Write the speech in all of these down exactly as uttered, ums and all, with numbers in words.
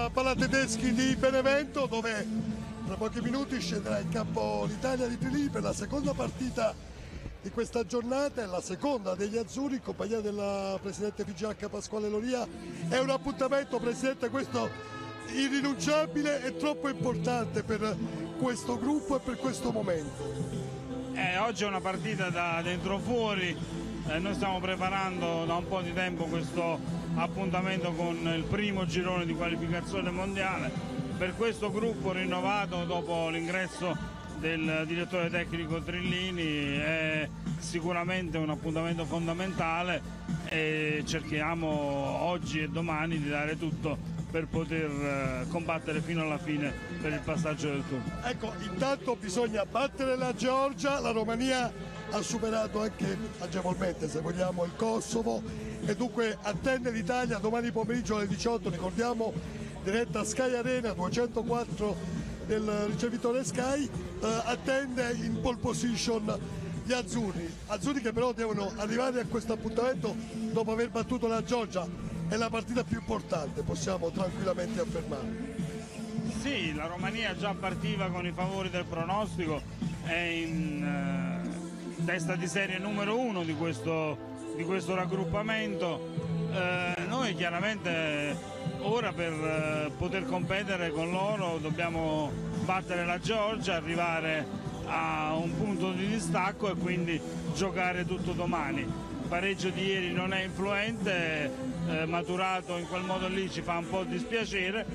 uh, Palatedeschi di Benevento, dove tra pochi minuti scenderà in campo l'Italia di Trilini per la seconda partita di questa giornata, è la seconda degli azzurri in compagnia del presidente P G H Pasquale Loria. È un appuntamento, presidente, questo irrinunciabile e troppo importante per questo gruppo e per questo momento. Eh, oggi è una partita da dentro fuori, eh, noi stiamo preparando da un po' di tempo questo appuntamento con il primo girone di qualificazione mondiale. Per questo gruppo rinnovato dopo l'ingresso del direttore tecnico Trillini è sicuramente un appuntamento fondamentale e cerchiamo oggi e domani di dare tutto per poter combattere fino alla fine per il passaggio del turno. Ecco, intanto bisogna battere la Georgia, la Romania ha superato anche agevolmente, se vogliamo, il Kosovo e dunque attende l'Italia domani pomeriggio alle diciotto, ricordiamo, diretta Sky Arena duecentoquattro del ricevitore Sky, eh, attende in pole position gli azzurri, azzurri che però devono arrivare a questo appuntamento dopo aver battuto la Georgia, è la partita più importante, possiamo tranquillamente affermare. Sì, la Romania già partiva con i favori del pronostico, è in eh, testa di serie numero uno di questo, di questo raggruppamento. Eh, noi chiaramente ora per eh, poter competere con loro dobbiamo battere la Georgia, arrivare a un punto di distacco e quindi giocare tutto domani. Il pareggio di ieri non è influente, eh, maturato in quel modo lì ci fa un po' dispiacere,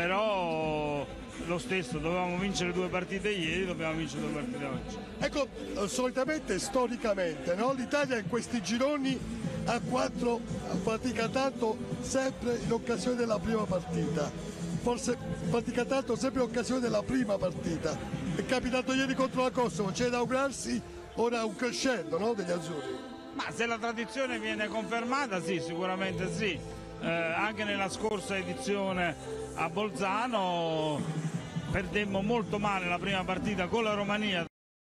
però lo stesso dovevamo vincere due partite ieri, dobbiamo vincere due partite oggi. Ecco, solitamente, storicamente, no? L'Italia in questi gironi a quattro fatica tanto sempre in occasione della prima partita, forse fatica tanto sempre in occasione della prima partita. È capitato ieri contro la Kosovo, c'è da augurarsi ora un crescendo, no, degli azzurri. Ma se la tradizione viene confermata, sì, sicuramente sì. Eh, anche nella scorsa edizione a Bolzano perdemmo molto male la prima partita con la Romania.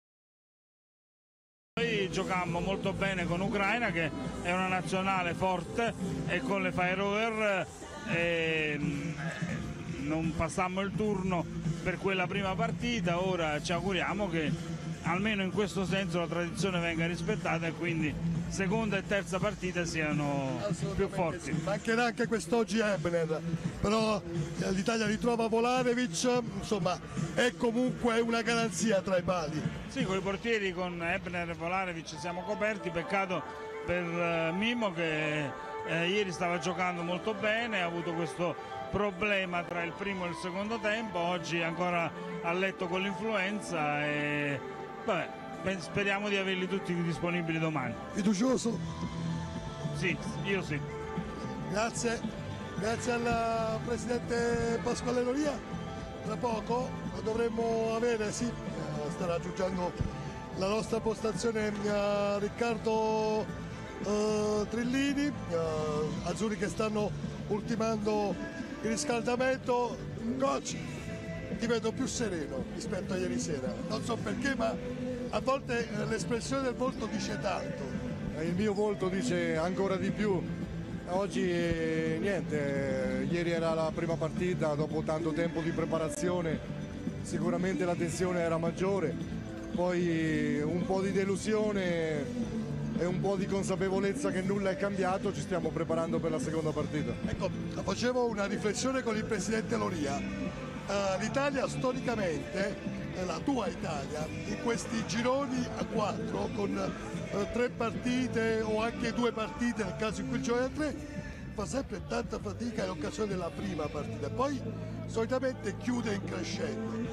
Poi giocammo molto bene con l'Ucraina, che è una nazionale forte, e con le Faroe eh, non passammo il turno per quella prima partita. Ora ci auguriamo che almeno in questo senso la tradizione venga rispettata e quindi seconda e terza partita siano più forti. Sì. Mancherà anche quest'oggi Ebner, però l'Italia ritrova Volarevic, insomma è comunque una garanzia tra i pali. Sì, con i portieri, con Ebner e Volarevic siamo coperti, peccato per uh, Mimmo che eh, ieri stava giocando molto bene, ha avuto questo problema tra il primo e il secondo tempo, oggi è ancora a letto con l'influenza e vabbè, speriamo di averli tutti disponibili domani. Fiducioso? Sì, io sì. Grazie, grazie al presidente Pasquale Loria. Tra poco dovremmo avere, sì, sta raggiungendo la nostra postazione uh, Riccardo uh, Trillini, uh, azzurri che stanno ultimando il riscaldamento. Coach, ti vedo più sereno rispetto a ieri sera, non so perché, ma a volte uh, l'espressione del volto dice tanto. Il mio volto dice ancora di più. Oggi eh, niente, eh, ieri era la prima partita, dopo tanto tempo di preparazione sicuramente la tensione era maggiore, poi un po' di delusione e un po' di consapevolezza che nulla è cambiato, ci stiamo preparando per la seconda partita. Ecco, facevo una riflessione con il presidente Loria, uh, l'Italia storicamente, la tua Italia, in questi gironi a quattro con uh, tre partite o anche due partite nel caso in cui gioca a tre, fa sempre tanta fatica in occasione della prima partita, poi solitamente chiude in crescendo.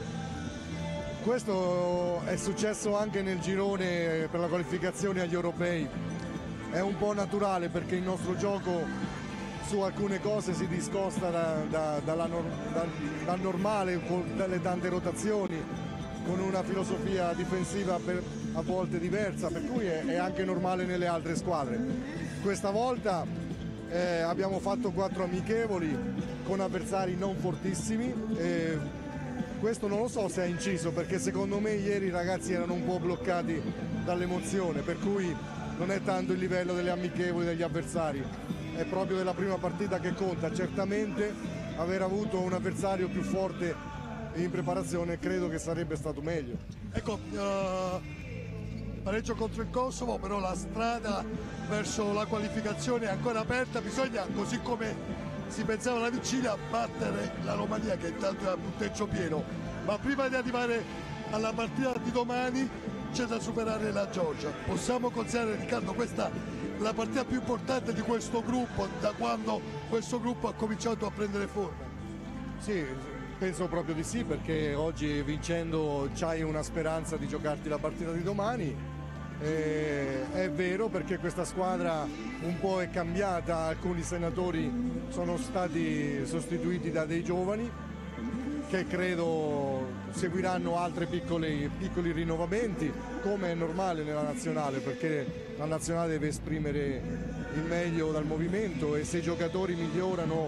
Questo è successo anche nel girone per la qualificazione agli europei, è un po' naturale perché il nostro gioco su alcune cose si discosta da, da, dalla, da, dal normale, con dalle tante rotazioni, con una filosofia difensiva per, a volte diversa, per cui è, è anche normale nelle altre squadre. Questa volta eh, abbiamo fatto quattro amichevoli con avversari non fortissimi, e questo non lo so se ha inciso, perché secondo me ieri i ragazzi erano un po' bloccati dall'emozione, per cui non è tanto il livello delle amichevoli degli avversari, è proprio della prima partita che conta. Certamente aver avuto un avversario più forte in preparazione, credo che sarebbe stato meglio. Ecco, uh, pareggio contro il Kosovo, però la strada verso la qualificazione è ancora aperta, bisogna, così come si pensava alla vigilia, battere la Romania che intanto è a punteggio pieno, ma prima di arrivare alla partita di domani c'è da superare la Georgia. Possiamo considerare, Riccardo, questa la partita più importante di questo gruppo da quando questo gruppo ha cominciato a prendere forma? Sì, penso proprio di sì, perché oggi vincendo c'hai una speranza di giocarti la partita di domani. Eh, è vero, perché questa squadra un po' è cambiata, alcuni senatori sono stati sostituiti da dei giovani che credo seguiranno altri piccoli, piccoli rinnovamenti, come è normale nella nazionale, perché la nazionale deve esprimere il meglio dal movimento e se i giocatori migliorano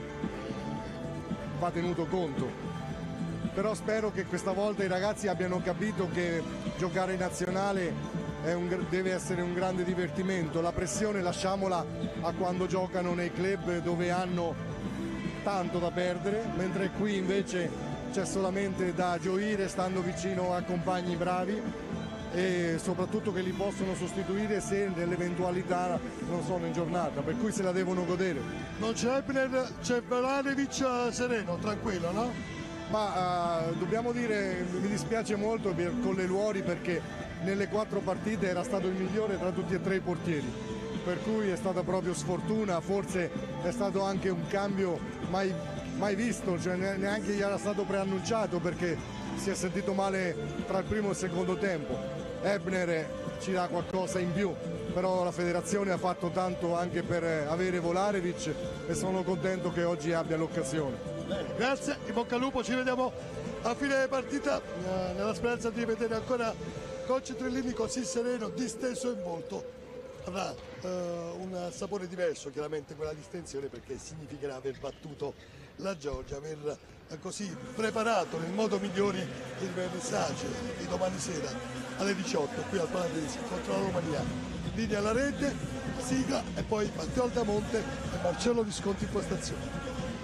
va tenuto conto. Però spero che questa volta i ragazzi abbiano capito che giocare in nazionale è un, deve essere un grande divertimento. La pressione lasciamola a quando giocano nei club dove hanno tanto da perdere, mentre qui invece c'è solamente da gioire stando vicino a compagni bravi e soprattutto che li possono sostituire se nell'eventualità non sono in giornata, per cui se la devono godere. Non c'è Ebner, c'è Vlahović sereno, tranquillo, no? Ma uh, dobbiamo dire, mi dispiace molto per Colleluori, perché nelle quattro partite era stato il migliore tra tutti e tre i portieri, per cui è stata proprio sfortuna, forse è stato anche un cambio mai, mai visto, cioè neanche gli era stato preannunciato, perché si è sentito male tra il primo e il secondo tempo. Ebner ci dà qualcosa in più, però la federazione ha fatto tanto anche per avere Vlahović e sono contento che oggi abbia l'occasione. Grazie, in bocca al lupo, ci vediamo a fine partita, eh, nella speranza di vedere ancora coach Trillini così sereno, disteso in volto. Avrà eh, un sapore diverso chiaramente quella distensione, perché significherà aver battuto la Georgia, aver eh, così preparato nel modo migliore il vernissaggio di domani sera alle diciotto qui al Paladesi contro la Romania. Linea alla rete, sigla e poi Matteo Aldamonte e Marcello Visconti in postazione.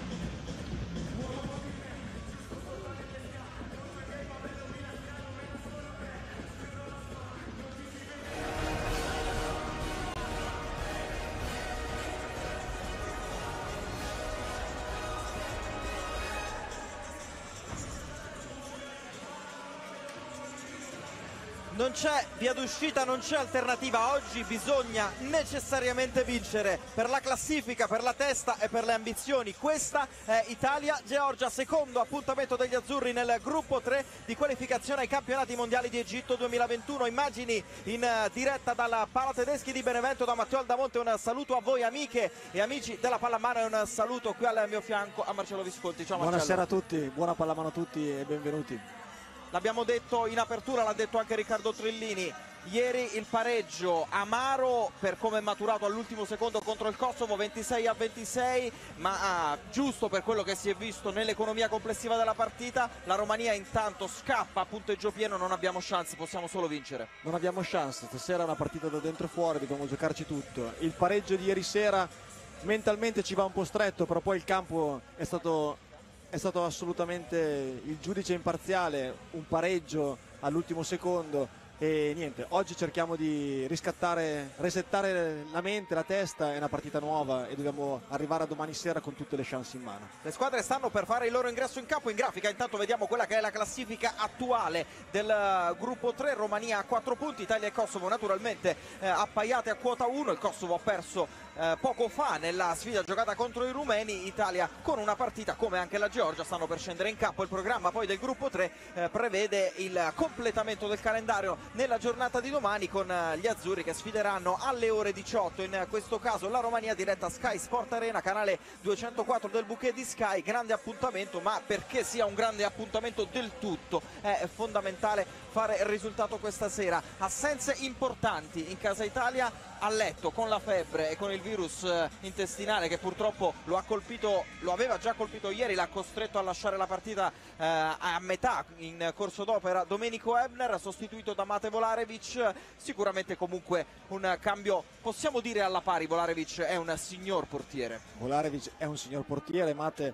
Non c'è via d'uscita, non c'è alternativa. Oggi bisogna necessariamente vincere per la classifica, per la testa e per le ambizioni. Questa è Italia-Georgia, secondo appuntamento degli azzurri nel gruppo tre di qualificazione ai campionati mondiali di Egitto duemilaventuno. Immagini in diretta dalla Pala Tedeschi di Benevento da Matteo Aldamonte. Un saluto a voi amiche e amici della pallamano e un saluto qui al mio fianco a Marcello Visconti. Ciao Marcello. Buonasera a tutti, buona pallamano a tutti e benvenuti. L'abbiamo detto in apertura, l'ha detto anche Riccardo Trillini, ieri il pareggio amaro per come è maturato all'ultimo secondo contro il Kosovo, ventisei a ventisei, ma ah, giusto per quello che si è visto nell'economia complessiva della partita. La Romania intanto scappa a punteggio pieno, non abbiamo chance, possiamo solo vincere. Non abbiamo chance, stasera è una partita da dentro e fuori, dobbiamo giocarci tutto. Il pareggio di ieri sera mentalmente ci va un po' stretto, però poi il campo è stato... è stato assolutamente il giudice imparziale, un pareggio all'ultimo secondo e niente, oggi cerchiamo di riscattare, resettare la mente, la testa, è una partita nuova e dobbiamo arrivare a domani sera con tutte le chance in mano. Le squadre stanno per fare il loro ingresso in campo. In grafica intanto vediamo quella che è la classifica attuale del gruppo tre, Romania a quattro punti, Italia e Kosovo naturalmente eh, appaiate a quota uno, il Kosovo ha perso eh, poco fa nella sfida giocata contro i rumeni, Italia con una partita come anche la Georgia stanno per scendere in campo. Il programma poi del gruppo tre eh, prevede il completamento del calendario nella giornata di domani con gli azzurri che sfideranno alle ore diciotto, in questo caso la Romania diretta Sky Sport Arena, canale duecentoquattro del bouquet di Sky. Grande appuntamento, ma perché sia un grande appuntamento del tutto è fondamentale fare il risultato questa sera. Assenze importanti in casa Italia, a letto con la febbre e con il virus intestinale che purtroppo lo ha colpito, lo aveva già colpito ieri, l'ha costretto a lasciare la partita eh, a metà in corso d'opera Domenico Ebner, sostituito da Mate Vlahović. Sicuramente comunque un cambio, possiamo dire alla pari. Vlahović è un signor portiere. Vlahović è un signor portiere, Mate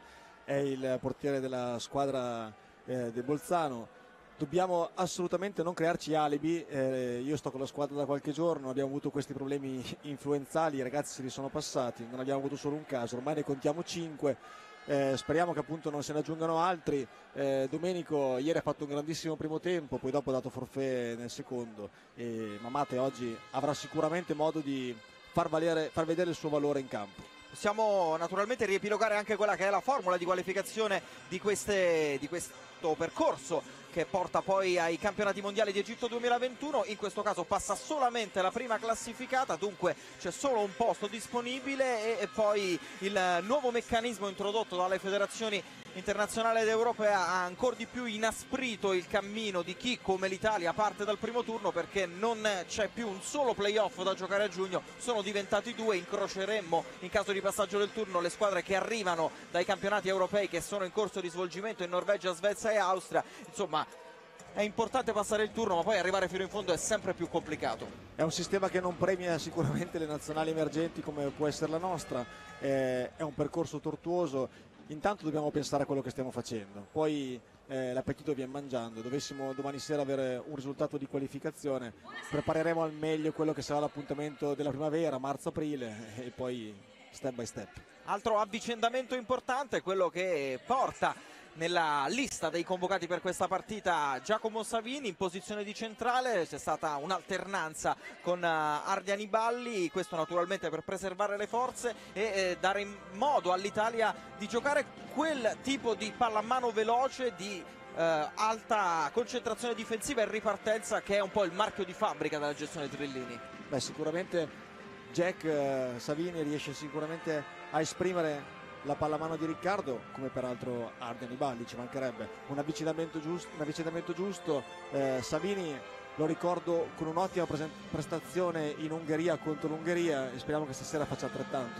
è il portiere della squadra eh, del Bolzano. Dobbiamo assolutamente non crearci alibi, eh, io sto con la squadra da qualche giorno, abbiamo avuto questi problemi influenzali, i ragazzi se li sono passati, non abbiamo avuto solo un caso, ormai ne contiamo cinque, eh, speriamo che appunto non se ne aggiungano altri. eh, Domenico ieri ha fatto un grandissimo primo tempo, poi dopo ha dato forfait nel secondo, e Mamate oggi avrà sicuramente modo di far, valere, far vedere il suo valore in campo. Possiamo naturalmente riepilogare anche quella che è la formula di qualificazione di, queste, di questo percorso che porta poi ai campionati mondiali di Egitto duemilaventuno. In questo caso passa solamente la prima classificata, dunque c'è solo un posto disponibile, e, e poi il nuovo meccanismo introdotto dalle federazioni internazionali ed europea ha ancora di più inasprito il cammino di chi come l'Italia parte dal primo turno, perché non c'è più un solo playoff da giocare a giugno, sono diventati due. Incroceremmo in caso di passaggio del turno le squadre che arrivano dai campionati europei che sono in corso di svolgimento in Norvegia, Svezia e Austria. Insomma, è importante passare il turno, ma poi arrivare fino in fondo è sempre più complicato. È un sistema che non premia sicuramente le nazionali emergenti come può essere la nostra, eh, è un percorso tortuoso. Intanto dobbiamo pensare a quello che stiamo facendo, poi eh, l'appetito viene mangiando. Dovessimo domani sera avere un risultato di qualificazione, prepareremo al meglio quello che sarà l'appuntamento della primavera, marzo-aprile, e poi step by step. Altro avvicendamento importante è quello che porta nella lista dei convocati per questa partita Giacomo Savini in posizione di centrale. C'è stata un'alternanza con Ardiani Balli, questo naturalmente per preservare le forze e eh, dare in modo all'Italia di giocare quel tipo di pallamano veloce, di eh, alta concentrazione difensiva e ripartenza, che è un po' il marchio di fabbrica della gestione Trillini. Beh, sicuramente Jack eh, Savini riesce sicuramente a esprimere la pallamano di Riccardo, come peraltro Ardiani Balli, ci mancherebbe. Un avvicinamento giusto, un avvicinamento giusto. Eh, Savini lo ricordo con un'ottima prestazione in Ungheria contro l'Ungheria, e speriamo che stasera faccia altrettanto.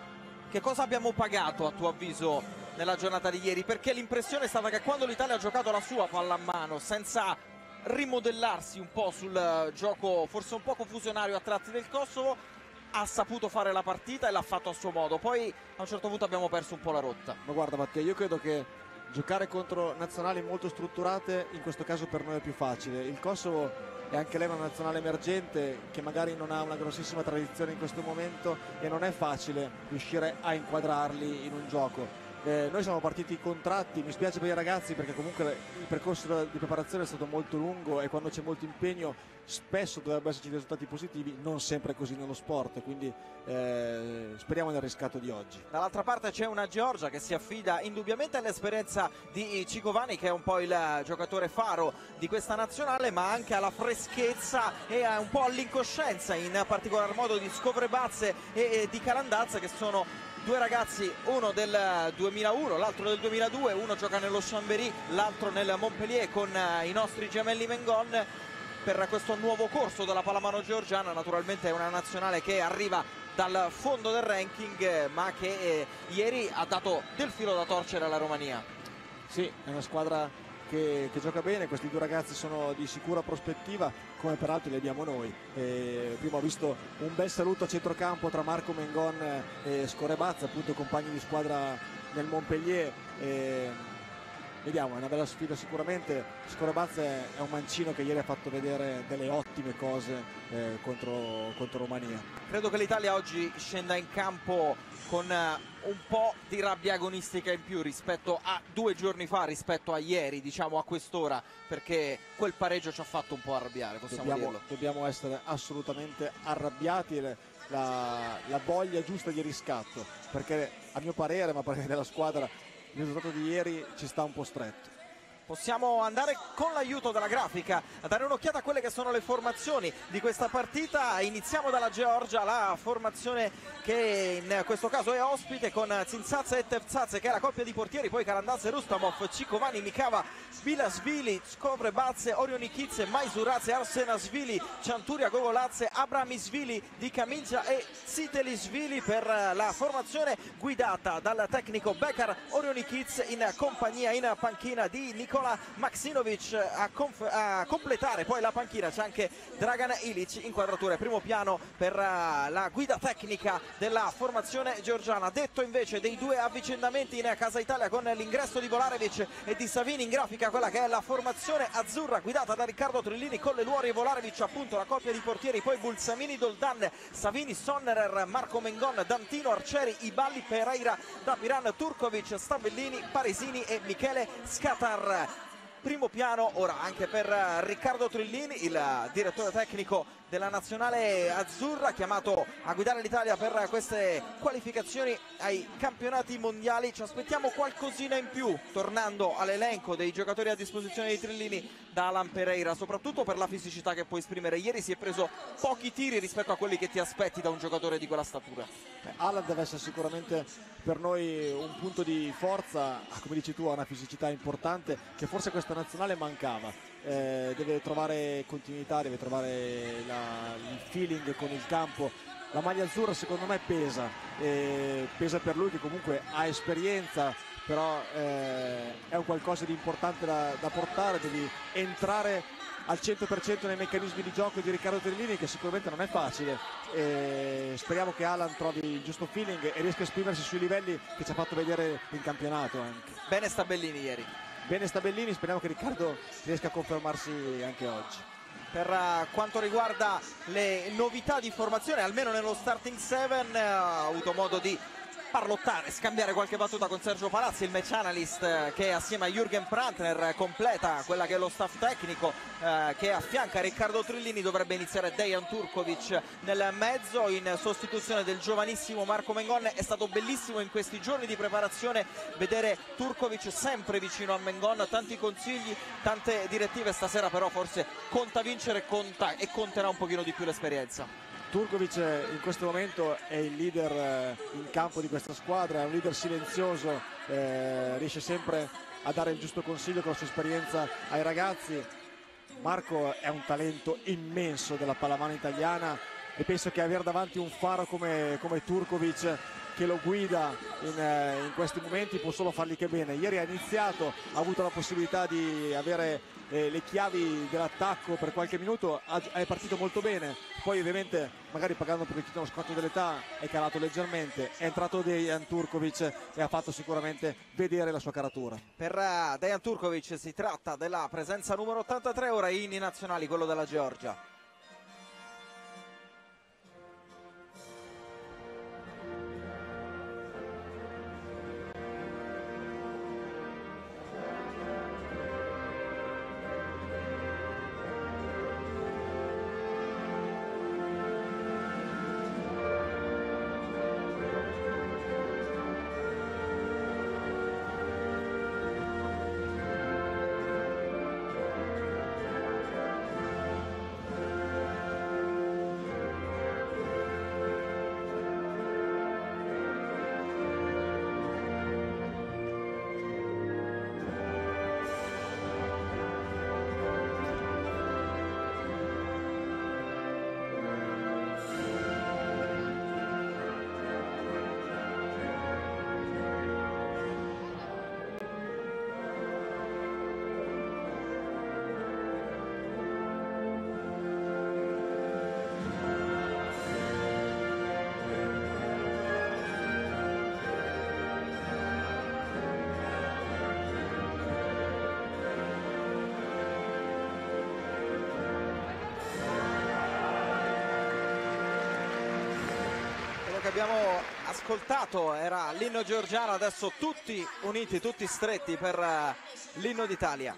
Che cosa abbiamo pagato a tuo avviso nella giornata di ieri? Perché l'impressione è stata che quando l'Italia ha giocato la sua pallamano senza rimodellarsi un po' sul gioco forse un po' confusionario a tratti del Kosovo, ha saputo fare la partita e l'ha fatto a suo modo. Poi a un certo punto abbiamo perso un po' la rotta. Ma guarda Mattia, io credo che giocare contro nazionali molto strutturate in questo caso per noi è più facile. Il Kosovo è anche lei una nazionale emergente che magari non ha una grossissima tradizione in questo momento, e non è facile riuscire a inquadrarli in un gioco. Eh, noi siamo partiti contratti, mi spiace per i ragazzi perché comunque il percorso di preparazione è stato molto lungo, e quando c'è molto impegno spesso dovrebbero esserci risultati positivi, non sempre così nello sport, quindi eh, speriamo nel riscatto di oggi. Dall'altra parte c'è una Georgia che si affida indubbiamente all'esperienza di Cicovani, che è un po' il giocatore faro di questa nazionale, ma anche alla freschezza e un po' all'incoscienza in particolar modo di Scovrebazze e di Calandazza, che sono due ragazzi, uno del duemilauno, l'altro del duemiladue, uno gioca nello Chambéry, l'altro nel Montpellier con i nostri gemelli Mengon. Per questo nuovo corso della pallamano georgiana, naturalmente è una nazionale che arriva dal fondo del ranking, ma che eh, ieri ha dato del filo da torcere alla Romania. Sì, è una squadra che, che gioca bene, questi due ragazzi sono di sicura prospettiva, come peraltro li abbiamo noi. E prima ho visto un bel saluto a centrocampo tra Marco Mengon e Scorebazza, appunto compagni di squadra nel Montpellier. E vediamo, è una bella sfida sicuramente. Scorebazza è un mancino che ieri ha fatto vedere delle ottime cose eh, contro, contro Romania. Credo che l'Italia oggi scenda in campo con un po' di rabbia agonistica in più rispetto a due giorni fa, rispetto a ieri, diciamo a quest'ora, perché quel pareggio ci ha fatto un po' arrabbiare, possiamo dobbiamo, dirlo. Dobbiamo essere assolutamente arrabbiati, la, la voglia giusta di riscatto, perché a mio parere, ma a parere della squadra, il risultato di ieri ci sta un po' stretto. Possiamo andare con l'aiuto della grafica a dare un'occhiata a quelle che sono le formazioni di questa partita. Iniziamo dalla Georgia, la formazione che in questo caso è ospite, con Zinzadze e Tevzadze che è la coppia di portieri, poi Calandazze, Rustamov, Cicovani, Mikava, Bilasvili, Scovrebazze, Orionikidze, Maisuradze, Arsenasvili, Cianturia, Gogolazze, Abramisvili, Di Camincia e Zitelisvili per la formazione guidata dal tecnico Bekar Orionikidze in compagnia in panchina di Nicola Nikola Maksimovic. A, a completare poi la panchina c'è anche Dragan Ilic, inquadratura primo piano per uh, la guida tecnica della formazione georgiana. Detto invece dei due avvicendamenti in casa Italia con l'ingresso di Volarevic e di Savini in grafica quella che è la formazione azzurra guidata da Riccardo Trillini con Leluori e Volarevic, appunto la coppia di portieri, poi Bulsamini, Doldan, Savini, Sonnerer, Marco Mengon, Dantino, Arcieri, Iballi, Pereira, Dapiran, Turkovic, Stabellini, Paresini e Michele Scatar. Primo piano ora anche per Riccardo Trillini, il direttore tecnico della nazionale azzurra, chiamato a guidare l'Italia per queste qualificazioni ai campionati mondiali. Ci aspettiamo qualcosina in più tornando all'elenco dei giocatori a disposizione di Trillini da Alan Pereira, soprattutto per la fisicità che può esprimere. Ieri si è preso pochi tiri rispetto a quelli che ti aspetti da un giocatore di quella statura. eh, Alan deve essere sicuramente per noi un punto di forza, come dici tu, ha una fisicità importante che forse questa nazionale mancava. Eh, deve trovare continuità, deve trovare la, il feeling con il campo. La maglia azzurra secondo me pesa, eh, pesa per lui che comunque ha esperienza, però eh, è un qualcosa di importante da, da portare. Devi entrare al cento per cento nei meccanismi di gioco di Riccardo Trillini, che sicuramente non è facile. E speriamo che Alan trovi il giusto feeling e riesca a esprimersi sui livelli che ci ha fatto vedere in campionato anche. Bene Stabellini ieri. Bene Stabellini, speriamo che Riccardo riesca a confermarsi anche oggi. Per uh, quanto riguarda le novità di formazione, almeno nello starting seven, uh, ha avuto modo di parlottare, scambiare qualche battuta con Sergio Palazzi, il match analyst, eh, che assieme a Jürgen Prantner completa quella che è lo staff tecnico, eh, che affianca Riccardo Trillini. Dovrebbe iniziare Dejan Turkovic nel mezzo in sostituzione del giovanissimo Marco Mengon. È stato bellissimo in questi giorni di preparazione vedere Turkovic sempre vicino a Mengon, tanti consigli, tante direttive. Stasera però forse conta vincere, conta e conterà un pochino di più l'esperienza. Turkovic in questo momento è il leader in campo di questa squadra, è un leader silenzioso, eh, riesce sempre a dare il giusto consiglio con la sua esperienza ai ragazzi. Marco è un talento immenso della pallamano italiana e penso che avere davanti un faro come, come Turkovic che lo guida in, eh, in questi momenti può solo fargli che bene. Ieri ha iniziato, ha avuto la possibilità di avere eh, le chiavi dell'attacco per qualche minuto, ha, è partito molto bene, poi ovviamente magari pagando un pochettino lo scotto dell'età è calato leggermente. È entrato Dejan Turkovic e ha fatto sicuramente vedere la sua caratura. Per uh, Dejan Turkovic si tratta della presenza numero ottantatré, ora inni nazionali, quello della Georgia. Che abbiamo ascoltato era l'inno georgiano, adesso tutti uniti, tutti stretti per uh, l'inno d'Italia.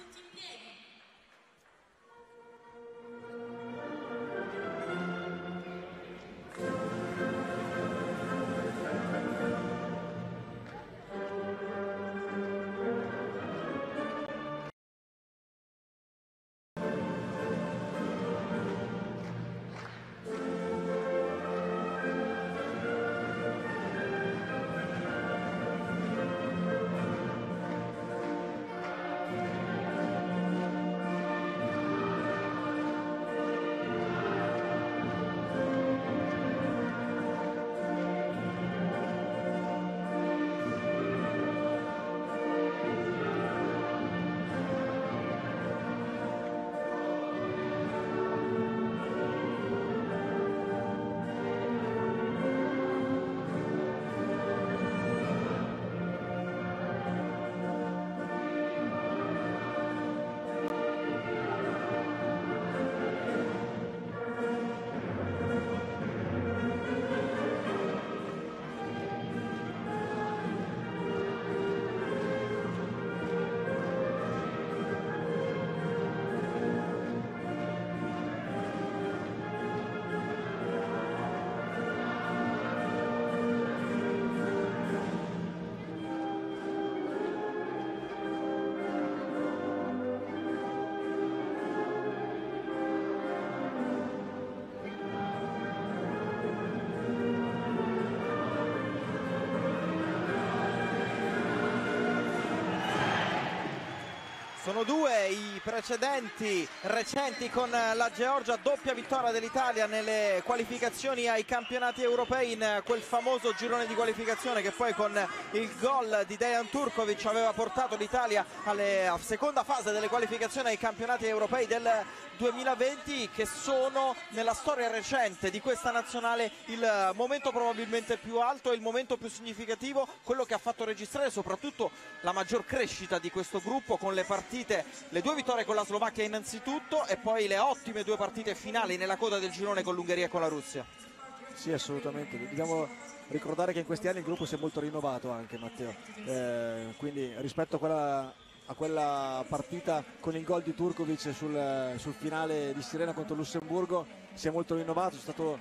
Sono due i precedenti recenti con la Georgia, doppia vittoria dell'Italia nelle qualificazioni ai campionati europei in quel famoso girone di qualificazione che poi con il gol di Dejan Turkovic aveva portato l'Italia alla seconda fase delle qualificazioni ai campionati europei del duemilaventi, che sono nella storia recente di questa nazionale il momento probabilmente più alto e il momento più significativo, quello che ha fatto registrare soprattutto la maggior crescita di questo gruppo, con le partite le due vittorie con la Slovacchia innanzitutto e poi le ottime due partite finali nella coda del girone con l'Ungheria e con la Russia. Sì, assolutamente, dobbiamo ricordare che in questi anni il gruppo si è molto rinnovato anche, Matteo, eh, quindi rispetto a quella, a quella partita con il gol di Turkovic sul, sul finale di Sirena contro il Lussemburgo si è molto rinnovato, c'è stato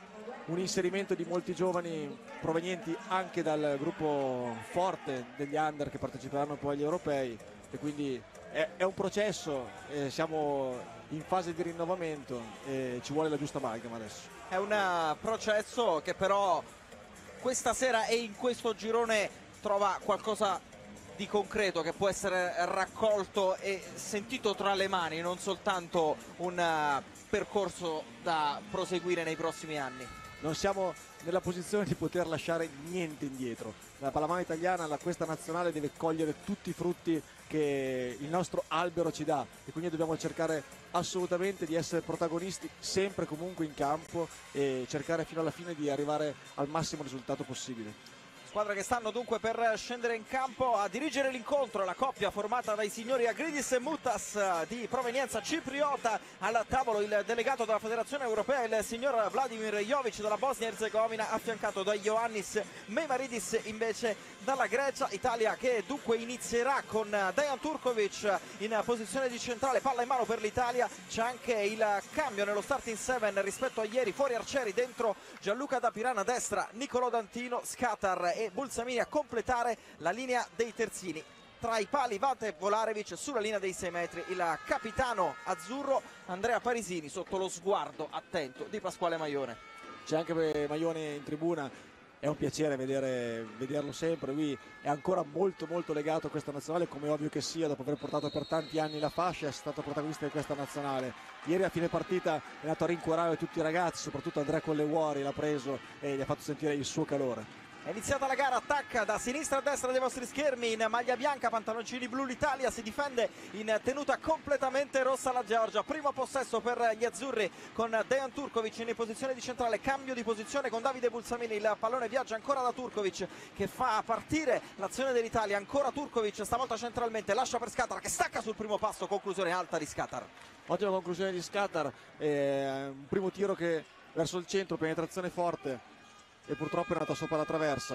un inserimento di molti giovani provenienti anche dal gruppo forte degli under che parteciperanno poi agli europei, e quindi è, è un processo, eh, siamo in fase di rinnovamento e ci vuole la giusta amalgama adesso. È un processo che però questa sera e in questo girone trova qualcosa di concreto che può essere raccolto e sentito tra le mani, non soltanto un percorso da proseguire nei prossimi anni. Non siamo nella posizione di poter lasciare niente indietro. La pallamano italiana, la, questa nazionale deve cogliere tutti i frutti che il nostro albero ci dà e quindi dobbiamo cercare assolutamente di essere protagonisti sempre comunque in campo e cercare fino alla fine di arrivare al massimo risultato possibile. Squadre che stanno dunque per scendere in campo a dirigere l'incontro, la coppia formata dai signori Agridis e Mutas di provenienza cipriota. Al tavolo il delegato della Federazione Europea, il signor Vladimir Jovic dalla Bosnia e Erzegovina, affiancato da Ioannis Meimaridis invece dalla Grecia. Italia che dunque inizierà con Dejan Turkovic in posizione di centrale, palla in mano per l'Italia. C'è anche il cambio nello starting seven rispetto a ieri, fuori Arcieri, dentro Gianluca Dapirana, a destra Nicolò Dantino, Scatar e Bulsamini a completare la linea dei terzini. Tra i pali Vate Volarevic, sulla linea dei sei metri il capitano azzurro Andrea Parisini sotto lo sguardo attento di Pasquale Maione. C'è anche Maione in tribuna, è un piacere vedere, vederlo sempre, lui è ancora molto molto legato a questa nazionale, come ovvio che sia, dopo aver portato per tanti anni la fascia, è stato protagonista di questa nazionale. Ieri a fine partita è andato a rincuorare tutti i ragazzi, soprattutto Andrea Collewori l'ha preso e gli ha fatto sentire il suo calore. È iniziata la gara, attacca da sinistra a destra dei vostri schermi, in maglia bianca, pantaloncini blu l'Italia, si difende in tenuta completamente rossa la Georgia. Primo possesso per gli azzurri con Dejan Turkovic in posizione di centrale, cambio di posizione con Davide Bulsamini, il pallone viaggia ancora da Turkovic che fa partire l'azione dell'Italia, ancora Turkovic, stavolta centralmente, lascia per Scatar che stacca sul primo passo, conclusione alta di Scatar. Ottima conclusione di Scatar, eh, un primo tiro che verso il centro, penetrazione forte, e purtroppo è andata sopra la traversa.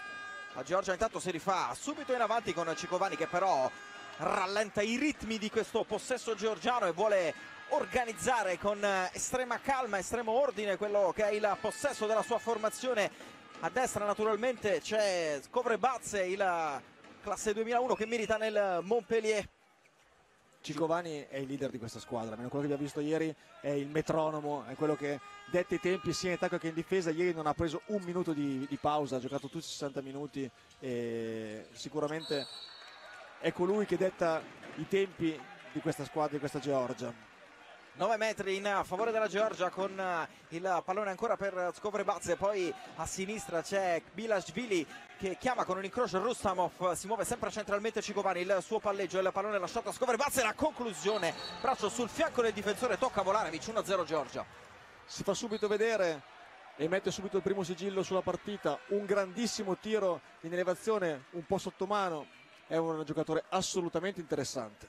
La Georgia intanto si rifà subito in avanti con Cicovani che però rallenta i ritmi di questo possesso georgiano e vuole organizzare con estrema calma, estremo ordine quello che è il possesso della sua formazione. A destra naturalmente c'è Skovrebadze, il classe duemilauno che milita nel Montpellier. Cicovani è il leader di questa squadra, almeno quello che abbiamo visto ieri è il metronomo, è quello che detta i tempi sia in attacco che in difesa. Ieri non ha preso un minuto di, di pausa, ha giocato tutti i sessanta minuti e sicuramente è colui che detta i tempi di questa squadra, di questa Georgia. nove metri in favore della Georgia con il pallone ancora per Skovrebadze, poi a sinistra c'è Bilashvili che chiama con un incrocio Rustamov, si muove sempre centralmente Cicovani, il suo palleggio, il pallone lasciato a Skovrebadze, la conclusione, braccio sul fianco del difensore, tocca Volarevic, uno a zero Georgia. Si fa subito vedere e mette subito il primo sigillo sulla partita, un grandissimo tiro in elevazione, un po' sottomano, è un giocatore assolutamente interessante.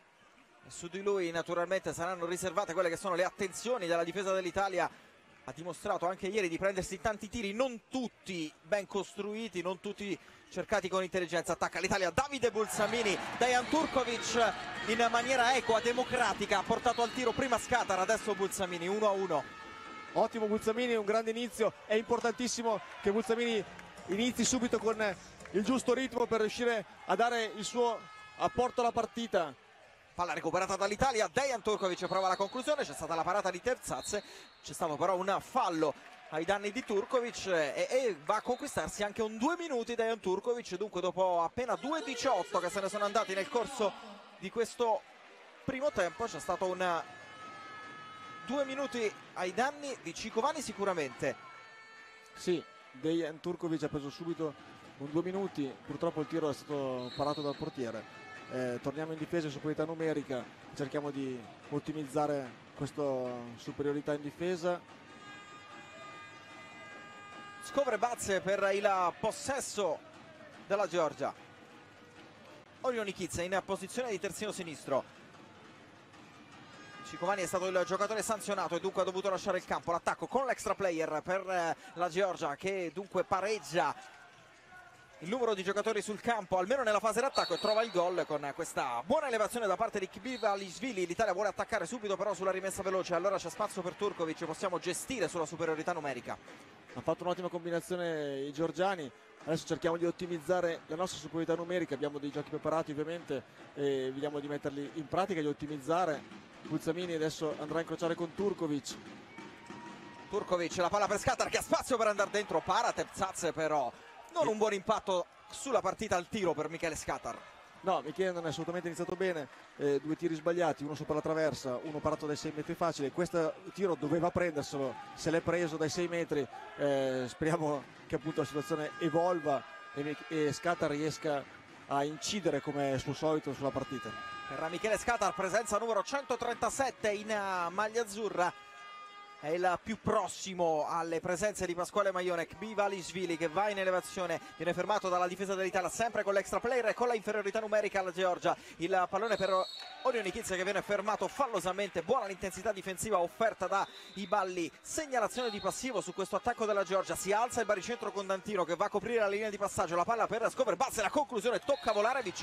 Su di lui naturalmente saranno riservate quelle che sono le attenzioni della difesa dell'Italia. Ha dimostrato anche ieri di prendersi tanti tiri, non tutti ben costruiti, non tutti cercati con intelligenza. Attacca l'Italia, Davide Bulsamini, Dejan Turkovic in maniera equa, democratica, ha portato al tiro prima Scatar, adesso Bulsamini, uno a uno. Ottimo Bulsamini, un grande inizio, è importantissimo che Bulsamini inizi subito con il giusto ritmo per riuscire a dare il suo apporto alla partita. Palla recuperata dall'Italia, Dejan Turkovic prova la conclusione, c'è stata la parata di Terzazze, c'è stato però un fallo ai danni di Turkovic e, e va a conquistarsi anche un due minuti Dejan Turkovic, dunque dopo appena due diciotto che se ne sono andati nel corso di questo primo tempo. C'è stato un due minuti ai danni di Ciccovani sicuramente. Sì, Dejan Turkovic ha preso subito un due minuti, purtroppo il tiro è stato parato dal portiere. Eh, torniamo in difesa e superiorità numerica, cerchiamo di ottimizzare questa superiorità in difesa. Skovrebadze per il possesso della Georgia. Orion Nikitsa in posizione di terzino sinistro. Ciccovani è stato il giocatore sanzionato e dunque ha dovuto lasciare il campo. L'attacco con l'extra player per la Georgia, che dunque pareggia il numero di giocatori sul campo almeno nella fase d'attacco e trova il gol con questa buona elevazione da parte di Kbivalishvili. L'Italia vuole attaccare subito però sulla rimessa veloce, allora c'è spazio per Turkovic, possiamo gestire sulla superiorità numerica. Ha fatto un'ottima combinazione i georgiani. Adesso cerchiamo di ottimizzare la nostra superiorità numerica, abbiamo dei giochi preparati ovviamente e vediamo di metterli in pratica, di ottimizzare. Bulzamini adesso andrà a incrociare con Turkovic. Turkovic, la palla per Skatar che ha spazio per andare dentro, para Tepzadze però. Non un buon impatto sulla partita al tiro per Michele Skatar. No, Michele non è assolutamente iniziato bene, eh, due tiri sbagliati, uno sopra la traversa, uno parato dai sei metri facile. Questo tiro doveva prenderselo, se l'è preso dai sei metri. Eh, speriamo che appunto la situazione evolva e, e Skatar riesca a incidere come suo solito sulla partita. Per Michele Skatar, presenza numero centotrentasette in maglia azzurra, è il più prossimo alle presenze di Pasquale Maione. Kbivalishvili che va in elevazione, viene fermato dalla difesa dell'Italia sempre con l'extra player e con la inferiorità numerica alla Georgia. Il pallone per Orion Nikitsa che viene fermato fallosamente, buona l'intensità difensiva offerta dai balli, segnalazione di passivo su questo attacco della Georgia. Si alza il baricentro con Dantino che va a coprire la linea di passaggio, la palla per Skovrebadze, la conclusione tocca Volarevic.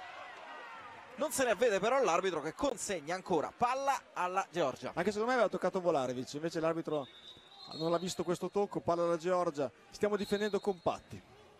Non se ne vede però l'arbitro che consegna ancora palla alla Georgia. Anche secondo me aveva toccato Volarevic, invece l'arbitro non l'ha visto questo tocco, palla alla Georgia. Stiamo difendendo compatti.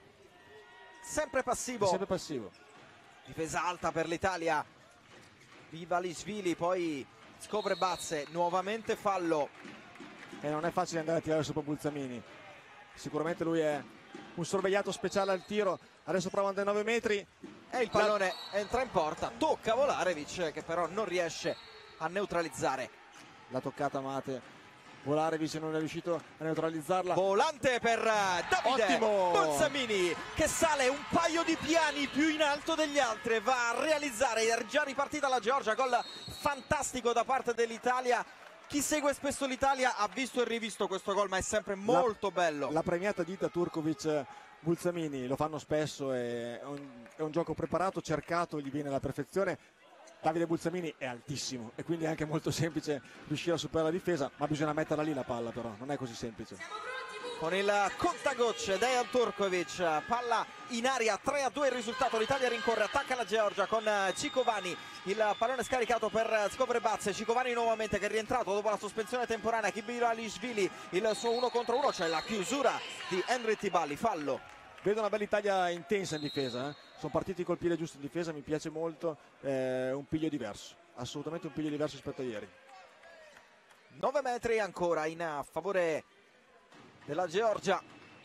Sempre passivo. Sempre passivo. Difesa alta per l'Italia. Kbivalishvili, poi Skovrebadze, nuovamente fallo. E non è facile andare a tirare sopra Bulzamini. Sicuramente lui è un sorvegliato speciale al tiro. Adesso prova ad andare nove metri. E il pallone la... entra in porta, tocca Volarevic che però non riesce a neutralizzare. La toccata Mate, Volarevic non è riuscito a neutralizzarla. Volante per Davide Bulzamini che sale un paio di piani più in alto degli altri, va a realizzare, è già ripartita la Georgia, gol fantastico da parte dell'Italia. Chi segue spesso l'Italia ha visto e rivisto questo gol, ma è sempre molto la, bello. La premiata dita Turkovic Bulzamini, lo fanno spesso, è un, è un gioco preparato, cercato, gli viene alla perfezione. Davide Bulzamini è altissimo e quindi è anche molto semplice riuscire a superare la difesa, ma bisogna metterla lì la palla, però non è così semplice. Con il contagocce Dejan Turkovic, palla in aria, tre a due il risultato, l'Italia rincorre, attacca la Georgia con Ciccovani, il pallone scaricato per Skovrebadze, Ciccovani nuovamente che è rientrato dopo la sospensione temporanea, Kbivalishvili, il suo uno contro uno, c'è la chiusura di Henry Tibali, fallo. Vedo una bella Italia intensa in difesa, eh? Sono partiti col piede giusto in difesa, mi piace molto, eh, un piglio diverso, assolutamente un piglio diverso rispetto a ieri. nove metri ancora in favore della Georgia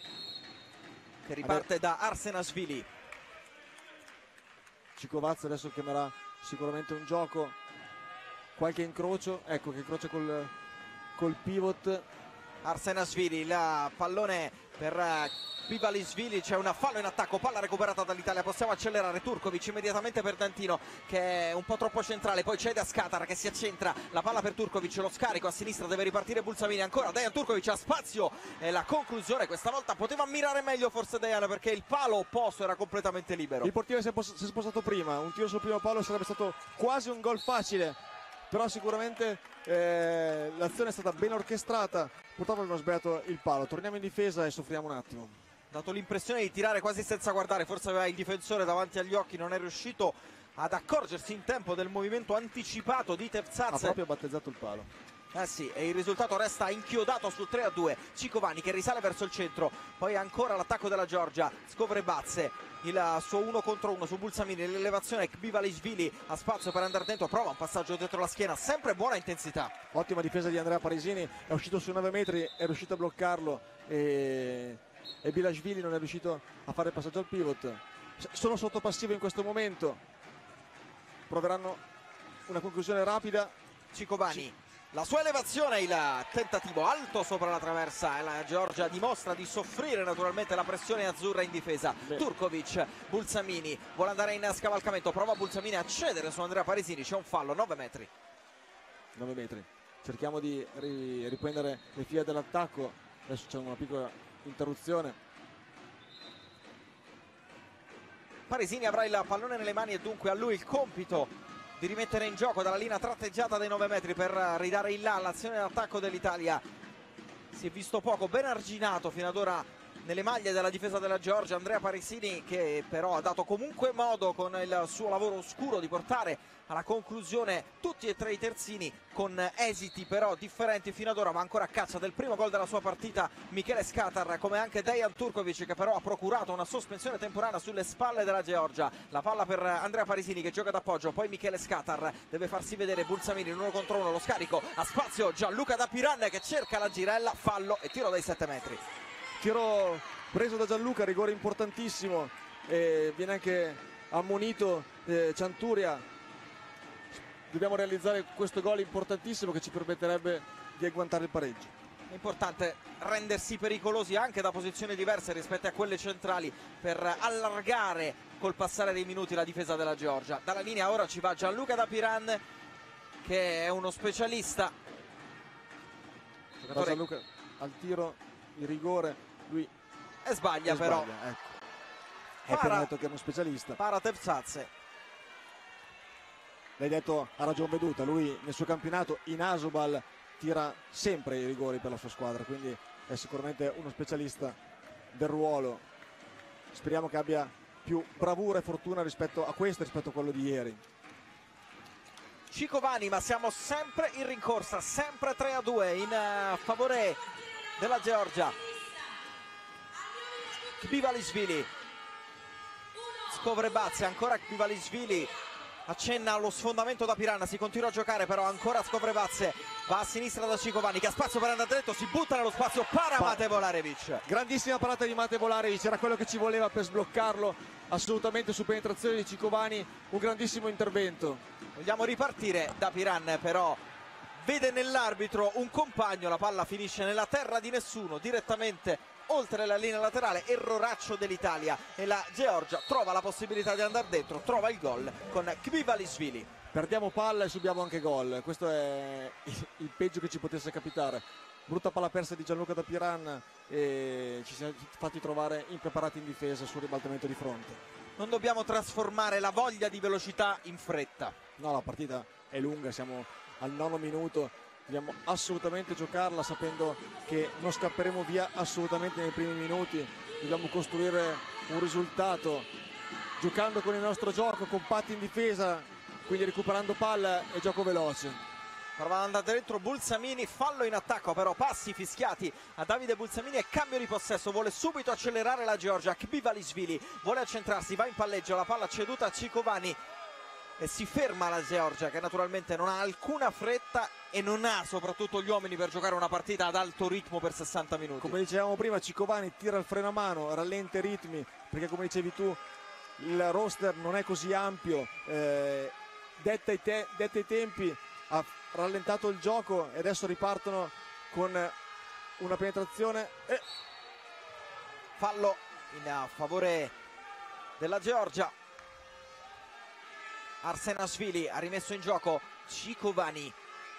che riparte da Arsenashvili. Ciccovazza adesso chiamerà sicuramente un gioco, qualche incrocio, ecco che incrocia col, col pivot. Arsenashvili, il pallone per Kbivalishvili, c'è una fallo in attacco, palla recuperata dall'Italia, possiamo accelerare. Turkovic immediatamente per Dantino che è un po' troppo centrale, poi cede a Skatar che si accentra, la palla per Turkovic, lo scarico a sinistra, deve ripartire Bulzamini, ancora Dejan Turkovic ha spazio e la conclusione questa volta poteva ammirare meglio forse Dejan perché il palo opposto era completamente libero. Il portiere si è, si è spostato prima, un tiro sul primo palo sarebbe stato quasi un gol facile, però sicuramente eh, l'azione è stata ben orchestrata, purtroppo abbiamo sbagliato il palo. Torniamo in difesa e soffriamo un attimo. Ha dato l'impressione di tirare quasi senza guardare, forse aveva il difensore davanti agli occhi, non è riuscito ad accorgersi in tempo del movimento anticipato di Tepzadze. Ha proprio battezzato il palo. Eh sì, e il risultato resta inchiodato sul tre a due. Ciccovani che risale verso il centro, poi ancora l'attacco della Georgia, Skovrebadze, il suo uno contro uno su Bulzamini, l'elevazione Kbivalishvili ha spazio per andare dentro, prova un passaggio dietro la schiena, sempre buona intensità. Ottima difesa di Andrea Parisini, è uscito su nove metri, è riuscito a bloccarlo e, e Kbivalishvili non è riuscito a fare il passaggio al pivot. Sono sotto passivo in questo momento. proveranno una conclusione rapida. Ciccovani, la sua elevazione, il tentativo alto sopra la traversa e la Georgia dimostra di soffrire naturalmente la pressione azzurra in difesa. Beh. Turkovic, Bulsamini vuole andare in scavalcamento, prova Bulsamini a cedere su Andrea Parisini, c'è un fallo, nove metri. nove metri, cerchiamo di riprendere le fila dell'attacco, adesso c'è una piccola interruzione. Parisini avrà il pallone nelle mani e dunque a lui il compito di rimettere in gioco dalla linea tratteggiata dei nove metri per ridare il là all'azione d'attacco dell'Italia. Si è visto poco, ben arginato fino ad ora nelle maglie della difesa della Georgia Andrea Parisini, che però ha dato comunque modo con il suo lavoro oscuro di portare alla conclusione tutti e tre i terzini, con esiti però differenti fino ad ora, ma ancora a caccia del primo gol della sua partita Michele Skatar, come anche Dejan Turkovic, che però ha procurato una sospensione temporanea sulle spalle della Georgia. La palla per Andrea Parisini che gioca d'appoggio, poi Michele Skatar deve farsi vedere, Bulsamini in uno contro uno, lo scarico a spazio Gianluca Dapiran che cerca la girella, fallo e tiro dai sette metri. Tiro preso da Gianluca, rigore importantissimo, e viene anche ammonito eh, Cianturia. Dobbiamo realizzare questo gol importantissimo che ci permetterebbe di agguantare il pareggio. È importante rendersi pericolosi anche da posizioni diverse rispetto a quelle centrali per allargare col passare dei minuti la difesa della Georgia. Dalla linea ora ci va Gianluca Dapiran, che è uno specialista. Giocatore... Gianluca al tiro di rigore, lui e sbaglia, e però sbaglia, ecco. È appena detto che è uno specialista. Para Tevzadze. L'hai detto a ragion veduta, lui nel suo campionato in Asobal tira sempre i rigori per la sua squadra, quindi è sicuramente uno specialista del ruolo. Speriamo che abbia più bravura e fortuna rispetto a questo, rispetto a quello di ieri. Ciccovani, ma siamo sempre in rincorsa, sempre tre a due in uh, favore della Georgia. Kbivalishvili, Skovrebazze, ancora Kbivalishvili, accenna allo sfondamento da Piranha, si continua a giocare però ancora Skovrebazze, va a sinistra da Ciccovani che ha spazio per andare dritto, si butta nello spazio para pa Mate Volarevic. Grandissima parata di Mate Volarevic, era quello che ci voleva per sbloccarlo assolutamente su penetrazione di Ciccovani, un grandissimo intervento. Vogliamo ripartire da Piran, però vede nell'arbitro un compagno, la palla finisce nella terra di nessuno, direttamente oltre la linea laterale, erroraccio dell'Italia e la Georgia trova la possibilità di andare dentro, trova il gol con Kbivalishvili. Perdiamo palla e subiamo anche gol, questo è il peggio che ci potesse capitare. Brutta palla persa di Gianluca Dapiran e ci siamo fatti trovare impreparati in difesa sul ribaltamento di fronte. Non dobbiamo trasformare la voglia di velocità in fretta. No, la partita è lunga, siamo al nono minuto. Dobbiamo assolutamente giocarla sapendo che non scapperemo via assolutamente nei primi minuti. Dobbiamo costruire un risultato giocando con il nostro gioco, compatti in difesa, quindi recuperando palla e gioco veloce. Prova ad andare dentro Bulsamini, fallo in attacco, però passi fischiati a Davide Bulsamini e cambio di possesso, vuole subito accelerare la Georgia. Kbivalishvili vuole accentrarsi, va in palleggio, la palla ceduta a Ciccovani e si ferma la Georgia, che naturalmente non ha alcuna fretta e non ha soprattutto gli uomini per giocare una partita ad alto ritmo per sessanta minuti. Come dicevamo prima, Ciccovani tira il freno a mano, rallenta i ritmi, perché come dicevi tu il roster non è così ampio, eh, detta, i te detta i tempi, ha rallentato il gioco e adesso ripartono con una penetrazione e... fallo in favore della Georgia. Arsenashvili ha rimesso in gioco Ciccovani,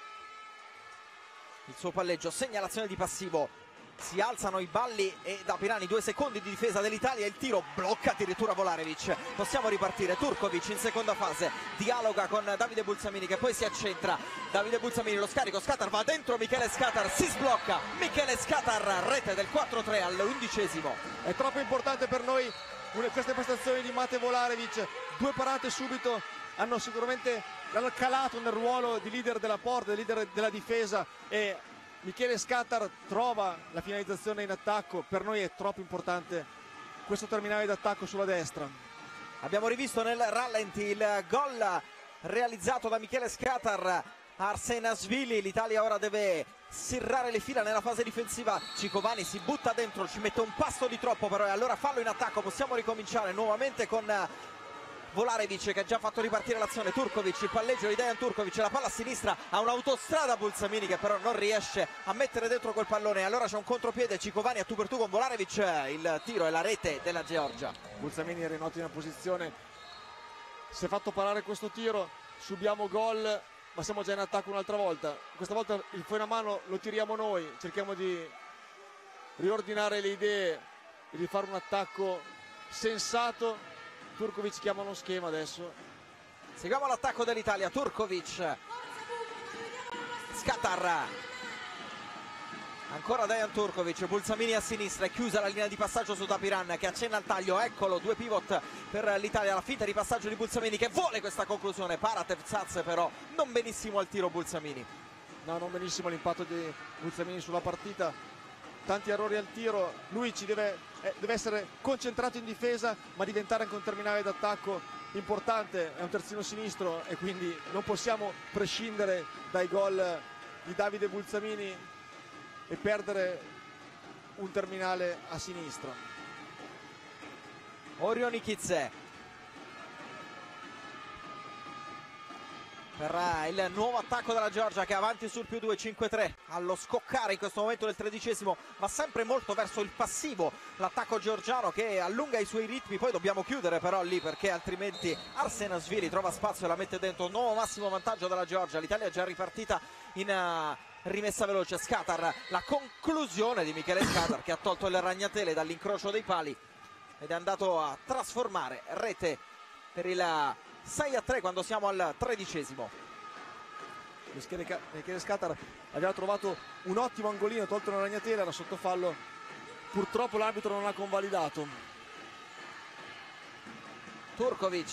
il suo palleggio, segnalazione di passivo, si alzano i balli e da Pirani due secondi di difesa dell'Italia, il tiro blocca addirittura Volarevic. Possiamo ripartire, Turkovic in seconda fase dialoga con Davide Bulsamini che poi si accentra, Davide Bulsamini lo scarico, Skatar va dentro, Michele Skatar si sblocca, Michele Skatar rete del quattro tre all'undicesimo. È troppo importante per noi queste prestazioni di Mate Volarevic, due parate subito hanno sicuramente l'hanno calato nel ruolo di leader della porta, di leader della difesa, e Michele Skatar trova la finalizzazione in attacco. Per noi è troppo importante questo terminale d'attacco sulla destra. Abbiamo rivisto nel rallenti il gol realizzato da Michele Skatar a Arsenashvili. L'Italia ora deve serrare le fila nella fase difensiva. Ciccovani si butta dentro, ci mette un passo di troppo però, e allora fallo in attacco. Possiamo ricominciare nuovamente con Volarevic che ha già fatto ripartire l'azione. Turkovic, il palleggio di Dejan Turkovic, la palla a sinistra, ha un'autostrada Bulzamini che però non riesce a mettere dentro quel pallone. Allora c'è un contropiede, Cicovani a tu per tu con Volarevic, il tiro e la rete della Georgia. Bulzamini era in ottima posizione, si è fatto parare questo tiro, subiamo gol, ma siamo già in attacco un'altra volta. Questa volta il freno a mano lo tiriamo noi, cerchiamo di riordinare le idee e di fare un attacco sensato. Turkovic chiama uno schema adesso. Seguiamo l'attacco dell'Italia. Turkovic, Skatar, ancora Dejan Turkovic, Bulzamini a sinistra, è chiusa la linea di passaggio su Dapiran che accenna al taglio. Eccolo, due pivot per l'Italia, la finta di passaggio di Bulzamini che vuole questa conclusione. Paratev Zaz però non benissimo al tiro Bulzamini. No, non benissimo l'impatto di Bulzamini sulla partita, tanti errori al tiro. Lui ci deve, eh, deve essere concentrato in difesa ma diventare anche un terminale d'attacco importante. È un terzino sinistro e quindi non possiamo prescindere dai gol di Davide Bulzamini e perdere un terminale a sinistra. Orionikidze per il nuovo attacco della Georgia che è avanti sul più due, cinque tre. Allo scoccare in questo momento del tredicesimo va sempre molto verso il passivo l'attacco georgiano che allunga i suoi ritmi. Poi dobbiamo chiudere però lì perché altrimenti Arsenashvili trova spazio e la mette dentro. Nuovo massimo vantaggio della Georgia, l'Italia è già ripartita in uh, rimessa veloce. Skatar, la conclusione di Michele Skatar che ha tolto le ragnatele dall'incrocio dei pali ed è andato a trasformare rete per il sei a tre quando siamo al tredicesimo. Michele Skatar aveva trovato un ottimo angolino, tolto una ragnatela, era sotto fallo, purtroppo l'arbitro non ha convalidato. Turkovic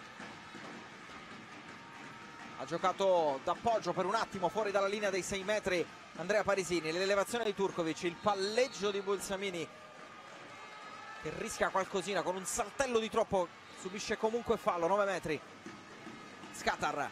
ha giocato d'appoggio per un attimo fuori dalla linea dei sei metri Andrea Parisini, l'elevazione di Turkovic, il palleggio di Bulzamini che rischia qualcosina con un saltello di troppo, subisce comunque fallo, nove metri. Skatar,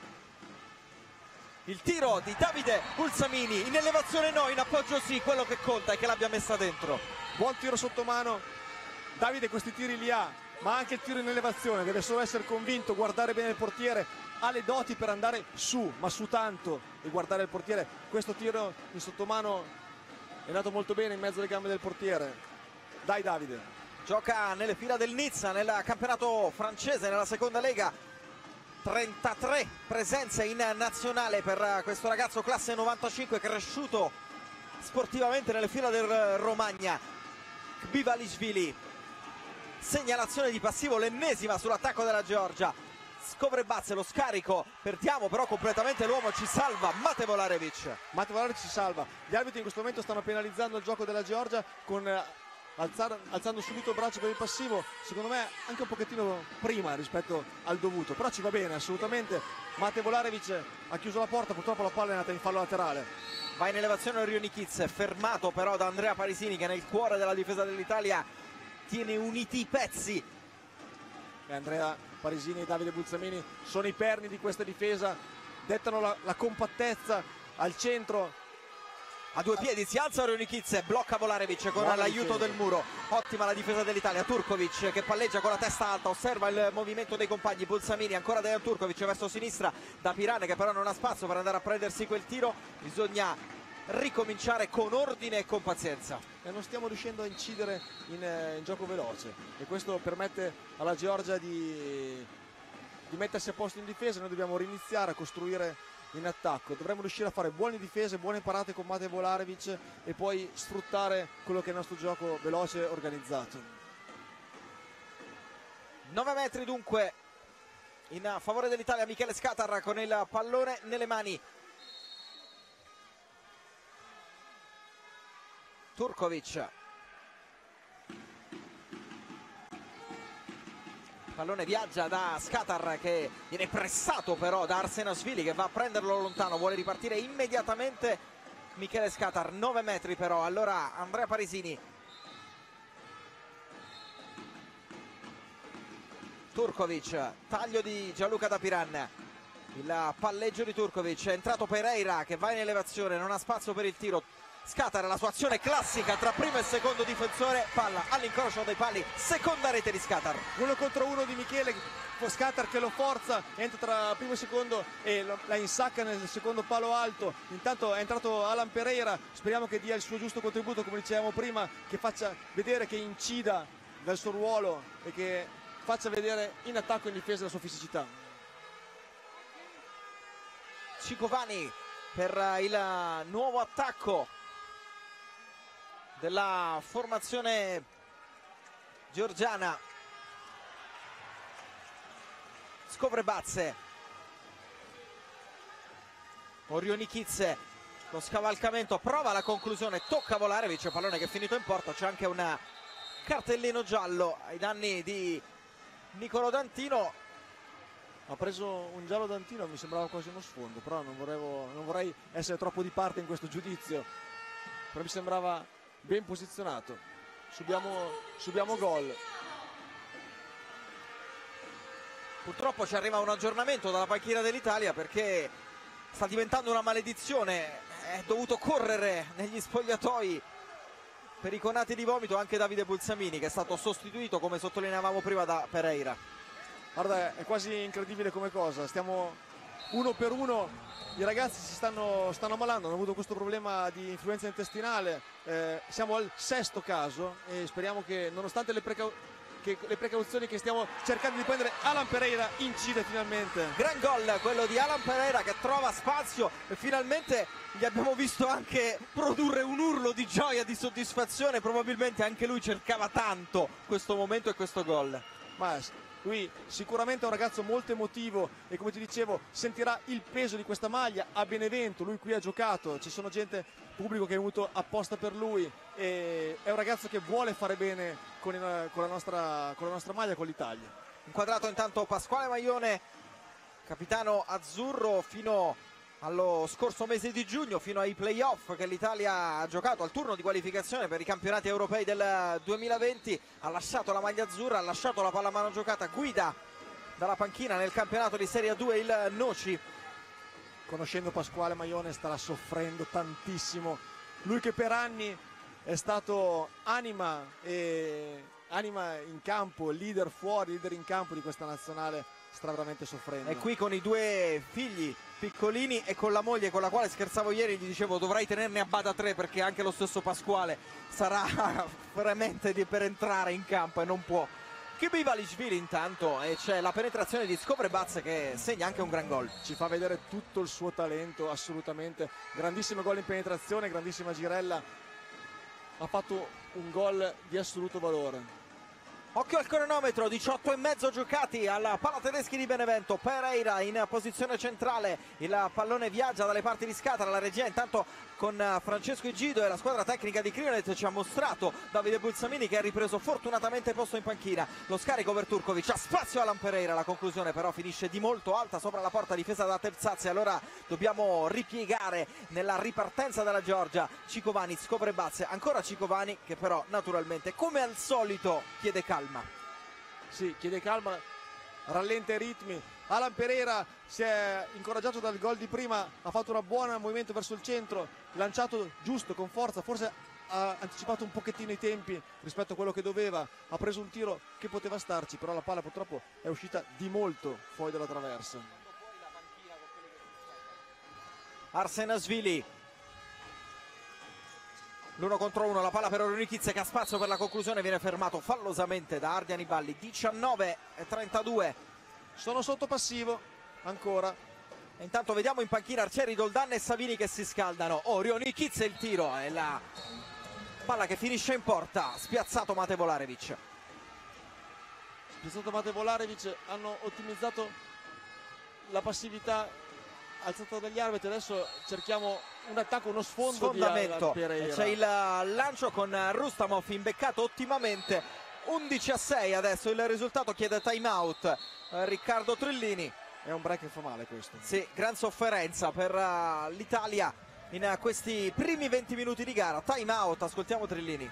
il tiro di Davide Bulzamini, in elevazione no, in appoggio sì, quello che conta è che l'abbia messa dentro. Buon tiro sotto mano, Davide questi tiri li ha, ma anche il tiro in elevazione, deve solo essere convinto, guardare bene il portiere, ha le doti per andare su, ma su tanto, e guardare il portiere. Questo tiro in sottomano è andato molto bene in mezzo alle gambe del portiere. Dai Davide. Gioca nelle fila del Nizza nel campionato francese, nella seconda lega. Trentatré presenze in nazionale per questo ragazzo classe novantacinque, cresciuto sportivamente nelle fila del Romagna. Kbivalishvili, segnalazione di passivo, l'ennesima sull'attacco della Georgia. Scovrebazze, lo scarico, perdiamo però completamente l'uomo, ci salva Mate Volarevic. Mate Volarevic ci salva. Gli arbitri in questo momento stanno penalizzando il gioco della Georgia con Alzar, alzando subito il braccio per il passivo, secondo me anche un pochettino prima rispetto al dovuto, però ci va bene assolutamente. Mate Volarevic ha chiuso la porta, purtroppo la palla è andata in fallo laterale. Va in elevazione Orionikidze, fermato però da Andrea Parisini che nel cuore della difesa dell'Italia tiene uniti i pezzi. E Andrea Parisini e Davide Bulzamini sono i perni di questa difesa, dettano la, la compattezza al centro. A due piedi si alza Orionikidze, blocca Volarevic con l'aiuto del muro. Ottima la difesa dell'Italia. Turkovic che palleggia con la testa alta, osserva il movimento dei compagni. Bulzamini, ancora Dejan Turkovic verso sinistra, Dapiran che però non ha spazio per andare a prendersi quel tiro. Bisogna ricominciare con ordine e con pazienza. E non stiamo riuscendo a incidere in, eh, in gioco veloce e questo permette alla Georgia di, di mettersi a posto in difesa. Noi dobbiamo riniziare a costruire in attacco, dovremmo riuscire a fare buone difese, buone parate con Mate Volarevic e poi sfruttare quello che è il nostro gioco veloce e organizzato. nove metri dunque in favore dell'Italia. Michele Skatar con il pallone nelle mani. Turkovic, pallone viaggia da Skatar che viene pressato però da Arsenashvili che va a prenderlo lontano, vuole ripartire immediatamente Michele Skatar. Nove metri però, allora Andrea Parisini. Turkovic, taglio di Gianluca Dapiran, il palleggio di Turkovic, è entrato Pereira che va in elevazione, non ha spazio per il tiro. Scatar, la sua azione classica tra primo e secondo difensore, palla all'incrocio dei pali, seconda rete di Scatar. Uno contro uno di Michele Scatar che lo forza, entra tra primo e secondo e lo, la insacca nel secondo palo alto. Intanto è entrato Alan Pereira, speriamo che dia il suo giusto contributo, come dicevamo prima, che faccia vedere, che incida nel suo ruolo e che faccia vedere in attacco e in difesa la sua fisicità. Ciccovani per il nuovo attacco della formazione georgiana. Scovrebazze, Orioni Chizze, lo scavalcamento, prova la conclusione, tocca Volarevic, pallone che è finito in porta. C'è anche un cartellino giallo ai danni di Nicolo D'Antino. Ha preso un giallo D'Antino, mi sembrava quasi uno sfondo, però non, volevo, non vorrei essere troppo di parte in questo giudizio, però mi sembrava ben posizionato. Subiamo, subiamo gol. Purtroppo ci arriva un aggiornamento dalla panchina dell'Italia perché sta diventando una maledizione, è dovuto correre negli spogliatoi per i conati di vomito anche Davide Pulsamini, che è stato sostituito, come sottolineavamo prima, da Pereira. Guarda, è quasi incredibile come cosa, stiamo uno per uno, i ragazzi si stanno, stanno ammalando, hanno avuto questo problema di influenza intestinale, eh, siamo al sesto caso e speriamo che, nonostante le precauzioni che le precauzioni che stiamo cercando di prendere, Alan Pereira incide finalmente. Gran gol quello di Alan Pereira, che trova spazio e finalmente gli abbiamo visto anche produrre un urlo di gioia, di soddisfazione. Probabilmente anche lui cercava tanto questo momento e questo gol. Ma lui sicuramente è un ragazzo molto emotivo e, come ti dicevo, sentirà il peso di questa maglia a Benevento. Lui qui ha giocato, ci sono gente, pubblico che è venuto apposta per lui, e è un ragazzo che vuole fare bene con, il, con, la, nostra, con la nostra maglia, con l'Italia. Inquadrato intanto Pasquale Maione, capitano azzurro fino allo scorso mese di giugno, fino ai playoff che l'Italia ha giocato al turno di qualificazione per i campionati europei del duemilaventi. Ha lasciato la maglia azzurra, ha lasciato la pallamano giocata, guida dalla panchina nel campionato di Serie due il Noci. Conoscendo Pasquale Maione starà soffrendo tantissimo, lui che per anni è stato anima, e, anima in campo, leader fuori, leader in campo di questa nazionale, sta veramente soffrendo. E qui con i due figli piccolini e con la moglie, con la quale scherzavo ieri, gli dicevo dovrai tenerne a bada tre, perché anche lo stesso Pasquale sarà fremente di, per entrare in campo e non può. Kibivališvili intanto, e c'è la penetrazione di Scovrebazze che segna anche un gran gol. Ci fa vedere tutto il suo talento, assolutamente. Grandissimo gol in penetrazione, grandissima girella. Ha fatto un gol di assoluto valore. Occhio al cronometro, diciotto e mezzo giocati alla Pala Tedeschi di Benevento. Pereira in posizione centrale, il pallone viaggia dalle parti di Scatar, la regia intanto con Francesco Igido e la squadra tecnica di Krionet ci ha mostrato Davide Pulsamini, che ha ripreso fortunatamente posto in panchina. Lo scarico per Turkovic, ha spazio Alan Pereira, la conclusione però finisce di molto alta sopra la porta difesa da Tevzazzi. Allora dobbiamo ripiegare nella ripartenza della Georgia. Ciccovani, Scovrebazze, ancora Ciccovani, che però naturalmente come al solito chiede calma. Sì, chiede calma, rallenta i ritmi. Alan Pereira si è incoraggiato dal gol di prima, ha fatto un buon movimento verso il centro, lanciato giusto, con forza, forse ha anticipato un pochettino i tempi rispetto a quello che doveva, ha preso un tiro che poteva starci, però la palla purtroppo è uscita di molto fuori dalla traversa. Arsenasvili, l'uno contro uno, la palla per Orioni Chizze che ha spazio per la conclusione, viene fermato fallosamente da Ardi Aniballi. Diciannove e trentadue. Sono sotto passivo ancora. E intanto vediamo in panchina Arcieri, Doldan e Savini che si scaldano. Orioni Chizze, il tiro e la palla che finisce in porta. Spiazzato Mate Volarevic. Spiazzato Mate Volarevic, hanno ottimizzato la passività alzata dagli arbitri. Adesso cerchiamo un attacco, uno sfondo Sfondamento. di Pereira. C'è il lancio con Rustamov imbeccato ottimamente. undici a sei adesso il risultato, chiede time out Riccardo Trillini. È un break che fa male questo. Sì, gran sofferenza per uh, l'Italia in uh, questi primi venti minuti di gara. Time out, ascoltiamo Trillini.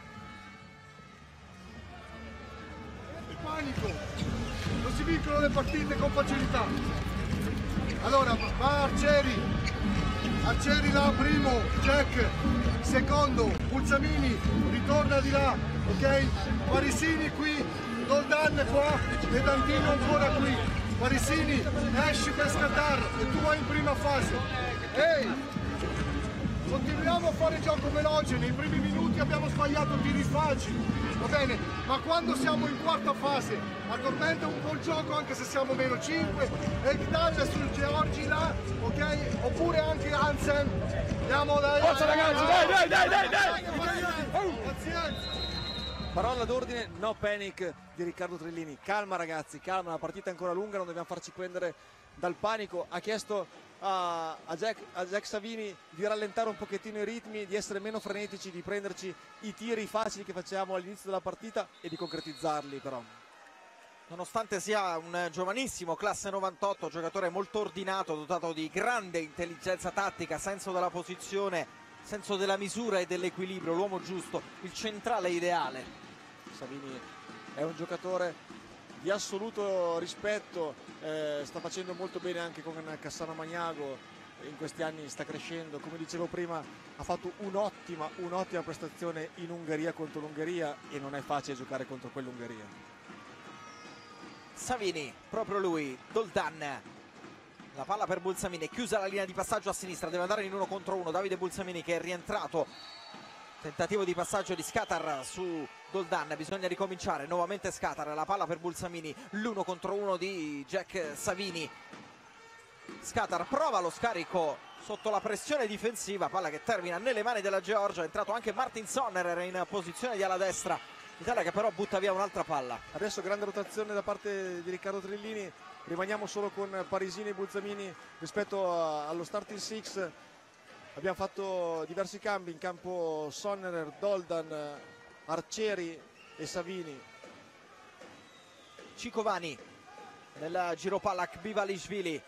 Il panico, non si vincono le partite con facilità. Allora va Arcieri, Arcieri là primo, Jack secondo, Bulzamini ritorna di là, ok? Parisini qui, Doldan qua e Dantino ancora qui. Parisini esci per scattare e tu vai in prima fase. Ehi! Continuiamo a fare gioco veloce, nei primi minuti abbiamo sbagliato tiri facili, va bene? Ma quando siamo in quarta fase addormenta un po' il gioco anche se siamo meno cinque, e Gdal sul Georgi là, ok? Oppure anche Hansen. Andiamo dai! Forza ragazzi, dai dai dai dai dai! Pazienza! Parola d'ordine, no panic di Riccardo Trillini. Calma ragazzi, calma, la partita è ancora lunga, non dobbiamo farci prendere dal panico. Ha chiesto a, a, Jack, a Jack Savini di rallentare un pochettino i ritmi, di essere meno frenetici, di prenderci i tiri facili che facevamo all'inizio della partita e di concretizzarli però. Nonostante sia un giovanissimo classe novantotto, giocatore molto ordinato, dotato di grande intelligenza tattica, senso della posizione, senso della misura e dell'equilibrio, l'uomo giusto, il centrale ideale. Savini è un giocatore di assoluto rispetto, eh, sta facendo molto bene anche con Cassano Magnago, in questi anni sta crescendo, come dicevo prima ha fatto un'ottima un'ottima prestazione in Ungheria contro l'Ungheria e non è facile giocare contro quell'Ungheria. Savini, proprio lui, Doldan, la palla per Bulzamini, chiusa la linea di passaggio a sinistra, deve andare in uno contro uno, Davide Bulzamini che è rientrato, tentativo di passaggio di Skatar su Doldan, bisogna ricominciare, nuovamente Skatar, la palla per Bulzamini, l'uno contro uno di Jack Savini. Skatar prova lo scarico sotto la pressione difensiva, palla che termina nelle mani della Georgia, è entrato anche Martin Sonnerer in posizione di ala destra, l'Italia che però butta via un'altra palla. Adesso grande rotazione da parte di Riccardo Trillini, rimaniamo solo con Parisini e Bulzamini rispetto a, allo starting six. Abbiamo fatto diversi cambi in campo, Sonnerer, Doldan, Arcieri e Savini. Cikovani nel giro palla, Kbivalishvili,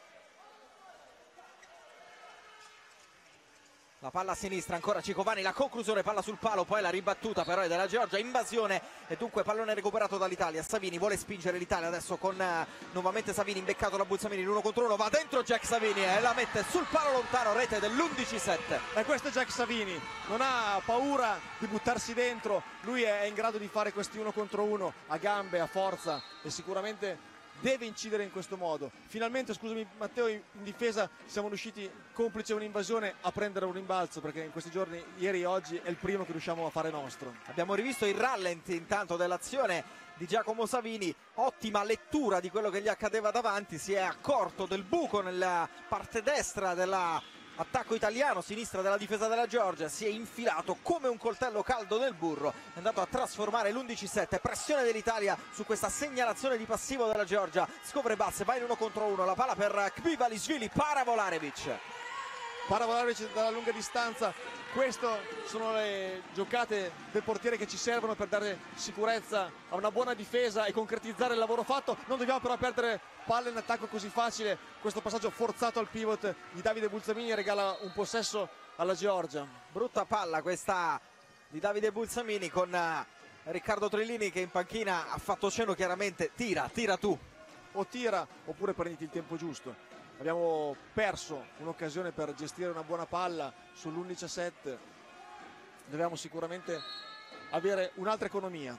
la palla a sinistra, ancora Cikovani, la conclusione, palla sul palo, poi la ribattuta però è della Georgia, invasione e dunque pallone recuperato dall'Italia. Savini vuole spingere l'Italia adesso con uh, nuovamente Savini imbeccato da Bulzamini, l'uno contro uno, va dentro Jack Savini e la mette sul palo lontano, rete dell'undici sette. E questo è Jack Savini, non ha paura di buttarsi dentro, lui è in grado di fare questi uno contro uno a gambe, a forza e sicuramente deve incidere in questo modo. Finalmente, scusami Matteo, in difesa siamo riusciti, complice un'invasione, a prendere un rimbalzo, perché in questi giorni, ieri e oggi, è il primo che riusciamo a fare nostro. Abbiamo rivisto il rallenti intanto dell'azione di Giacomo Savini, ottima lettura di quello che gli accadeva davanti, si è accorto del buco nella parte destra dell'attacco italiano, sinistra della difesa della Georgia, si è infilato come un coltello caldo nel burro, è andato a trasformare l'undici sette, pressione dell'Italia su questa segnalazione di passivo della Georgia. Skovrebac va in uno contro uno, la palla per Kbivalishvili, para Volarevic. Para Volarevic dalla lunga distanza, queste sono le giocate del portiere che ci servono per dare sicurezza a una buona difesa e concretizzare il lavoro fatto. Non dobbiamo però perdere palle in attacco così facile, questo passaggio forzato al pivot di Davide Bulzamini regala un possesso alla Georgia. Brutta palla questa di Davide Bulzamini con Riccardo Trillini che in panchina ha fatto cenno chiaramente, tira, tira tu. O tira oppure prenditi il tempo giusto. Abbiamo perso un'occasione per gestire una buona palla sull'undici sette, dobbiamo sicuramente avere un'altra economia.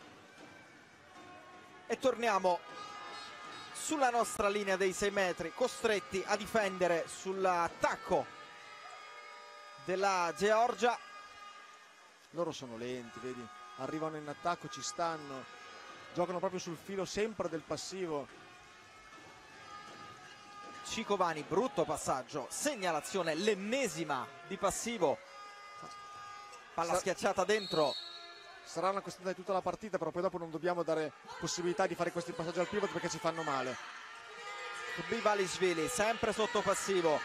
E torniamo sulla nostra linea dei sei metri, costretti a difendere sull'attacco della Georgia. Loro sono lenti, vedi, arrivano in attacco, ci stanno, giocano proprio sul filo sempre del passivo. Cikovani, brutto passaggio, segnalazione, l'ennesima di passivo, palla Sa schiacciata dentro. Sarà una questione di tutta la partita, però poi dopo non dobbiamo dare possibilità di fare questi passaggi al pivot perché ci fanno male. Kbivalishvili sempre sotto passivo,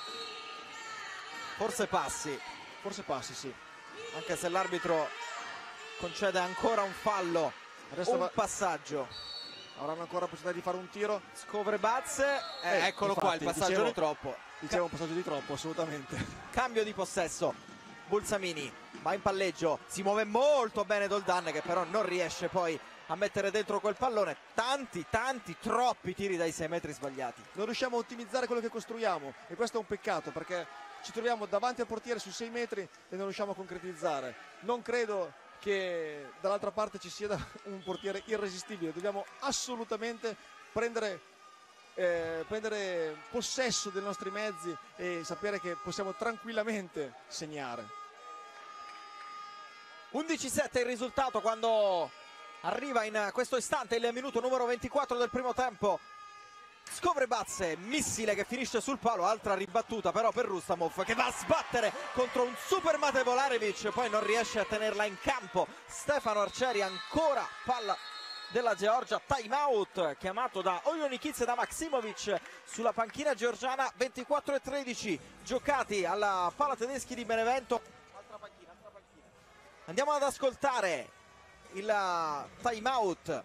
forse passi, forse passi sì, anche se l'arbitro concede ancora un fallo. Adesso un va... passaggio. Avranno ancora la possibilità di fare un tiro. Skovrebac, eh, eh, eccolo infatti, qua il passaggio dicevo, di troppo. Dicevo un passaggio di troppo, assolutamente. Cambio di possesso, Bulzamini va in palleggio, si muove molto bene Doldan che però non riesce poi a mettere dentro quel pallone. Tanti, tanti, troppi tiri dai sei metri sbagliati. Non riusciamo a ottimizzare quello che costruiamo e questo è un peccato perché ci troviamo davanti al portiere su sei metri e non riusciamo a concretizzare. Non credo che dall'altra parte ci sia un portiere irresistibile, dobbiamo assolutamente prendere, eh, prendere possesso dei nostri mezzi e sapere che possiamo tranquillamente segnare. undici sette il risultato quando arriva in questo istante il minuto numero ventiquattro del primo tempo. Skovrebadze, missile che finisce sul palo, altra ribattuta però per Rustamov che va a sbattere contro un super Mate Volarevic, poi non riesce a tenerla in campo Stefano Arcieri. Ancora palla della Georgia, time out chiamato da Oljonikidze e da Maksimovic sulla panchina georgiana. Ventiquattro e tredici giocati alla Pala Tedeschi di Benevento. Altra panchina, altra panchina. Andiamo ad ascoltare il time out.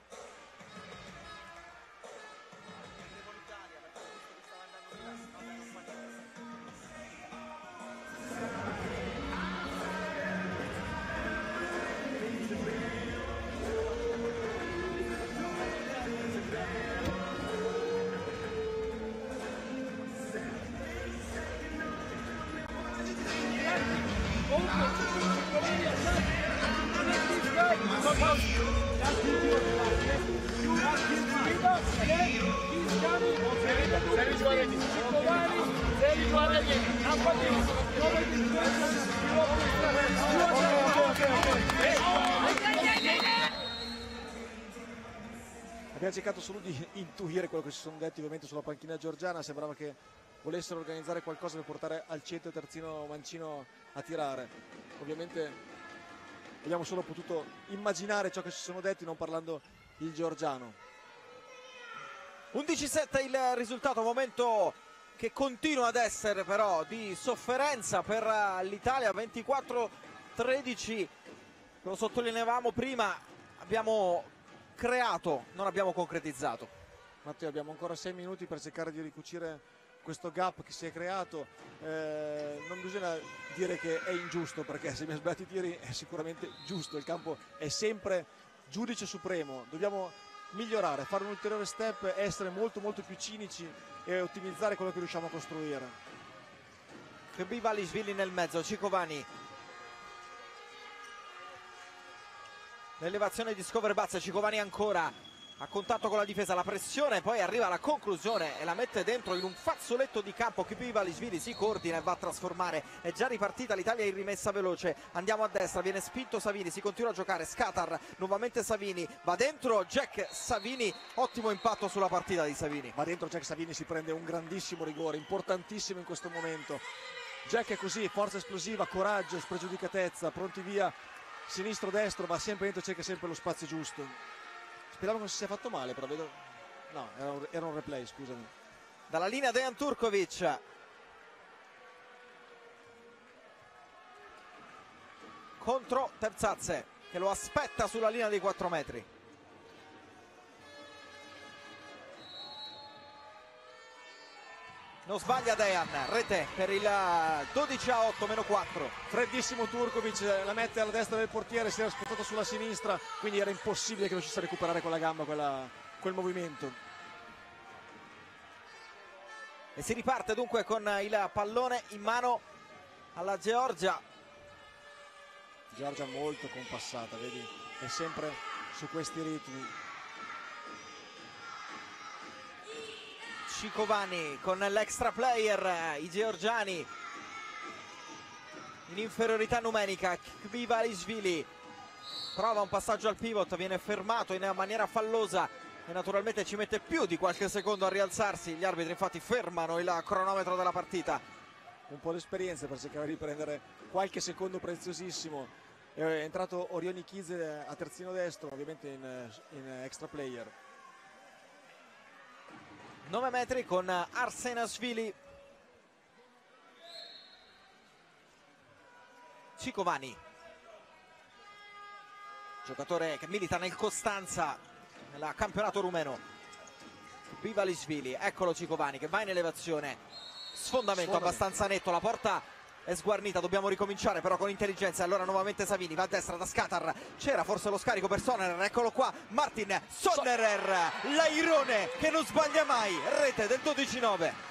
Abbiamo cercato solo di intuire quello che si sono detti ovviamente sulla panchina georgiana, sembrava che volessero organizzare qualcosa per portare al centro il terzino mancino a tirare. Ovviamente abbiamo solo potuto immaginare ciò che si sono detti non parlando il georgiano. undici sette il risultato, momento che continua ad essere però di sofferenza per l'Italia. Ventiquattro tredici, lo sottolineavamo prima, abbiamo creato, non abbiamo concretizzato. Matteo, abbiamo ancora sei minuti per cercare di ricucire questo gap che si è creato. Eh, non bisogna dire che è ingiusto, perché se abbiamo sbagliato i tiri è sicuramente giusto, il campo è sempre giudice supremo, dobbiamo migliorare, fare un ulteriore step, essere molto molto più cinici e ottimizzare quello che riusciamo a costruire. Kbivalishvili nel mezzo, Cikovani, l'elevazione di Skovrebadze, Cikovani ancora a contatto con la difesa, la pressione, poi arriva la conclusione e la mette dentro in un fazzoletto di campo. Kbivalishvili si coordina e va a trasformare. È già ripartita l'Italia in rimessa veloce. Andiamo a destra, viene spinto Savini, si continua a giocare. Skatar, nuovamente Savini, va dentro Jack Savini, ottimo impatto sulla partita di Savini. Va dentro Jack Savini, si prende un grandissimo rigore, importantissimo in questo momento. Jack è così, forza esplosiva, coraggio, spregiudicatezza, pronti via, sinistro-destro, va sempre dentro, cerca sempre lo spazio giusto. Speravo che non si sia fatto male, però vedo... No, era un, era un replay, scusami. Dalla linea Dejan Turkovic. Contro Terzacze, che lo aspetta sulla linea dei quattro metri. Non sbaglia Dejan, rete per il dodici a otto meno quattro. Freddissimo Turkovic, la mette alla destra del portiere, si era spostato sulla sinistra, quindi era impossibile che riuscisse a recuperare con la gamba quella, quel movimento. E si riparte dunque con il pallone in mano alla Georgia. Georgia molto compassata, vedi? È sempre su questi ritmi. Cikovani con l'extra player, i georgiani in inferiorità numerica. Kbivalishvili prova un passaggio al pivot, viene fermato in maniera fallosa e naturalmente ci mette più di qualche secondo a rialzarsi. Gli arbitri infatti fermano il cronometro della partita. Un po' d'esperienza per cercare di prendere qualche secondo preziosissimo. È entrato Oljonikidze a terzino destro, ovviamente in, in extra player. nove metri con Arsenashvili. Cikovani, giocatore che milita nel Costanza, nel campionato rumeno. Kbivalishvili, eccolo Cikovani che va in elevazione, sfondamento abbastanza netto, la porta è sguarnita, dobbiamo ricominciare però con intelligenza. Allora nuovamente Savini va a destra da Skatar, c'era forse lo scarico per Sonnerer, eccolo qua Martin Sonnerer, l'airone che non sbaglia mai, rete del dodici nove.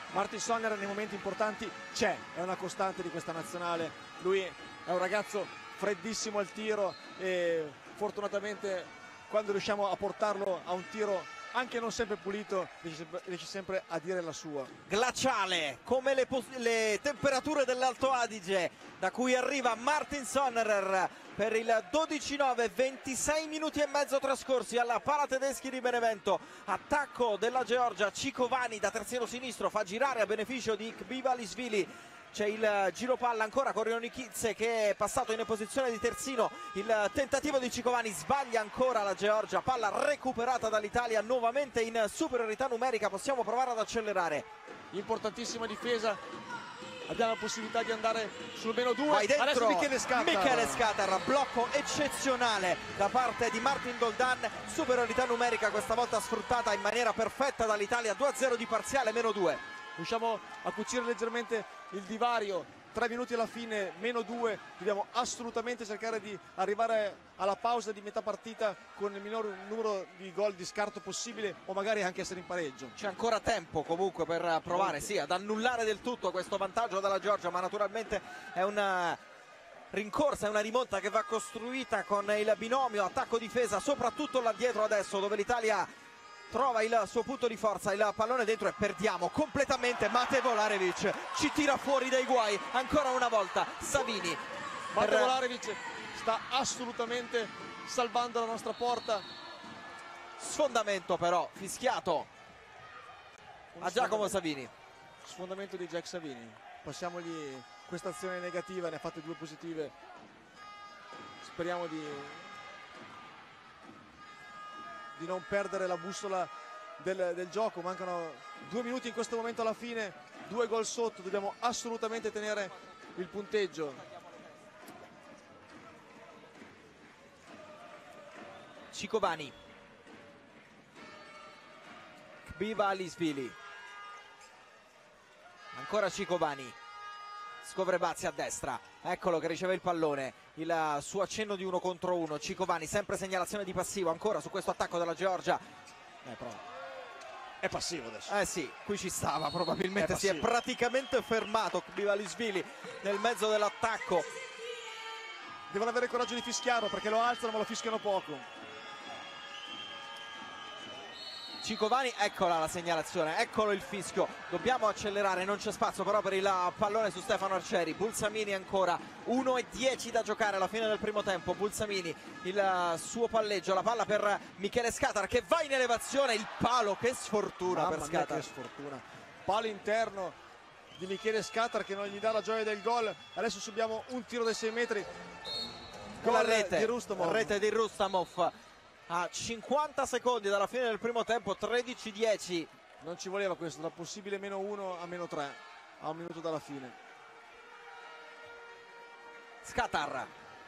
Martin Sonnerer nei momenti importanti c'è, è una costante di questa nazionale. Lui è un ragazzo freddissimo al tiro e fortunatamente quando riusciamo a portarlo a un tiro anche non sempre pulito riesce sempre a dire la sua. Glaciale come le, le temperature dell'Alto Adige, da cui arriva Martin Sonnerer per il dodici nove, ventisei minuti e mezzo trascorsi alla Pala Tedeschi di Benevento. Attacco della Georgia, Cikovani da terzino sinistro fa girare a beneficio di Kbivalishvili. C'è il giro palla ancora con Rionikidze che è passato in posizione di terzino. Il tentativo di Cikovani, sbaglia ancora la Georgia, palla recuperata dall'Italia nuovamente in superiorità numerica. Possiamo provare ad accelerare. Importantissima difesa, abbiamo la possibilità di andare sul meno due. Vai dentro. Adesso Michele Scatar. Michele Scatar, blocco eccezionale da parte di Martin Doldan, superiorità numerica questa volta sfruttata in maniera perfetta dall'Italia. Due a zero di parziale, meno due. Riusciamo a cucire leggermente il divario, tre minuti alla fine, meno due, dobbiamo assolutamente cercare di arrivare alla pausa di metà partita con il minor numero di gol di scarto possibile o magari anche essere in pareggio. C'è ancora tempo comunque per provare sì, ad annullare del tutto questo vantaggio della Georgia, ma naturalmente è una rincorsa, è una rimonta che va costruita con il binomio attacco-difesa, soprattutto là dietro adesso dove l'Italia trova il suo punto di forza. Il pallone dentro e perdiamo completamente. Mate Volarevic ci tira fuori dai guai ancora una volta. Savini. Mate per... Volarevic sta assolutamente salvando la nostra porta. Sfondamento però fischiato Un a Giacomo Savini. Sfondamento di Jack Savini. Passiamogli questa azione negativa, ne ha fatte due positive. Speriamo di di non perdere la bussola del, del gioco. Mancano due minuti in questo momento alla fine, due gol sotto, dobbiamo assolutamente tenere il punteggio. Cikovani, Kbivalishvili, ancora Cikovani, Skovrebazzi a destra, eccolo che riceve il pallone, il suo accenno di uno contro uno. Cikovani, sempre segnalazione di passivo ancora su questo attacco della Georgia. Eh, però è passivo adesso. Eh sì, qui ci stava, probabilmente è si è praticamente fermato Kbivalishvili nel mezzo dell'attacco. Devono avere il coraggio di fischiarlo perché lo alzano ma lo fischiano poco. Cikovani, eccola la segnalazione, eccolo il fischio, dobbiamo accelerare, non c'è spazio però per il pallone su Stefano Arcieri. Bulsamini ancora, uno e dieci da giocare alla fine del primo tempo. Bulsamini, il suo palleggio, la palla per Michele Scatar che va in elevazione, il palo, che sfortuna. Mamma per Scatar. Che sfortuna, palo interno di Michele Scatar che non gli dà la gioia del gol. Adesso subiamo un tiro dai sei metri, con la rete di Rustamov. rete di Rustamov a cinquanta secondi dalla fine del primo tempo, tredici dieci. Non ci voleva questo, da possibile meno uno a meno tre a un minuto dalla fine. Scatar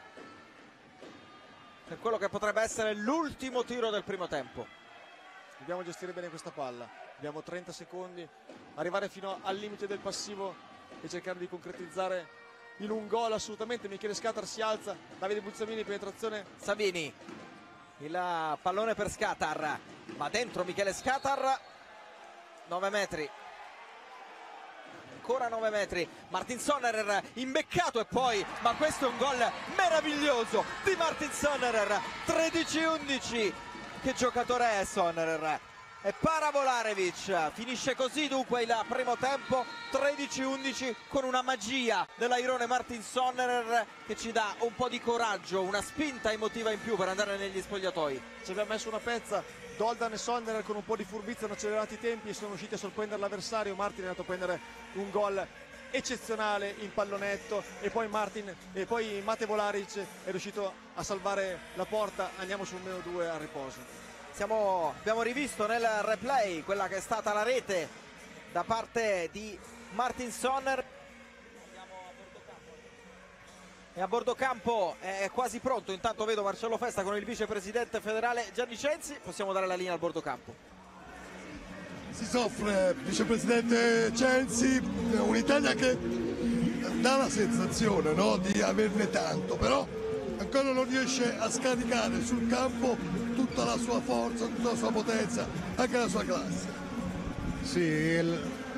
per quello che potrebbe essere l'ultimo tiro del primo tempo. Dobbiamo gestire bene questa palla, abbiamo trenta secondi, arrivare fino al limite del passivo e cercare di concretizzare in un gol assolutamente. Michele Scatar si alza, Davide Bulsamini, penetrazione. Savini, il pallone per Scatar, ma dentro Michele Scatar, nove metri, ancora nove metri. Martin Sonnerer imbeccato e poi, ma questo è un gol meraviglioso di Martin Sonnerer. Tredici undici, che giocatore è Sonnerer? E para Volarevic. Finisce così dunque il primo tempo, tredici undici, con una magia dell'airone Martin Sonnerer che ci dà un po' di coraggio, una spinta emotiva in più per andare negli spogliatoi. Ci abbiamo messo una pezza, Doldan e Sonnerer con un po' di furbizia hanno accelerato i tempi e sono riusciti a sorprendere l'avversario. Martin è andato a prendere un gol eccezionale in pallonetto e poi Martin e poi Mate Volaric è riuscito a salvare la porta. Andiamo sul meno due al riposo. Siamo, abbiamo rivisto nel replay quella che è stata la rete da parte di Martin Sonnerer. E a bordo campo è quasi pronto, intanto vedo Marcello Festa con il vicepresidente federale Gianni Censi. Possiamo dare la linea al bordo campo. Si soffre, vicepresidente Censi, un'Italia che dà la sensazione, no, di averne tanto, però ancora non riesce a scaricare sul campo tutta la sua forza, tutta la sua potenza, anche la sua classe. Sì, il,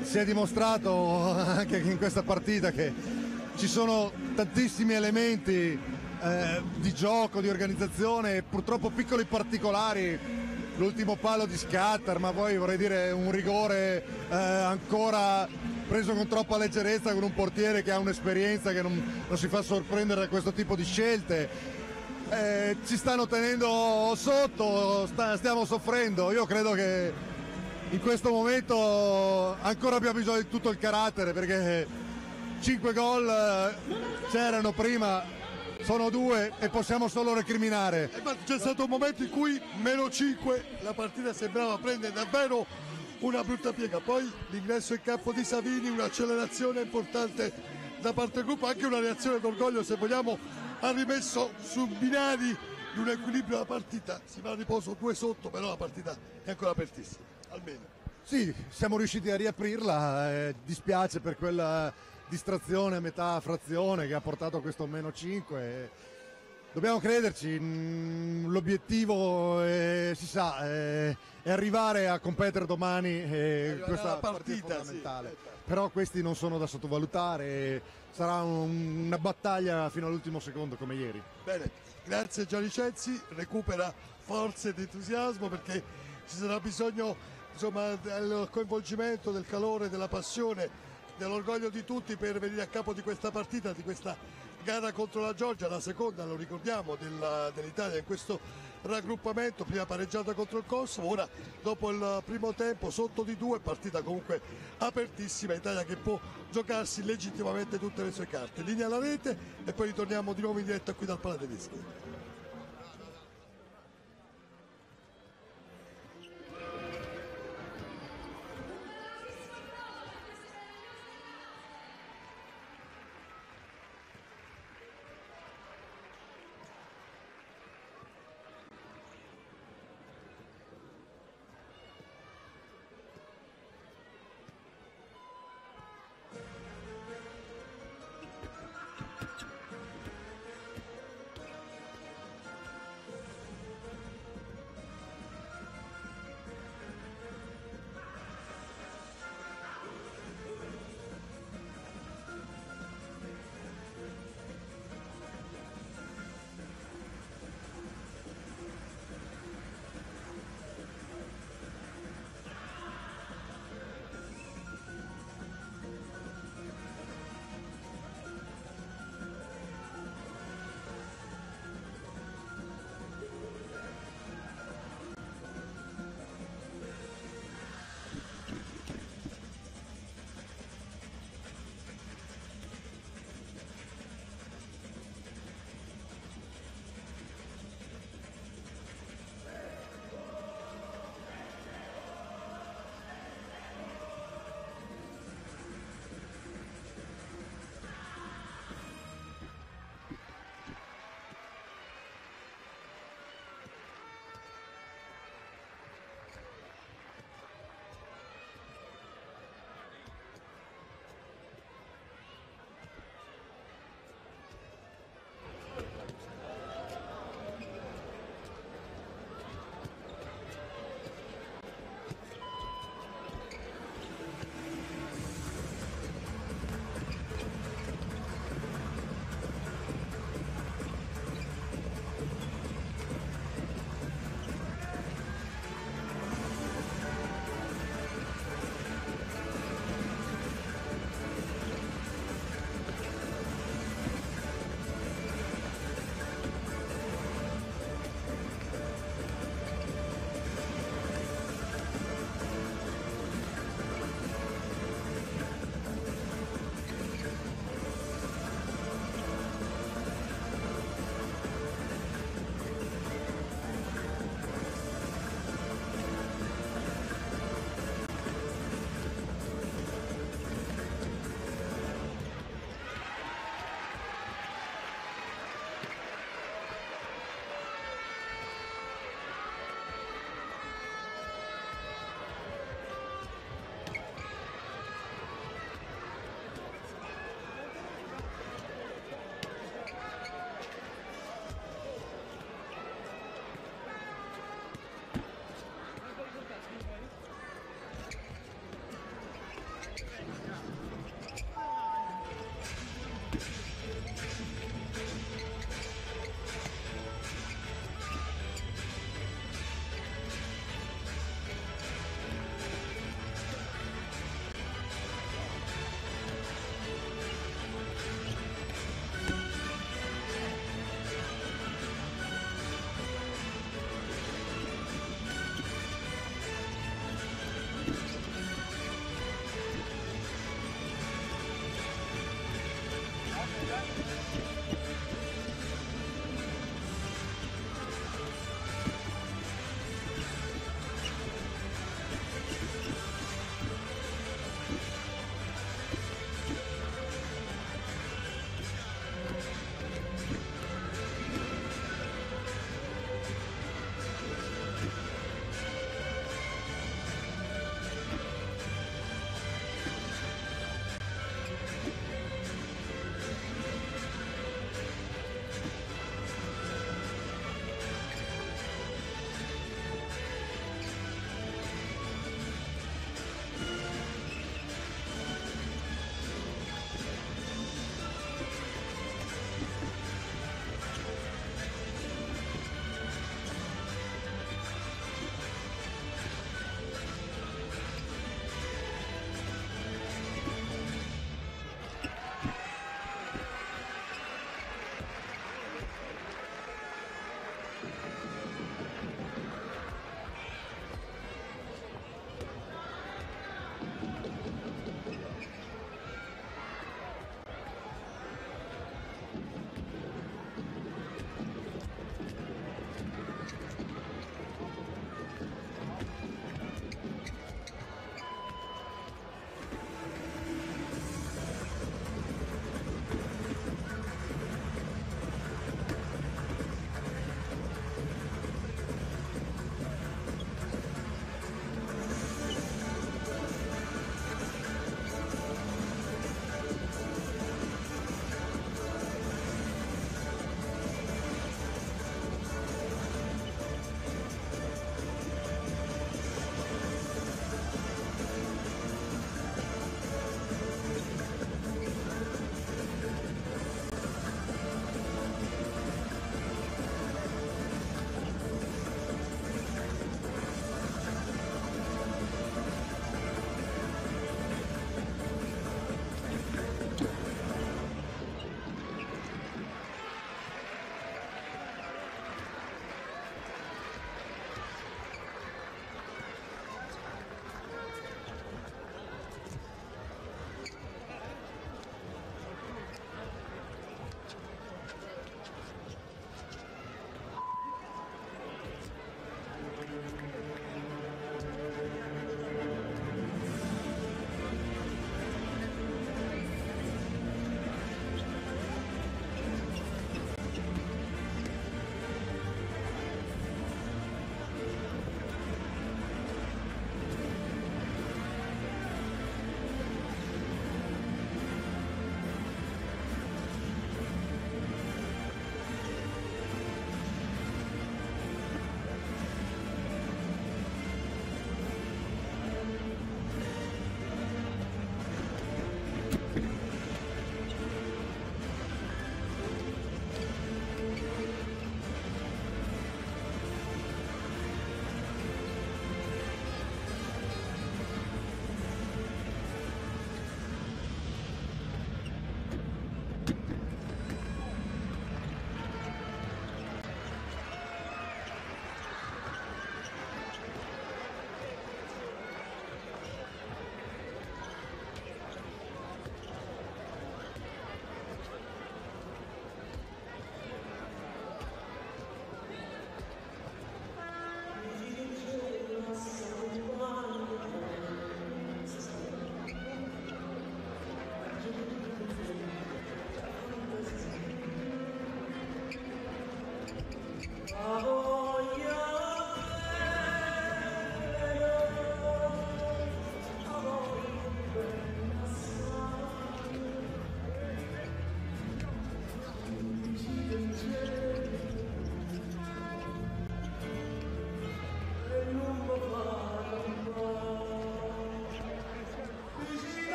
si è dimostrato anche in questa partita che ci sono tantissimi elementi eh, di gioco, di organizzazione, purtroppo piccoli particolari, l'ultimo palo di Scatter, ma poi vorrei dire un rigore eh, ancora preso con troppa leggerezza, con un portiere che ha un'esperienza, che non, non si fa sorprendere da questo tipo di scelte. Eh, ci stanno tenendo sotto, sta, stiamo soffrendo. Io credo che in questo momento ancora abbiamo bisogno di tutto il carattere, perché cinque gol c'erano prima, sono due e possiamo solo recriminare. C'è stato un momento in cui meno cinque la partita sembrava prendere davvero una brutta piega, poi l'ingresso in campo di Savini, un'accelerazione importante da parte del gruppo, anche una reazione d'orgoglio, se vogliamo, ha rimesso su binari di un equilibrio la partita. Si va a riposo due sotto, però la partita è ancora apertissima, almeno. Sì, siamo riusciti a riaprirla, eh, dispiace per quella distrazione a metà frazione che ha portato a questo meno cinque. Dobbiamo crederci, l'obiettivo è, si sa, è, è arrivare a competere domani, e questa partita è fondamentale. Sì. Però questi non sono da sottovalutare, sarà un, una battaglia fino all'ultimo secondo come ieri. Bene, grazie Giannicenzi, recupera forze ed entusiasmo, perché ci sarà bisogno, insomma, del coinvolgimento, del calore, della passione, dell'orgoglio di tutti per venire a capo di questa partita, di questa gara contro la Georgia, la seconda, lo ricordiamo, della, dell'Italia in questo raggruppamento, prima pareggiata contro il Kosovo, ora dopo il primo tempo sotto di due, partita comunque apertissima, Italia che può giocarsi legittimamente tutte le sue carte. Linea alla rete e poi ritorniamo di nuovo in diretta qui dal Palatedeschi.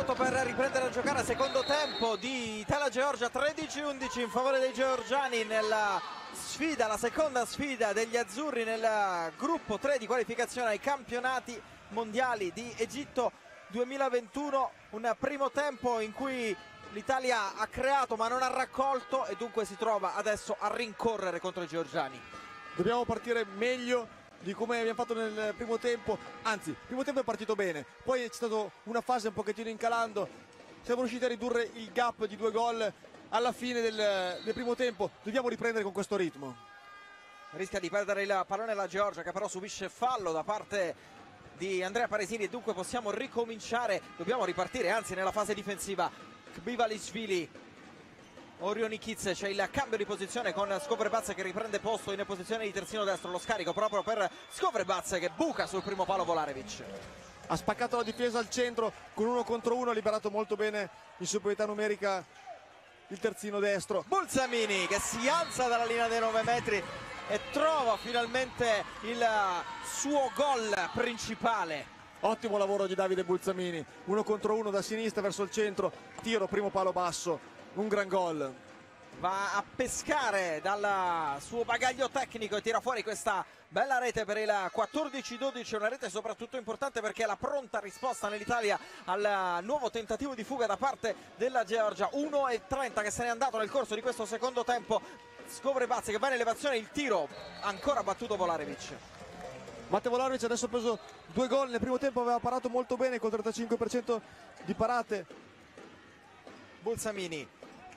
minuto per riprendere a giocare, secondo tempo di Italia-Georgia, tredici undici in favore dei georgiani nella sfida, la seconda sfida degli azzurri nel gruppo tre di qualificazione ai campionati mondiali di Egitto duemilaventuno. Un primo tempo in cui l'Italia ha creato ma non ha raccolto e dunque si trova adesso a rincorrere contro i georgiani. Dobbiamo partire meglio di come abbiamo fatto nel primo tempo, anzi il primo tempo è partito bene, poi c'è stata una fase un pochettino incalando, siamo riusciti a ridurre il gap di due gol alla fine del, del primo tempo. Dobbiamo riprendere con questo ritmo. Rischia di perdere il pallone la Georgia, che però subisce fallo da parte di Andrea Paresini e dunque possiamo ricominciare, dobbiamo ripartire anzi nella fase difensiva. Kbivalishvili, Orion Ichidze, c'è il cambio di posizione con Skovrebadze che riprende posto in posizione di terzino destro, lo scarico proprio per Skovrebadze che buca sul primo palo Volarevic. Ha spaccato la difesa al centro con uno contro uno, ha liberato molto bene in superiorità numerica il terzino destro. Bulzamini che si alza dalla linea dei nove metri e trova finalmente il suo gol principale. Ottimo lavoro di Davide Bulzamini, uno contro uno da sinistra verso il centro, tiro, primo palo basso. Un gran gol. Va a pescare dal suo bagaglio tecnico e tira fuori questa bella rete per il quattordici dodici, una rete soprattutto importante perché è la pronta risposta nell'Italia al nuovo tentativo di fuga da parte della Georgia. uno e trenta che se n'è andato nel corso di questo secondo tempo. Skovrebadze che va in elevazione, il tiro ancora battuto Volarevic. Mate Volarevic adesso ha preso due gol, nel primo tempo aveva parato molto bene con il trentacinque per cento di parate. Bulzamini,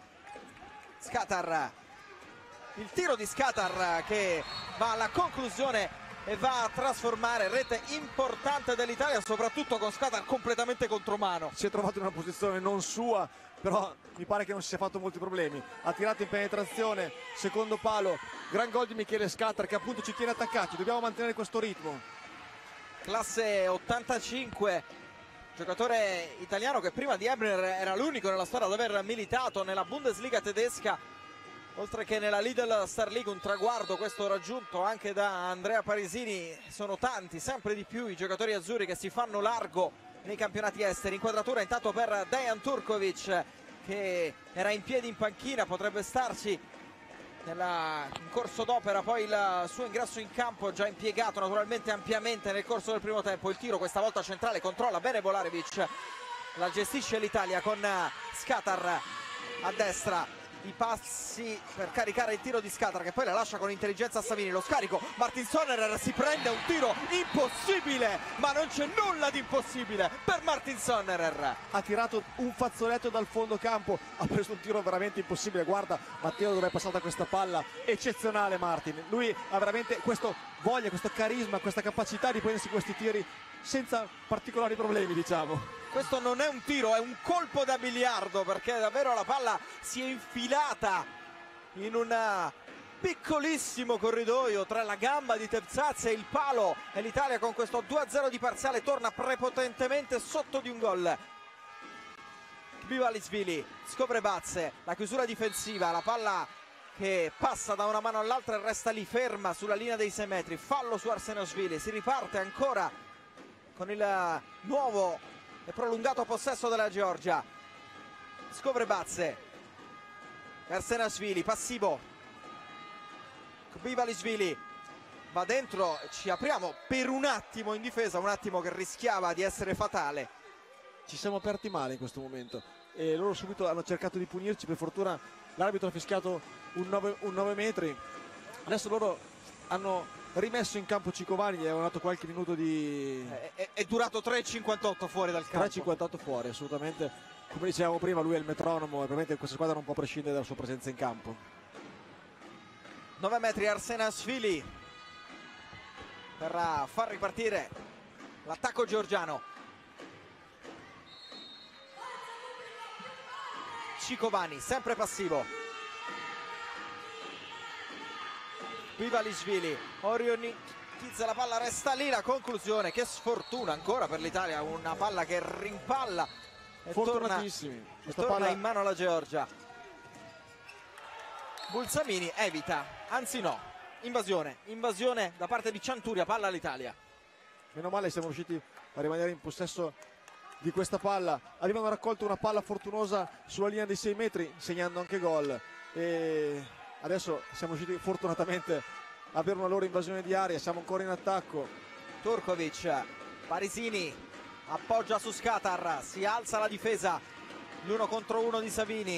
Skatar, il tiro di Skatar che va alla conclusione e va a trasformare rete importante dell'Italia, soprattutto con Skatar completamente contromano. Si è trovato in una posizione non sua, però mi pare che non si sia fatto molti problemi. Ha tirato in penetrazione, secondo palo, gran gol di Michele Skatar che appunto ci tiene attaccati, dobbiamo mantenere questo ritmo. Classe ottantacinque, giocatore italiano che prima di Ebner era l'unico nella storia ad aver militato nella Bundesliga tedesca, oltre che nella Lidl Star League, un traguardo questo raggiunto anche da Andrea Paresini. Sono tanti, sempre di più i giocatori azzurri che si fanno largo nei campionati esteri. Inquadratura intanto per Dejan Turkovic che era in piedi in panchina, potrebbe starci nella, in corso d'opera poi il suo ingresso in campo, già impiegato naturalmente ampiamente nel corso del primo tempo. Il tiro questa volta centrale, controlla bene Volarevic, la gestisce l'Italia con Skatar a destra, i passi per caricare il tiro di Skatar che poi la lascia con intelligenza a Savini, lo scarico, Martin Sonnerer si prende un tiro impossibile, ma non c'è nulla di impossibile per Martin Sonnerer. Ha tirato un fazzoletto dal fondo campo, ha preso un tiro veramente impossibile. Guarda Matteo dove è passata questa palla, eccezionale Martin, lui ha veramente questo voglia, questo carisma, questa capacità di prendersi questi tiri senza particolari problemi, diciamo. Questo non è un tiro, è un colpo da biliardo perché davvero la palla si è infilata in un piccolissimo corridoio tra la gamba di Tevzaz e il palo e l'Italia con questo due a zero di parziale torna prepotentemente sotto di un gol. Kbivalishvili, Skovrebadze, la chiusura difensiva, la palla che passa da una mano all'altra e resta lì ferma sulla linea dei sei metri, fallo su Arsenashvili, si riparte ancora con il nuovo e prolungato possesso della Georgia. Skovrebadze, Arsenashvili, passivo, Kbivalishvili va dentro, ci apriamo per un attimo in difesa, un attimo che rischiava di essere fatale. Ci siamo aperti male in questo momento e loro subito hanno cercato di punirci, per fortuna l'arbitro ha fischiato un nove metri. Adesso loro hanno rimesso in campo Cicovani, gli avevano dato qualche minuto di... È, è, è durato tre e cinquantotto fuori dal campo. tre e cinquantotto fuori, assolutamente. Come dicevamo prima, lui è il metronomo e probabilmente questa squadra non può prescindere dalla sua presenza in campo. nove metri Arsenashvili per far ripartire l'attacco georgiano. Cicovani, sempre passivo. Kbivalishvili, Orion Ichidze, la palla resta lì, la conclusione, che sfortuna ancora per l'Italia, una palla che rimpalla e torna, e torna palla... in mano alla Georgia. Bulzamini evita, anzi no, invasione, invasione da parte di Cianturia, palla all'Italia. Meno male siamo riusciti a rimanere in possesso di questa palla, avevano raccolto una palla fortunosa sulla linea dei sei metri, segnando anche gol, e adesso siamo riusciti fortunatamente a avere una loro invasione di area, siamo ancora in attacco. Turkovic, Parisini appoggia su Skatar, si alza la difesa, l'uno contro uno di Savini.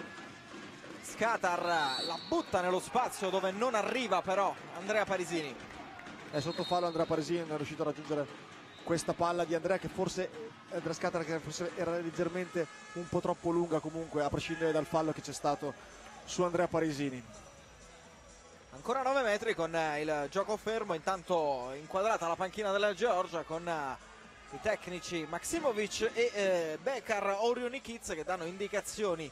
Skatar la butta nello spazio dove non arriva però Andrea Parisini. È sotto fallo Andrea Parisini, non è riuscito a raggiungere questa palla di Andrea, che forse Andrea Skatar che forse era leggermente un po' troppo lunga, comunque a prescindere dal fallo che c'è stato su Andrea Parisini. Ancora nove metri con il gioco fermo, intanto inquadrata la panchina della Georgia con i tecnici Maksimovic e eh, Bekar Orionikic che danno indicazioni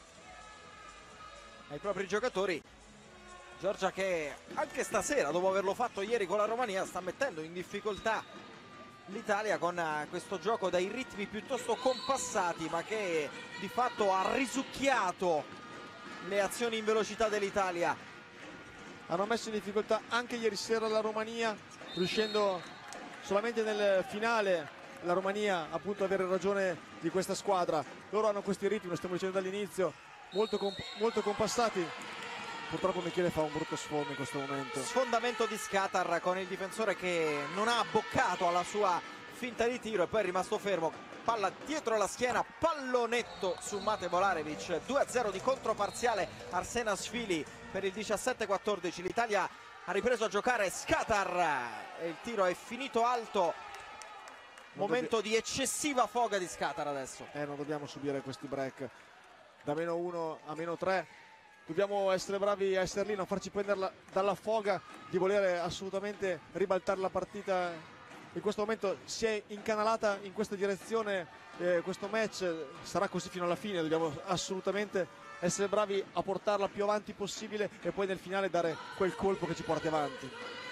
ai propri giocatori. Georgia che anche stasera, dopo averlo fatto ieri con la Romania, sta mettendo in difficoltà l'Italia con questo gioco dai ritmi piuttosto compassati, ma che di fatto ha risucchiato le azioni in velocità dell'Italia. Hanno messo in difficoltà anche ieri sera la Romania, riuscendo solamente nel finale la Romania appunto a avere ragione di questa squadra. Loro hanno questi ritmi, lo stiamo dicendo dall'inizio, molto, comp molto compassati. Purtroppo Michele fa un brutto sfondo in questo momento. Sfondamento di Skatar con il difensore che non ha abboccato alla sua finta di tiro e poi è rimasto fermo. Palla dietro la schiena, pallonetto su Mate Volarevic. Due a zero di controparziale Arsenashvili per il diciassette quattordici. L'Italia ha ripreso a giocare Skatar e il tiro è finito alto. Momento di eccessiva foga di Skatar adesso. Eh, non dobbiamo subire questi break da meno uno a meno tre. Dobbiamo essere bravi a essere lì, non farci prendere dalla foga di volere assolutamente ribaltare la partita. In questo momento si è incanalata in questa direzione, eh, questo match sarà così fino alla fine. Dobbiamo assolutamente essere bravi a portarla più avanti possibile e poi nel finale dare quel colpo che ci porti avanti.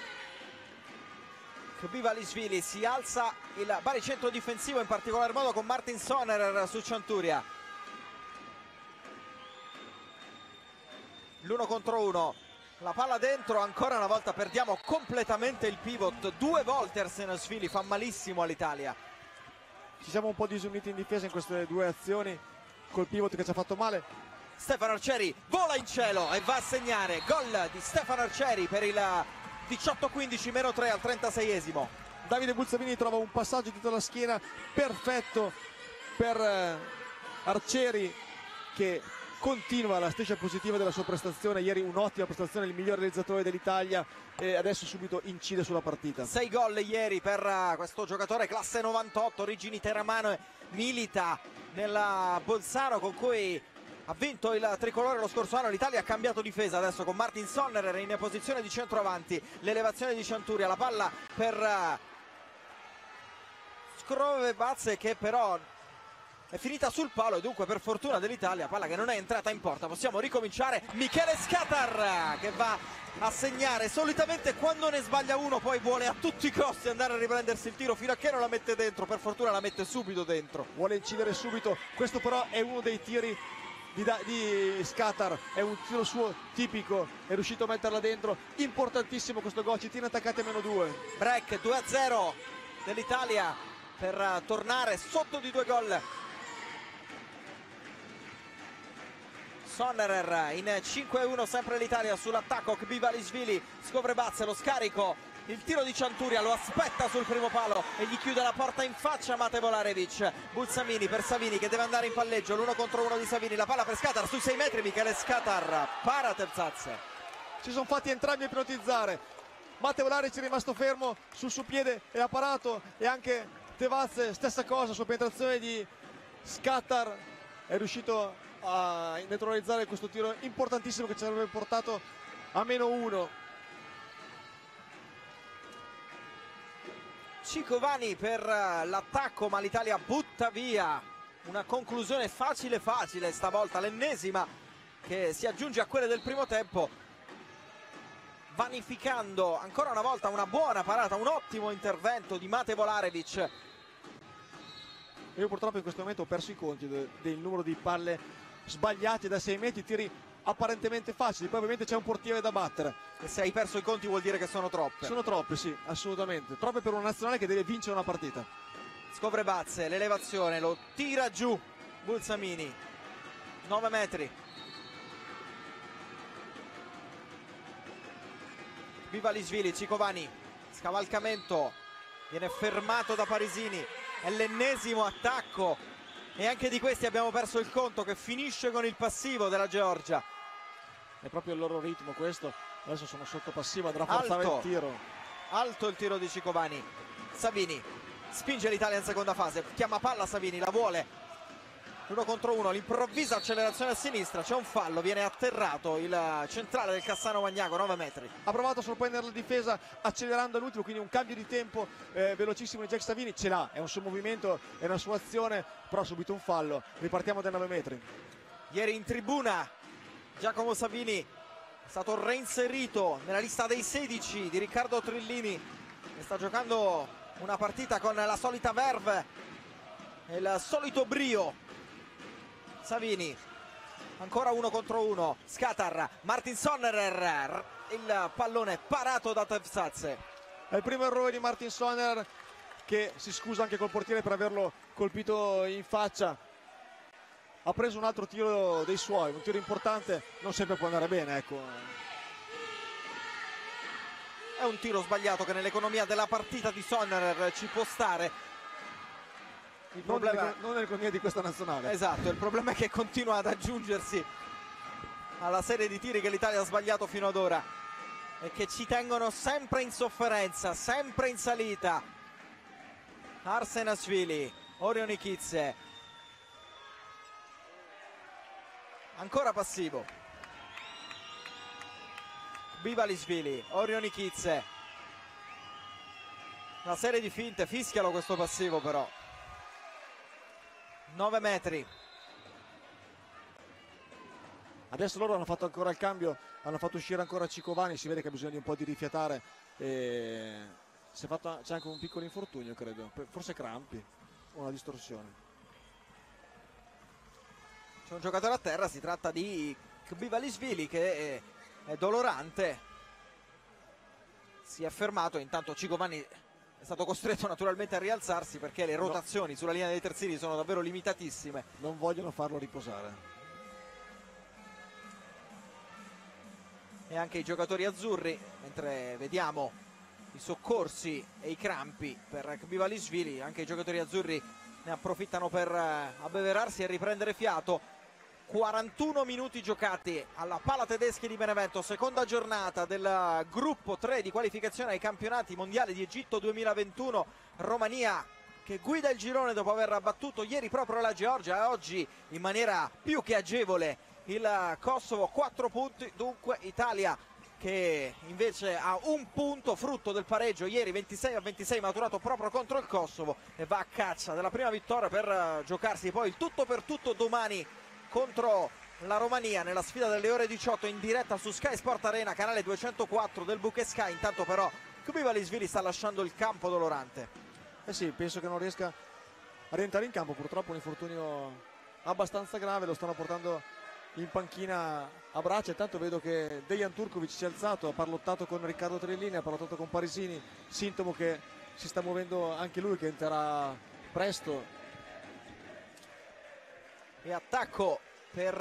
Kbivalishvili, si alza il baricentro difensivo, in particolar modo con Martin Sonnerer su Cianturia. L'uno contro uno, la palla dentro, ancora una volta perdiamo completamente il pivot. Due volte Arsenashvili fa malissimo all'Italia. Ci siamo un po' disuniti in difesa in queste due azioni, col pivot che ci ha fatto male. Stefano Arcieri vola in cielo e va a segnare. Gol di Stefano Arcieri per il diciotto quindici meno tre al trentaseiesimo. Davide Bulzamini trova un passaggio dietro la schiena perfetto per Arcieri, che continua la striscia positiva della sua prestazione. Ieri un'ottima prestazione, il miglior realizzatore dell'Italia, e adesso subito incide sulla partita. Sei gol ieri per questo giocatore classe novantotto, origini teramano, e milita nella Bolzano, con cui ha vinto il tricolore lo scorso anno. L'Italia ha cambiato difesa adesso con Martin Sonnerer in posizione di centroavanti. L'elevazione di Cianturia, la palla per Skrovebaz che però è finita sul palo, e dunque per fortuna dell'Italia, palla che non è entrata in porta. Possiamo ricominciare. Michele Skatar che va a segnare. Solitamente quando ne sbaglia uno poi vuole a tutti i costi andare a riprendersi il tiro, fino a che non la mette dentro. Per fortuna la mette subito dentro. Vuole incidere subito. Questo però è uno dei tiri di, di Skatar, è un tiro suo tipico, è riuscito a metterla dentro. Importantissimo questo gol, ci tiene attaccati a meno due. Break due a zero dell'Italia per tornare sotto di due gol. Sonnerer in cinque a uno, sempre l'Italia sull'attacco. Kbivalishvili, Skrovebaz, lo scarico, il tiro di Cianturia, lo aspetta sul primo palo e gli chiude la porta in faccia Mate Volarevic. Bulzamini per Savini che deve andare in palleggio, l'uno contro uno di Savini, la palla per Skatar sui sei metri. Michele Skatar para Terzaz. Si sono fatti entrambi a ipnotizzare. Mate Volarevic è rimasto fermo sul suo piede e ha parato, e anche Tevaz stessa cosa, su penetrazione di Skatar è riuscito a neutralizzare questo tiro importantissimo che ci avrebbe portato a meno uno. Cicovani per l'attacco, ma l'Italia butta via. Una conclusione facile facile stavolta, l'ennesima che si aggiunge a quelle del primo tempo, vanificando ancora una volta una buona parata, un ottimo intervento di Mate Volarevic. Io purtroppo in questo momento ho perso i conti del, del numero di palle sbagliate da sei metri, tiri apparentemente facili, poi ovviamente c'è un portiere da battere. E se hai perso i conti vuol dire che sono troppe. Sono troppe, sì, assolutamente. Troppe per una nazionale che deve vincere una partita. Scovrebazze, l'elevazione, lo tira giù Bulsamini, nove metri. Bivalishvili, Ciccovani, scavalcamento, viene fermato da Parisini, è l'ennesimo attacco e anche di questi abbiamo perso il conto, che finisce con il passivo della Georgia. È proprio il loro ritmo questo, adesso sono sotto passivo, andrà a forzare Alto. il tiro. Alto il tiro di Ciccovani. Savini spinge l'Italia in seconda fase, chiama palla Savini, la vuole, uno contro uno, l'improvvisa accelerazione a sinistra, c'è un fallo, viene atterrato il centrale del Cassano Magnago, nove metri. Ha provato a sorprendere la difesa accelerando all'ultimo, quindi un cambio di tempo eh, velocissimo di Jack Savini, ce l'ha, è un suo movimento, è una sua azione, però ha subito un fallo. Ripartiamo dai nove metri. Ieri in tribuna Giacomo Savini è stato reinserito nella lista dei sedici di Riccardo Trillini, che sta giocando una partita con la solita verve e il solito brio. Savini, ancora uno contro uno, Skatar, Martin Sonnerer, il pallone parato da Tefsatse. È il primo errore di Martin Sonnerer, che si scusa anche col portiere per averlo colpito in faccia. Ha preso un altro tiro dei suoi, un tiro importante, non sempre può andare bene, ecco. È un tiro sbagliato che nell'economia della partita di Sonnerer ci può stare. Il problema... non, non nell'economia di questa nazionale. Esatto, il problema è che continua ad aggiungersi alla serie di tiri che l'Italia ha sbagliato fino ad ora e che ci tengono sempre in sofferenza, sempre in salita. Arsenashvili, Orionikidze, ancora passivo. Bivalishvili, Orionikidze, una serie di finte, fischialo questo passivo però. nove metri. Adesso loro hanno fatto ancora il cambio, hanno fatto uscire ancora Ciccovani, si vede che ha bisogno di un po' di rifiatare e si è fatto, c'è anche un piccolo infortunio, credo, forse crampi o una distorsione. C'è un giocatore a terra, si tratta di Bivalishvili che è, è dolorante, si è fermato, intanto Ciccovani è stato costretto naturalmente a rialzarsi perché le rotazioni no. sulla linea dei terzini sono davvero limitatissime. Non vogliono farlo riposare. E anche i giocatori azzurri, mentre vediamo i soccorsi e i crampi per Bivalishvili, anche i giocatori azzurri ne approfittano per abbeverarsi e riprendere fiato. quarantuno minuti giocati alla Pala Tedeschi di Benevento, seconda giornata del gruppo tre di qualificazione ai campionati mondiali di Egitto duemilaventuno. Romania che guida il girone dopo aver battuto ieri proprio la Georgia e oggi in maniera più che agevole il Kosovo, quattro punti. Dunque Italia che invece ha un punto frutto del pareggio ieri ventisei a ventisei maturato proprio contro il Kosovo e va a caccia della prima vittoria per giocarsi poi il tutto per tutto domani contro la Romania nella sfida delle ore diciotto in diretta su Sky Sport Arena, canale duecentoquattro del Bouquet Sky. Intanto però Bivalishvili sta lasciando il campo dolorante. Eh sì, penso che non riesca a rientrare in campo, purtroppo un infortunio abbastanza grave, lo stanno portando in panchina a braccia. Intanto vedo che Dejan Turkovic si è alzato, ha parlottato con Riccardo Trillini, ha parlottato con Parisini, sintomo che si sta muovendo anche lui, che entrerà presto. E attacco per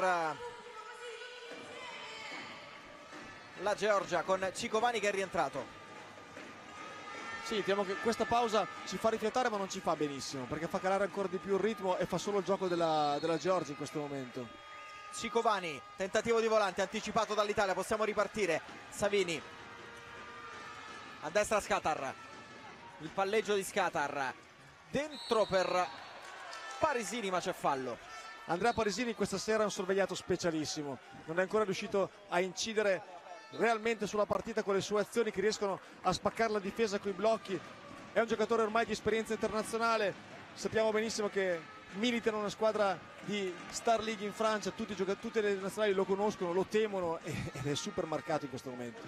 la Georgia con Ciccovani che è rientrato. Sì, diciamo che questa pausa ci fa rifiatare ma non ci fa benissimo, perché fa calare ancora di più il ritmo e fa solo il gioco della, della Georgia in questo momento. Ciccovani, tentativo di volante anticipato dall'Italia, possiamo ripartire. Savini a destra, Skatar, il palleggio di Skatar dentro per Parisini, ma c'è fallo. Andrea Parisini questa sera è un sorvegliato specialissimo, non è ancora riuscito a incidere realmente sulla partita con le sue azioni che riescono a spaccare la difesa con i blocchi. È un giocatore ormai di esperienza internazionale, sappiamo benissimo che milita in una squadra di Star League in Francia, tutti i giocatori, tutte le nazionali lo conoscono, lo temono ed è super marcato in questo momento.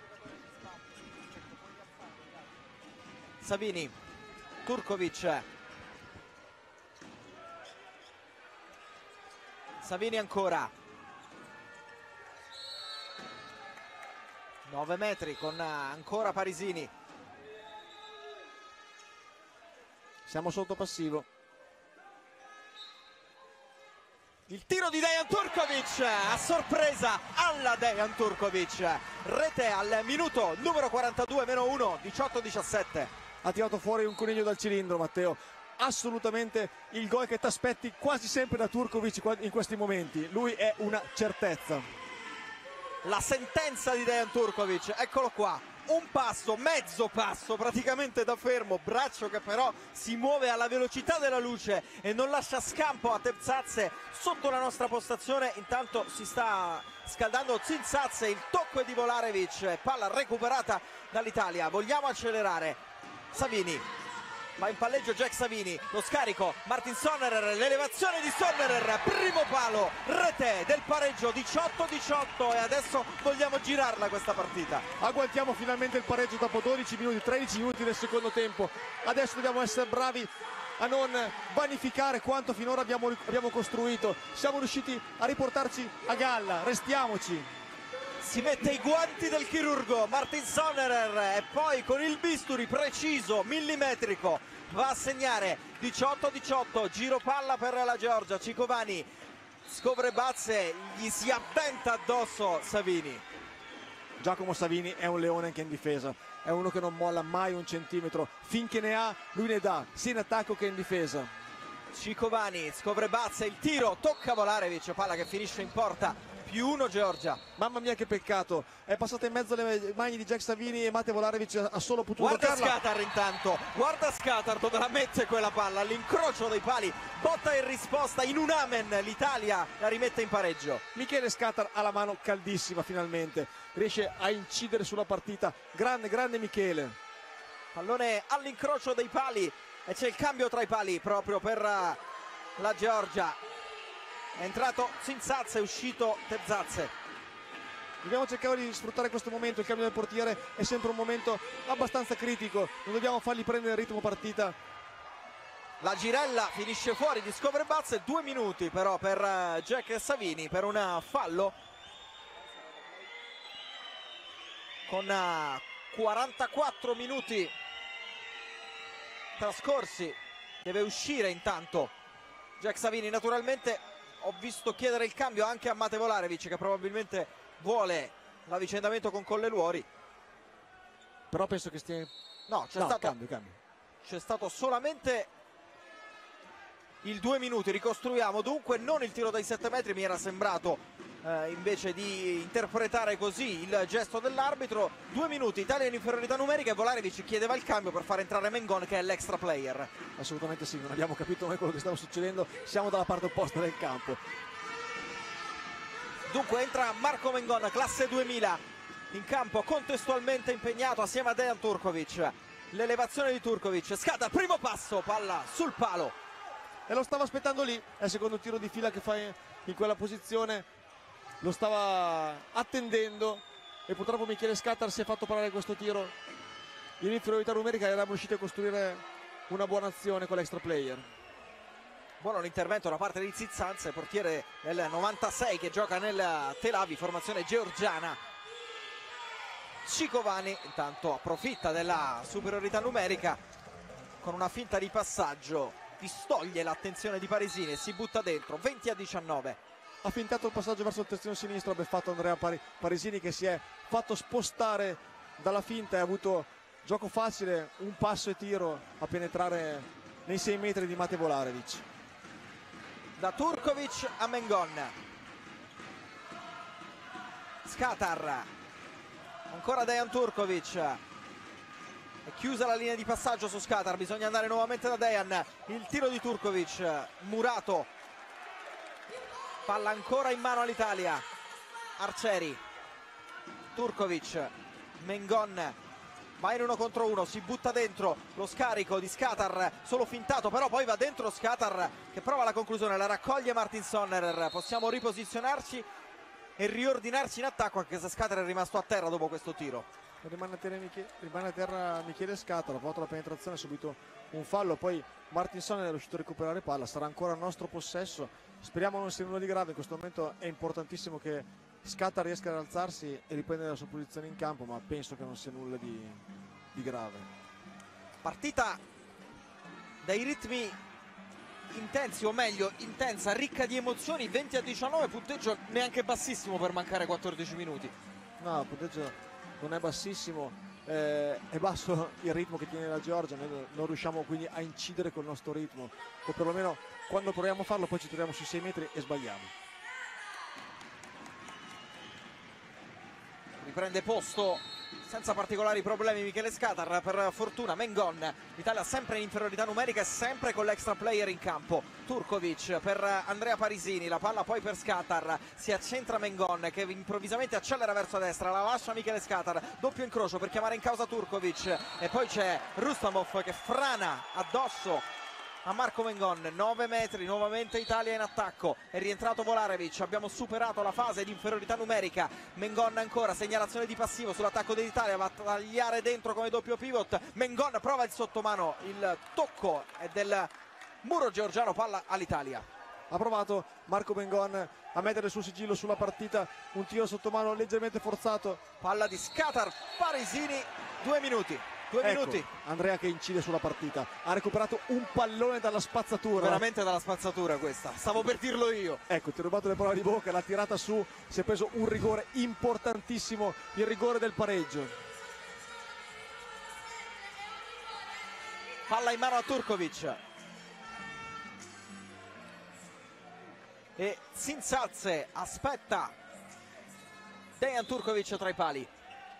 Savini, Turkovic, Savini ancora, nove metri con ancora Parisini. siamo sotto passivo. Il tiro di Dejan Turkovic, a sorpresa alla Dejan Turkovic, rete al minuto numero quarantadue meno uno, diciotto diciassette. Ha tirato fuori un coniglio dal cilindro, Matteo. Assolutamente il gol che ti aspetti quasi sempre da Turkovic in questi momenti. Lui è una certezza. La sentenza di Dejan Turkovic, eccolo qua. Un passo, mezzo passo praticamente da fermo, braccio che però si muove alla velocità della luce e non lascia scampo a Tepzadze sotto la nostra postazione. Intanto si sta scaldando Zinzadze, il tocco è di Volarevic, palla recuperata dall'Italia. Vogliamo accelerare, Savini va in palleggio, Jack Savini, lo scarico, Martin Sonnerer, l'elevazione di Sonnerer, primo palo, rete del pareggio, diciotto diciotto, e adesso vogliamo girarla questa partita. Agguantiamo finalmente il pareggio dopo dodici minuti, tredici minuti del secondo tempo. Adesso dobbiamo essere bravi a non vanificare quanto finora abbiamo, abbiamo costruito. Siamo riusciti a riportarci a galla, restiamoci. Si mette i guanti del chirurgo Martin Sonnerer e poi con il bisturi preciso, millimetrico, va a segnare. Diciotto diciotto, giro palla per la Georgia. Cicovani, Scovrebazze, gli si avventa addosso Savini. Giacomo Savini è un leone anche in difesa, è uno che non molla mai un centimetro, finché ne ha lui ne dà, sia in attacco che in difesa. Cicovani, Scovrebazze, il tiro, tocca Volarevic, palla che finisce in porta. Più uno Georgia. Mamma mia che peccato, è passata in mezzo alle mani di Jack Savini e Mate Volarevic ha solo potuto guarda toccarla. Skatar intanto, guarda Skatar dove la mette quella palla, all'incrocio dei pali, botta in risposta in un amen, l'Italia la rimette in pareggio. Michele Skatar ha la mano caldissima finalmente, riesce a incidere sulla partita, grande grande Michele. Pallone all'incrocio dei pali e c'è il cambio tra i pali proprio per la Georgia. È entrato Zinzadze, è uscito Tepzadze. Dobbiamo cercare di sfruttare questo momento, il cambio del portiere è sempre un momento abbastanza critico, non dobbiamo fargli prendere il ritmo partita. La girella finisce fuori di Scovrebazze, due minuti però per Jack Savini per un fallo. Con quarantaquattro minuti trascorsi deve uscire intanto Jack Savini. Naturalmente ho visto chiedere il cambio anche a Mate Volarevic, che probabilmente vuole l'avvicendamento con Colleluori. Però penso che stia... No, c'è no, stato... cambio, cambio. C'è stato solamente il due minuti. Ricostruiamo dunque, non il tiro dai sette metri, mi era sembrato eh, invece di interpretare così il gesto dell'arbitro. Due minuti, Italia in inferiorità numerica e Volarevic chiedeva il cambio per far entrare Mengon, che è l'extra player. Assolutamente sì, non abbiamo capito noi quello che stava succedendo, siamo dalla parte opposta del campo. Dunque entra Marco Mengon, classe duemila, in campo contestualmente impegnato assieme a Dejan Turkovic. L'elevazione di Turkovic, Skatar, primo passo, palla sul palo. E lo stava aspettando lì, è il secondo tiro di fila che fa in quella posizione, lo stava attendendo e purtroppo Michele Skatar si è fatto parare questo tiro. In inferiorità numerica eravamo riusciti a costruire una buona azione con l'extra player. Buono l'intervento da parte di Zinzadze, portiere del novantasei che gioca nel Tel Aviv, formazione georgiana. Cicovani intanto approfitta della superiorità numerica con una finta di passaggio, distoglie l'attenzione di Paresini e si butta dentro. Venti a diciannove. Ha fintato il passaggio verso il terzino sinistro, ha fatto Andrea Paresini, che si è fatto spostare dalla finta e ha avuto gioco facile, un passo e tiro a penetrare nei sei metri di Mate Volarevic. Da Turkovic a Mengon. Skatar, ancora Dejan Turkovic. È chiusa la linea di passaggio su Skatar, bisogna andare nuovamente da Dejan. Il tiro di Turkovic, murato. Palla ancora in mano all'Italia. Arcieri, Turkovic, Mengon va in uno contro uno, si butta dentro, lo scarico di Skatar, solo fintato, però poi va dentro Skatar che prova la conclusione, la raccoglie Martin Sonnerer. Possiamo riposizionarci e riordinarci in attacco, anche se Skatar è rimasto a terra dopo questo tiro. Rimane a terra, Michele, rimane a terra Michele Skatar, ha fatto la penetrazione, ha subito un fallo, poi Martin Sonnerer è riuscito a recuperare palla, sarà ancora a nostro possesso. Speriamo non sia nulla di grave, in questo momento è importantissimo che Skatar riesca ad alzarsi e riprendere la sua posizione in campo, ma penso che non sia nulla di, di grave. Partita dai ritmi intensi, o meglio intensa, ricca di emozioni. Venti a diciannove, punteggio neanche bassissimo per mancare quattordici minuti. No, il punteggio non è bassissimo, eh, è basso il ritmo che tiene la Georgia, noi non riusciamo quindi a incidere col nostro ritmo, o perlomeno quando proviamo a farlo poi ci troviamo sui sei metri e sbagliamo. Riprende posto senza particolari problemi Michele Scatar, per fortuna Mengon. L'Italia sempre in inferiorità numerica e sempre con l'extra player in campo. Turkovic per Andrea Parisini, la palla poi per Scatar, si accentra Mengon che improvvisamente accelera verso destra, la lascia Michele Scatar, doppio incrocio per chiamare in causa Turkovic e poi c'è Rustamov che frana addosso a Marco Mengon. Nove metri, nuovamente Italia in attacco, è rientrato Volarevic, abbiamo superato la fase di inferiorità numerica. Mengon ancora, segnalazione di passivo sull'attacco dell'Italia, va a tagliare dentro come doppio pivot. Mengon prova il sottomano, il tocco è del muro georgiano, palla all'Italia. Ha provato Marco Mengon a mettere il suo sigillo sulla partita, un tiro sottomano leggermente forzato. Palla di Scatar, Parisini, due minuti. Due ecco, minuti. Andrea che incide sulla partita, ha recuperato un pallone dalla spazzatura. Veramente dalla spazzatura questa, stavo per dirlo io. Ecco, ti ho rubato le parole di bocca, l'ha tirata su, si è preso un rigore importantissimo, il rigore del pareggio. Palla in mano a Turkovic. E Zinzalze aspetta Dejan Turkovic tra i pali.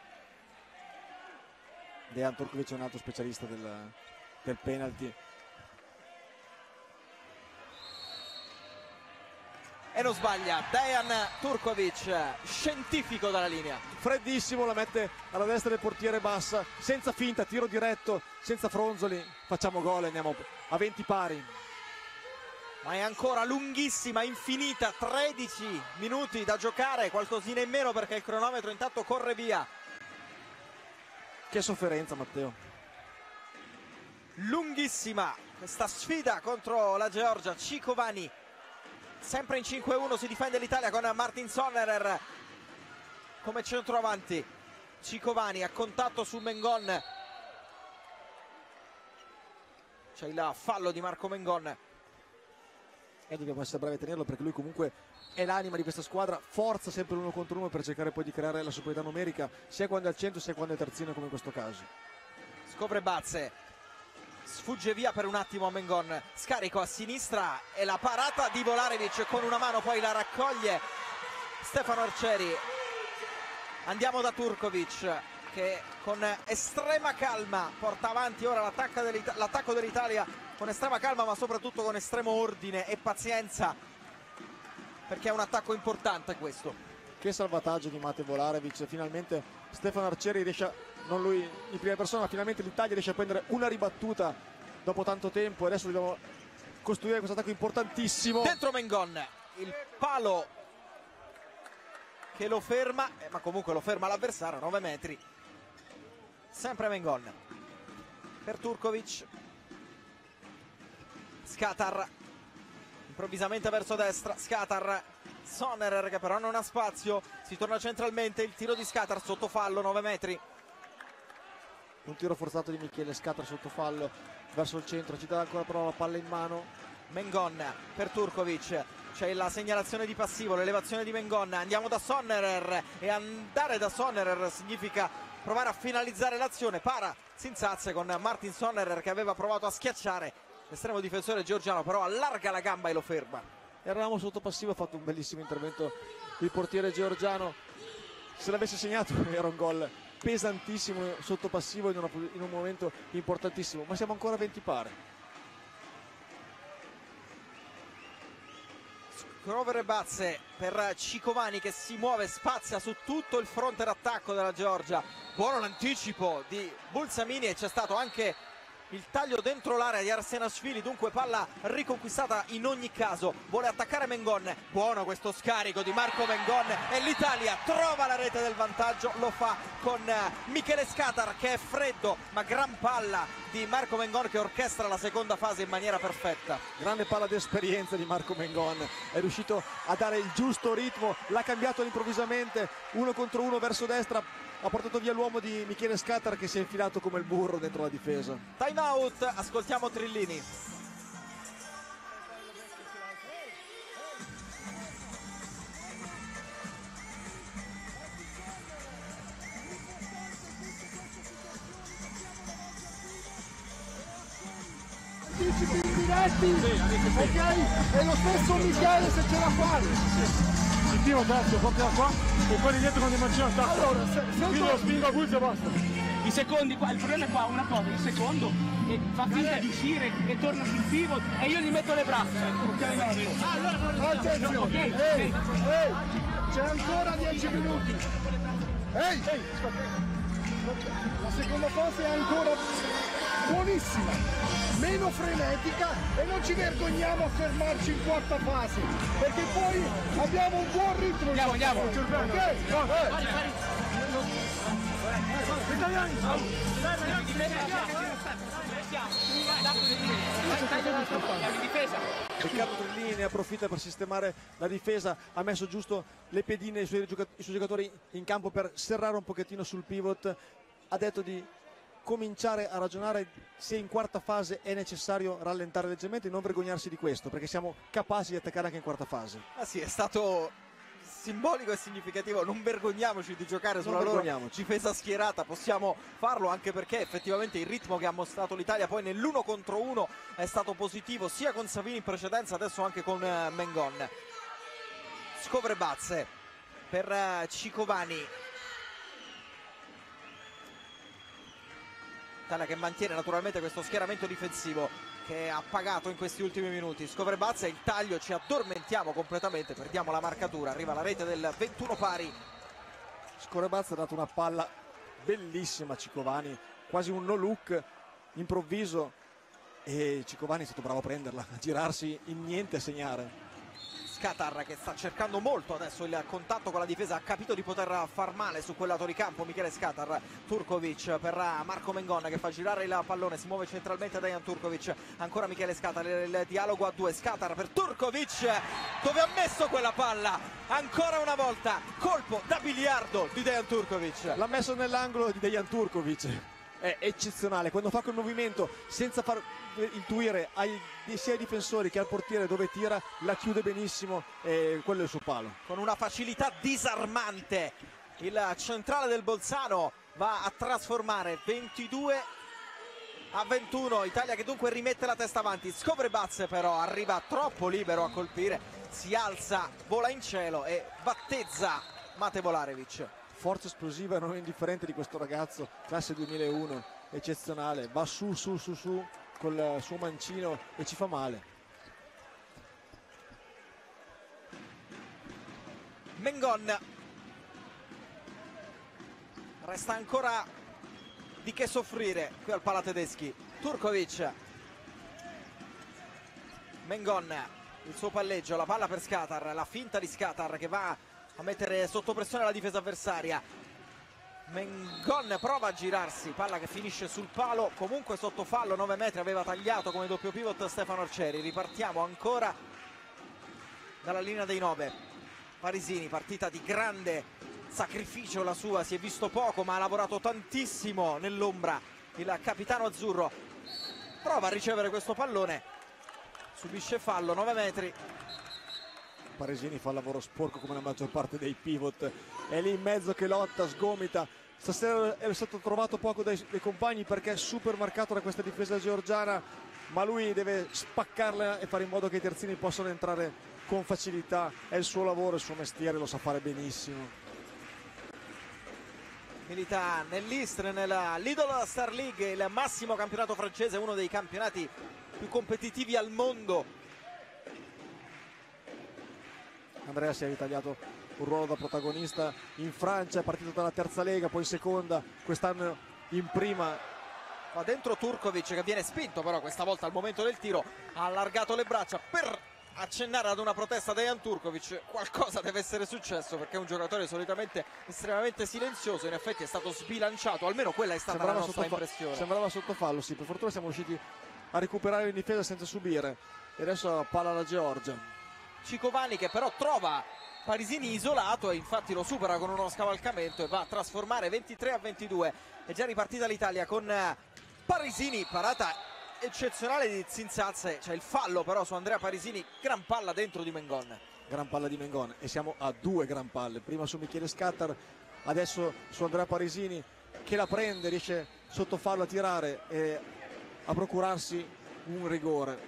Dejan Turkovic è un altro specialista del, del penalty. E non sbaglia Dejan Turkovic, scientifico dalla linea. Freddissimo, la mette alla destra del portiere bassa, senza finta, tiro diretto, senza fronzoli. Facciamo gol e andiamo a venti pari. Ma è ancora lunghissima, infinita, tredici minuti da giocare, qualcosina in meno perché il cronometro intanto corre via. Che sofferenza, Matteo. Lunghissima questa sfida contro la Georgia. Cikovani sempre in cinque uno, si difende l'Italia con Martin Sonnerer come centroavanti. Cikovani a contatto su Mengon, c'è il fallo di Marco Mengon e dobbiamo essere bravi a tenerlo perché lui comunque è l'anima di questa squadra, forza sempre l'uno contro uno per cercare poi di creare la superiorità numerica sia quando è al centro sia quando è terzino, come in questo caso. Scopre Bazze, sfugge via per un attimo a Mengon, scarico a sinistra e la parata di Volarevic con una mano, poi la raccoglie Stefano Arcieri. Andiamo da Turkovic che con estrema calma porta avanti ora l'attacco dell'Italia, con estrema calma ma soprattutto con estremo ordine e pazienza, perché è un attacco importante questo. Che salvataggio di Mate Volarevic, finalmente Stefano Arcieri riesce a, non lui in prima persona, ma finalmente l'Italia riesce a prendere una ribattuta dopo tanto tempo e adesso dobbiamo costruire questo attacco importantissimo. Dentro Mengon, il palo che lo ferma, eh, ma comunque lo ferma l'avversario, nove metri. Sempre Mengon per Turkovic. Scatar improvvisamente verso destra, Scatar, Sonnerer che però non ha spazio, si torna centralmente, il tiro di Scatar sotto fallo, nove metri. Un tiro forzato di Michele Scatar sotto fallo verso il centro, ci dà ancora però la palla in mano. Mengon per Turkovic, c'è la segnalazione di passivo, l'elevazione di Mengon, andiamo da Sonnerer e andare da Sonnerer significa provare a finalizzare l'azione. Para Zinzalze con Martin Sonnerer che aveva provato a schiacciare l'estremo difensore georgiano, però allarga la gamba e lo ferma. Eravamo sotto passivo, ha fatto un bellissimo intervento il portiere georgiano, se l'avesse segnato era un gol pesantissimo sotto passivo in, una, in un momento importantissimo, ma siamo ancora a venti pari. Scrovere Bazze per Cikovani che si muove, spazia su tutto il fronte d'attacco della Georgia. Buono l'anticipo di Bulsamini e c'è stato anche il taglio dentro l'area di Arsenashvili, dunque palla riconquistata in ogni caso. Vuole attaccare Mengon, buono questo scarico di Marco Mengon e l'Italia trova la rete del vantaggio, lo fa con Michele Scatar che è freddo, ma gran palla di Marco Mengon che orchestra la seconda fase in maniera perfetta. Grande palla di esperienza di Marco Mengon, è riuscito a dare il giusto ritmo, l'ha cambiato improvvisamente, uno contro uno verso destra, ha portato via l'uomo di Michele Scattar che si è infilato come il burro dentro la difesa. Time out, ascoltiamo Trillini. Anticipi diretti, ok? E lo stesso Michele se ce la fa. Il primo terzo, porta qua e quelli dietro con il mancino attacco. Allora, se, se quindi lo spingo a Guzzi e basta. I secondi qua, il problema è qua una cosa, il secondo e fa finta di uscire e torna sul pivot e io gli metto le braccia. attenzione, Okay. ehi, ehi, c'è ancora dieci minuti. Ehi, la seconda fase è ancora buonissima, meno frenetica e non ci vergogniamo a fermarci in quarta fase perché poi abbiamo un buon ritmo. Andiamo, andiamo. Ok? Eh. Riccardo Trillini ne approfitta per sistemare la difesa, ha messo giusto le pedine, i suoi, giocatori, i suoi giocatori in campo per serrare un pochettino sul pivot, ha detto di cominciare a ragionare se in quarta fase è necessario rallentare leggermente e non vergognarsi di questo, perché siamo capaci di attaccare anche in quarta fase. Ah sì, è stato simbolico e significativo, non vergogniamoci di giocare sulla loro difesa schierata, possiamo farlo anche perché effettivamente il ritmo che ha mostrato l'Italia poi nell'uno contro uno è stato positivo sia con Savini in precedenza, adesso anche con uh, Mengon. Scovrebazze per uh, Cicovani, Italia che mantiene naturalmente questo schieramento difensivo che ha pagato in questi ultimi minuti. Scovrebazza, il taglio, ci addormentiamo completamente, perdiamo la marcatura, arriva la rete del ventuno pari. Scovrebazza ha dato una palla bellissima a Cicovani, quasi un no look improvviso e Cicovani è stato bravo a prenderla, a girarsi in niente e segnare. Scattar che sta cercando molto adesso il contatto con la difesa, ha capito di poter far male su quel lato di campo Michele Scattar. Turkovic per Marco Mengon che fa girare il pallone, si muove centralmente Dejan Turkovic, ancora Michele Scattar, il dialogo a due, Scattar per Turkovic, dove ha messo quella palla, ancora una volta colpo da biliardo di Dejan Turkovic. L'ha messo nell'angolo di Dejan Turkovic, è eccezionale quando fa quel movimento senza far intuire ai, sia ai difensori che al portiere dove tira, la chiude benissimo e quello è il suo palo. Con una facilità disarmante il centrale del Bolzano va a trasformare ventidue a ventuno, Italia che dunque rimette la testa avanti. Scovrebazze però arriva troppo libero a colpire, si alza, vola in cielo e battezza Mate Volarevic. Forza esplosiva e non indifferente di questo ragazzo, classe duemilauno, eccezionale, va su su su su col suo mancino e ci fa male. Mengon, resta ancora di che soffrire qui al Palatedeschi. Turkovic, Mengon, il suo palleggio, la palla per Scattar, la finta di Scattar che va a mettere sotto pressione la difesa avversaria. Mengon prova a girarsi, palla che finisce sul palo, comunque sotto fallo, nove metri, aveva tagliato come doppio pivot Stefano Arcieri. Ripartiamo ancora dalla linea dei nove. Parisini, partita di grande sacrificio la sua, si è visto poco ma ha lavorato tantissimo nell'ombra il capitano azzurro. Prova a ricevere questo pallone, subisce fallo, nove metri. Parisini fa il lavoro sporco come la maggior parte dei pivot, è lì in mezzo che lotta, sgomita. Stasera è stato trovato poco dai, dai compagni perché è super marcato da questa difesa georgiana, ma lui deve spaccarla e fare in modo che i terzini possano entrare con facilità. È il suo lavoro, il suo mestiere, lo sa fare benissimo. Milita nell'Istre, nella Lidl Star League, il massimo campionato francese, uno dei campionati più competitivi al mondo. Andrea si è ritagliato un ruolo da protagonista in Francia, è partito dalla terza lega, poi in seconda, quest'anno in prima. Va dentro Turkovic che viene spinto però questa volta al momento del tiro, ha allargato le braccia per accennare ad una protesta Dejan Turkovic, qualcosa deve essere successo, perché è un giocatore solitamente estremamente silenzioso. In effetti è stato sbilanciato, almeno quella è stata sembrava la nostra sotto impressione. Sembrava sotto fallo, sì, per fortuna siamo riusciti a recuperare in difesa senza subire. E adesso palla alla Georgia. Cicovani che però trova Parisini isolato e infatti lo supera con uno scavalcamento e va a trasformare ventitré a ventidue. È già ripartita l'Italia con Parisini, parata eccezionale di Zinzazze, c'è il fallo però su Andrea Parisini, gran palla dentro di Mengon. Gran palla di Mengon e siamo a due gran palle, prima su Michele Scattar, adesso su Andrea Parisini che la prende, riesce sotto fallo a tirare e a procurarsi un rigore.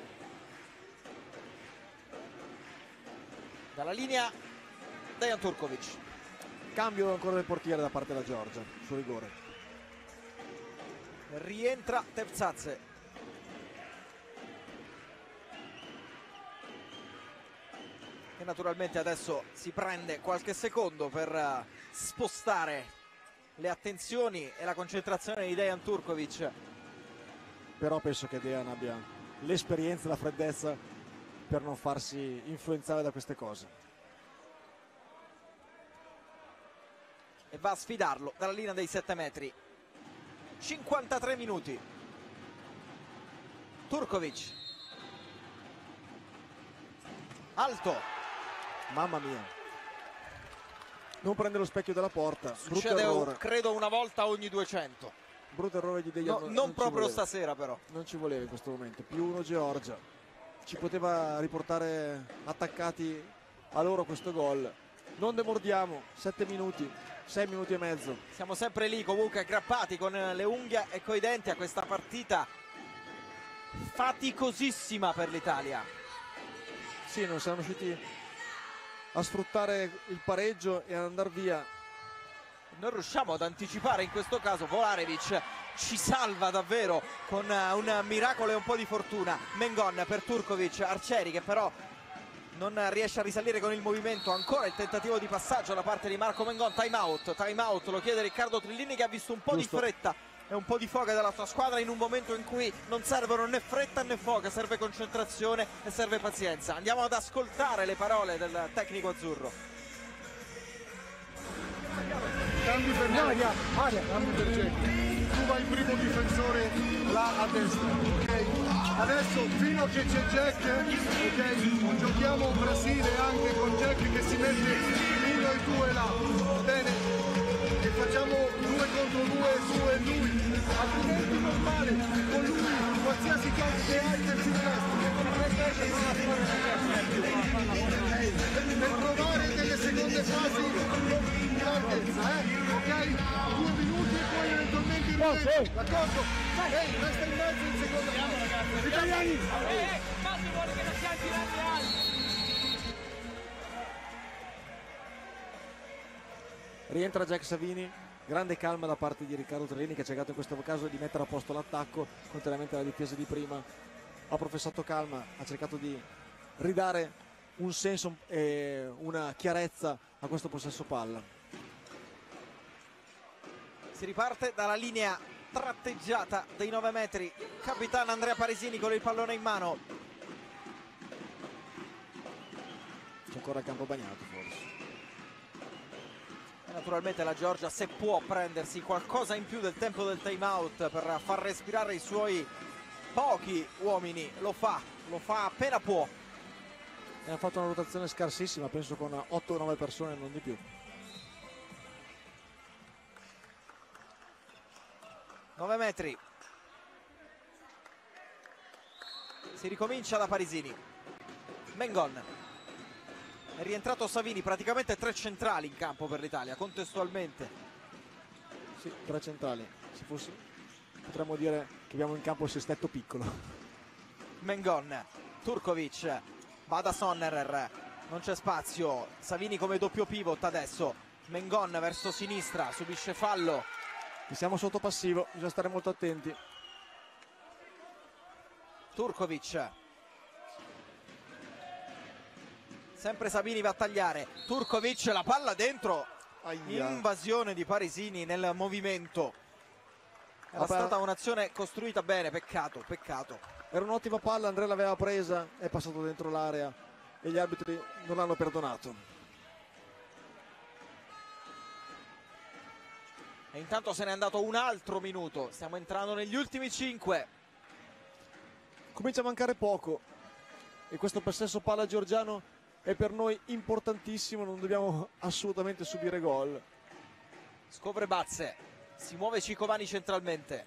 Dalla linea Dejan Turkovic. Cambio ancora del portiere da parte della Georgia su rigore. Rientra Tevzadze. E naturalmente adesso si prende qualche secondo per spostare le attenzioni e la concentrazione di Dejan Turkovic. Però penso che Dejan abbia l'esperienza e la freddezza per non farsi influenzare da queste cose. E va a sfidarlo dalla linea dei sette metri. cinquantatré minuti. Turkovic. Alto. Mamma mia, non prende lo specchio della porta. Succede un, credo una volta ogni duecento. Brutto errore di Dejan. No, non, non proprio voleva. Stasera però. Non ci voleva in questo momento. Più uno Georgia. Ci poteva riportare attaccati a loro questo gol. Non demordiamo. Sette minuti, sei minuti e mezzo. Siamo sempre lì comunque aggrappati con le unghie e coi denti a questa partita faticosissima per l'Italia. Sì, non siamo riusciti a sfruttare il pareggio e ad andare via. Non riusciamo ad anticipare in questo caso. Volarevic ci salva davvero con un miracolo e un po' di fortuna. Mengon per Turkovic, Arcieri che però non riesce a risalire con il movimento. Ancora il tentativo di passaggio da parte di Marco Mengon. Time out, time out lo chiede Riccardo Trillini che ha visto un po' Giusto. di fretta e un po' di foga della sua squadra in un momento in cui non servono né fretta né foga, serve concentrazione e serve pazienza. Andiamo ad ascoltare le parole del tecnico azzurro. Cambi per aria, aria, cambi per Dzeko. Tu vai il primo difensore là a destra, ok? Adesso fino a che c'è Jack, ok? Giochiamo un Brasile anche con Jack che si mette uno e due là, bene? E facciamo due contro due su e lui, altrimenti normale, con lui qualsiasi cosa che hai del sinistro. Per provare delle seconde fasi di larghezza, eh? Ok? Due minuti e poi eventualmente in mezzo, d'accordo? Ehi, resta in mezzo in seconda fase. Italiani! Eh, Massimo vuole che non siamo tirati alti. Rientra Jack Savini, grande calma da parte di Riccardo Trillini che ha cercato in questo caso di mettere a posto l'attacco, contrariamente alla difesa di prima. Ha professato calma, ha cercato di ridare un senso e una chiarezza a questo possesso palla. Si riparte dalla linea tratteggiata dei nove metri. Capitano Andrea Parisini con il pallone in mano. C'è ancora il campo bagnato forse. E naturalmente la Georgia, se può prendersi qualcosa in più del tempo del time out per far respirare i suoi pochi uomini, lo fa, lo fa appena può. E ha fatto una rotazione scarsissima, penso con otto o nove persone, non di più. nove metri. Si ricomincia da Parisini. Mengon. È rientrato Savini, praticamente tre centrali in campo per l'Italia, contestualmente. Sì, tre centrali. Se fosse, potremmo dire che abbiamo in campo il sestetto piccolo. Mengon, Turkovic, va da Sonnerer, non c'è spazio. Savini come doppio pivot adesso. Mengon verso sinistra, subisce fallo. Siamo sotto passivo, bisogna stare molto attenti. Turkovic. Sempre Savini va a tagliare. Turkovic, la palla dentro. Aia. Invasione di Parisini nel movimento. Era Vabbè. stata un'azione costruita bene, peccato, peccato. Era un'ottima palla, Andrea l'aveva presa, è passato dentro l'area e gli arbitri non l'hanno perdonato. E intanto se n'è andato un altro minuto, stiamo entrando negli ultimi cinque. Comincia a mancare poco e questo possesso palla georgiano è per noi importantissimo, non dobbiamo assolutamente subire gol. Scovrebazze, si muove Ciccovani centralmente.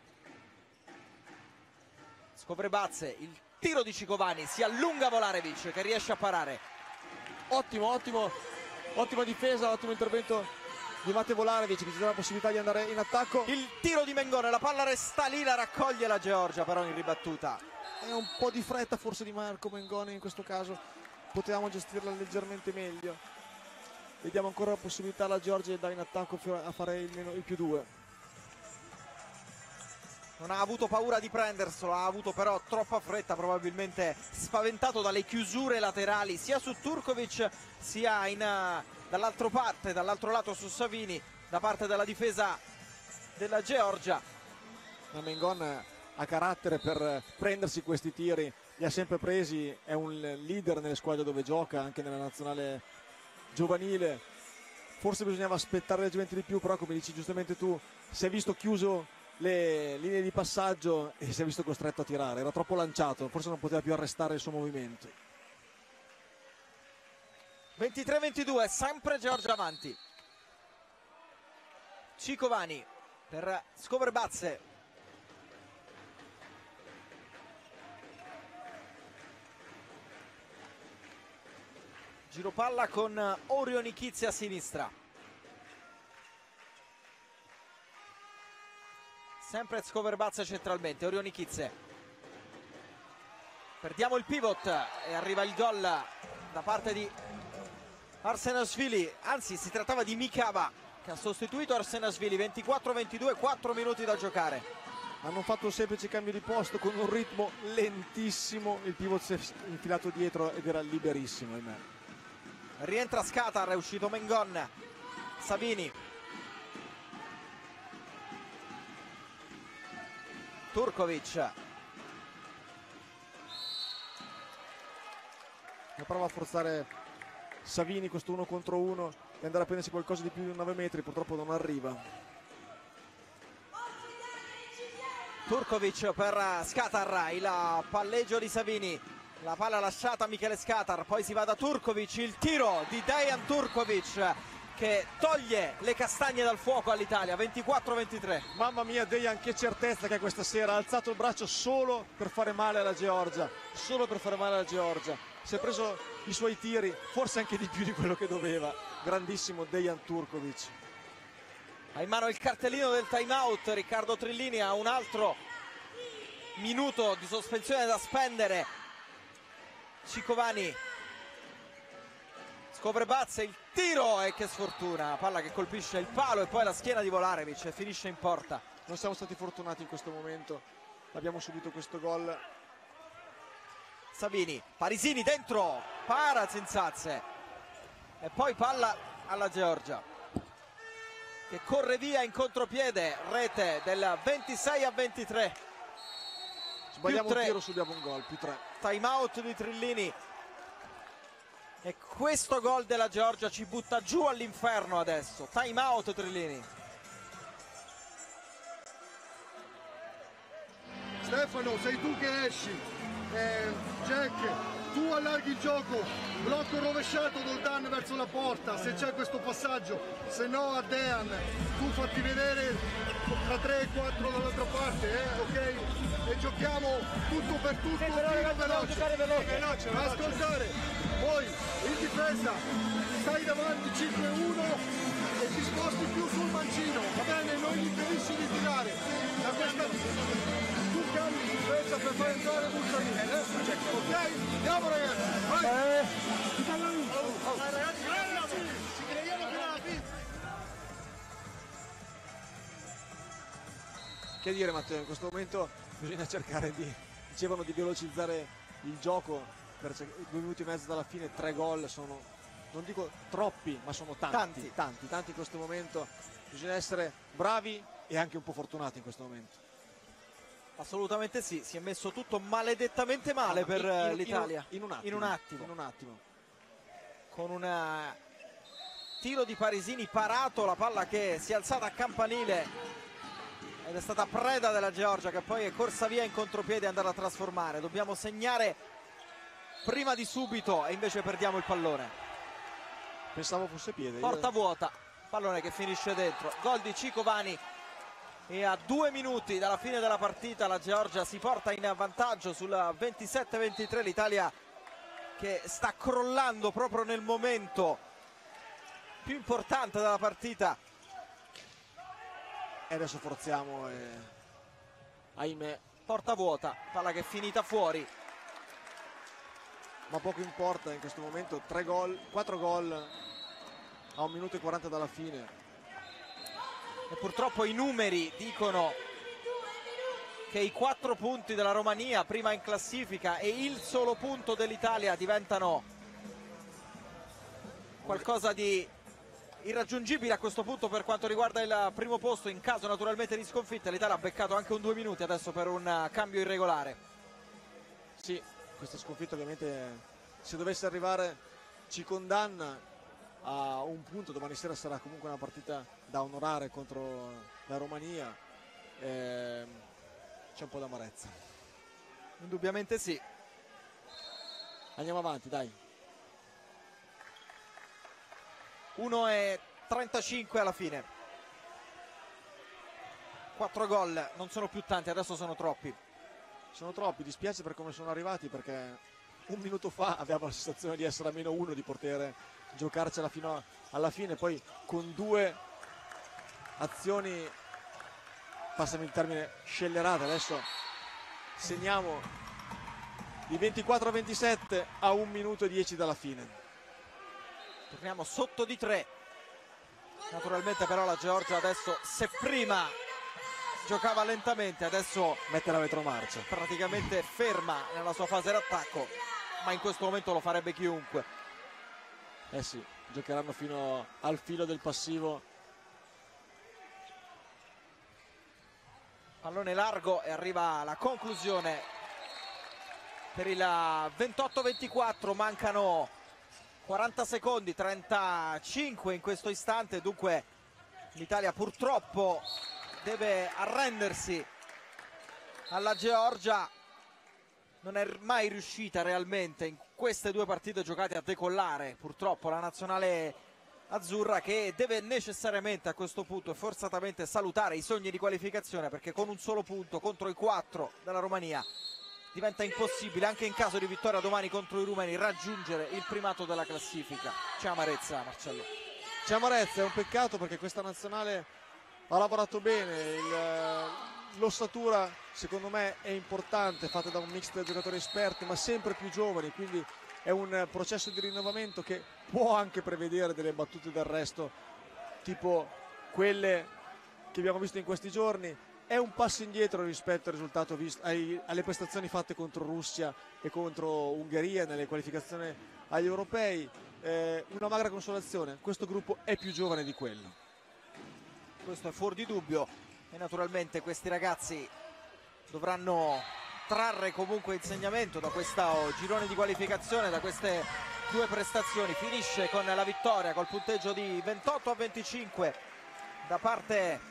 Scovrebazze, il tiro di Ciccovani, si allunga Volarevic che riesce a parare. Ottimo, ottimo, ottima difesa, ottimo intervento di Mate Volarevic che ci dà la possibilità di andare in attacco. Il tiro di Mengone, la palla resta lì, la raccoglie la Georgia però in ribattuta. È un po' di fretta forse di Marco Mengone in questo caso, potevamo gestirla leggermente meglio. Vediamo ancora la possibilità alla Georgia di andare in attacco a fare il, meno, il più due. Non ha avuto paura di prenderselo, ha avuto però troppa fretta, probabilmente spaventato dalle chiusure laterali sia su Turkovic sia in, uh, dall'altro parte, dall'altro lato su Savini, da parte della difesa della Georgia. Ma Mengone ha carattere per prendersi questi tiri, li ha sempre presi, è un leader nelle squadre dove gioca, anche nella nazionale giovanile. Forse bisognava aspettare leggermente di più, però come dici giustamente tu, si è visto chiuso le linee di passaggio e si è visto costretto a tirare, era troppo lanciato, forse non poteva più arrestare il suo movimento. ventitré ventidue, sempre Georgia avanti. Ciccovani per Scovrebazze. Giro palla con Orionikidze a sinistra. Sempre Scovrebazze centralmente, Orionikidze. Perdiamo il pivot e arriva il gol da parte di Arsenashvili, anzi si trattava di Mikava che ha sostituito Arsenashvili. Ventiquattro ventidue, quattro minuti da giocare. Hanno fatto un semplice cambio di posto con un ritmo lentissimo, il pivot si è infilato dietro ed era liberissimo, ahimè. Rientra Skatar, è uscito Mengon. Savini. Turkovic. E prova a forzare Savini, questo uno contro uno, e andare a prendersi qualcosa di più di nove metri, purtroppo non arriva. Turkovic per Skatar, il palleggio di Savini. La palla lasciata a Michele Skatar, poi si va da Turkovic, il tiro di Dejan Turkovic che toglie le castagne dal fuoco all'Italia. Ventiquattro ventitré. Mamma mia Dejan, che certezza che ha questa sera, ha alzato il braccio solo per fare male alla Georgia, solo per fare male alla Georgia, si è preso i suoi tiri, forse anche di più di quello che doveva. Grandissimo Dejan Turkovic. Ha in mano il cartellino del time out Riccardo Trillini, ha un altro minuto di sospensione da spendere. Ciccovani, Scovrebazze, il tiro e che sfortuna, palla che colpisce il palo e poi la schiena di Volarevic e finisce in porta. Non siamo stati fortunati in questo momento, abbiamo subito questo gol. Sabini, Parisini dentro, para Zinzazze e poi palla alla Georgia che corre via in contropiede, rete del ventisei a ventitré. Sbagliamo un tiro, subiamo un gol, più tre. Time out di Trillini e questo gol della Georgia ci butta giù all'inferno adesso. Time out Trillini. Stefano, sei tu che esci, eh, Jack, tu allarghi il gioco, blocco rovesciato Doldan verso la porta se c'è questo passaggio, se no a Dejan tu fatti vedere tra tre e quattro dall'altra parte, eh, ok? E giochiamo tutto per tutto, sì, veloce, veloce, veloce, veloce. Ascoltare, poi in difesa stai davanti cinque a uno e ti sposti più sul mancino, va bene? Non gli impedisci di tirare da questa, tu cambi di difesa per far entrare Bussani, eh? Ok? Andiamo ragazzi, vai! Eh. Oh, oh. Vai, ragazzi, ragazzi, ci crediamo fino alla fine! Che dire Matteo, in questo momento bisogna cercare di, dicevano di velocizzare il gioco, per due minuti e mezzo dalla fine, tre gol sono, non dico troppi, ma sono tanti, tanti, tanti, tanti in questo momento, bisogna essere bravi e anche un po' fortunati in questo momento. Assolutamente sì, si è messo tutto maledettamente male per in, in, l'Italia. In, in, un in un attimo. In un attimo. Con un tiro di Parisini parato, la palla che si è alzata a campanile ed è stata preda della Georgia, che poi è corsa via in contropiede e andata a trasformare. Dobbiamo segnare prima di subito e invece perdiamo il pallone. Pensavo fosse piede. Porta vuota, pallone che finisce dentro. Gol di Cicovani. E a due minuti dalla fine della partita la Georgia si porta in vantaggio sul ventisette ventitré. L'Italia che sta crollando proprio nel momento più importante della partita. E adesso forziamo e ahimè. Porta vuota, palla che è finita fuori. Ma poco importa in questo momento, tre gol, quattro gol a un minuto e quaranta dalla fine. E purtroppo i numeri dicono che i quattro punti della Romania prima in classifica e il solo punto dell'Italia diventano qualcosa di irraggiungibile a questo punto per quanto riguarda il primo posto, in caso naturalmente di sconfitta. L'Italia ha beccato anche un due minuti adesso per un cambio irregolare. Sì, questa sconfitta ovviamente, se dovesse arrivare, ci condanna a un punto. Domani sera sarà comunque una partita da onorare contro la Romania. Eh, c'è un po' d'amarezza. Indubbiamente sì. Andiamo avanti, dai. uno e trentacinque alla fine. quattro gol, non sono più tanti, adesso sono troppi. Sono troppi, dispiace per come sono arrivati, perché un minuto fa avevamo la sensazione di essere a meno uno, di poter giocarcela fino alla fine. Poi con due azioni, passami il termine, scellerate, adesso segniamo di ventiquattro a ventisette a un minuto e dieci dalla fine. Torniamo sotto di tre. Naturalmente però la Georgia adesso, se prima giocava lentamente, adesso mette la retromarcia, praticamente ferma nella sua fase d'attacco, ma in questo momento lo farebbe chiunque. Eh sì, giocheranno fino al filo del passivo. Pallone largo e arriva la conclusione per il ventotto ventiquattro. Mancano quaranta secondi, trentacinque in questo istante, dunque l'Italia purtroppo deve arrendersi alla Georgia. Non è mai riuscita realmente in queste due partite giocate a decollare purtroppo la nazionale azzurra, che deve necessariamente a questo punto e forzatamente salutare i sogni di qualificazione, perché con un solo punto contro i quattro della Romania diventa impossibile, anche in caso di vittoria domani contro i rumeni, raggiungere il primato della classifica. C'è amarezza, Marcello. C'è amarezza, è un peccato, perché questa nazionale ha lavorato bene. L'ossatura secondo me è importante, fatta da un mix di giocatori esperti ma sempre più giovani, quindi è un processo di rinnovamento che può anche prevedere delle battute d'arresto tipo quelle che abbiamo visto in questi giorni. È un passo indietro rispetto al risultato visto, ai, alle prestazioni fatte contro Russia e contro Ungheria nelle qualificazioni agli europei. Eh, una magra consolazione, questo gruppo è più giovane di quello. Questo è fuori di dubbio, e naturalmente questi ragazzi dovranno trarre comunque insegnamento da questo girone di qualificazione, da queste due prestazioni. Finisce con la vittoria col punteggio di ventotto a venticinque da parte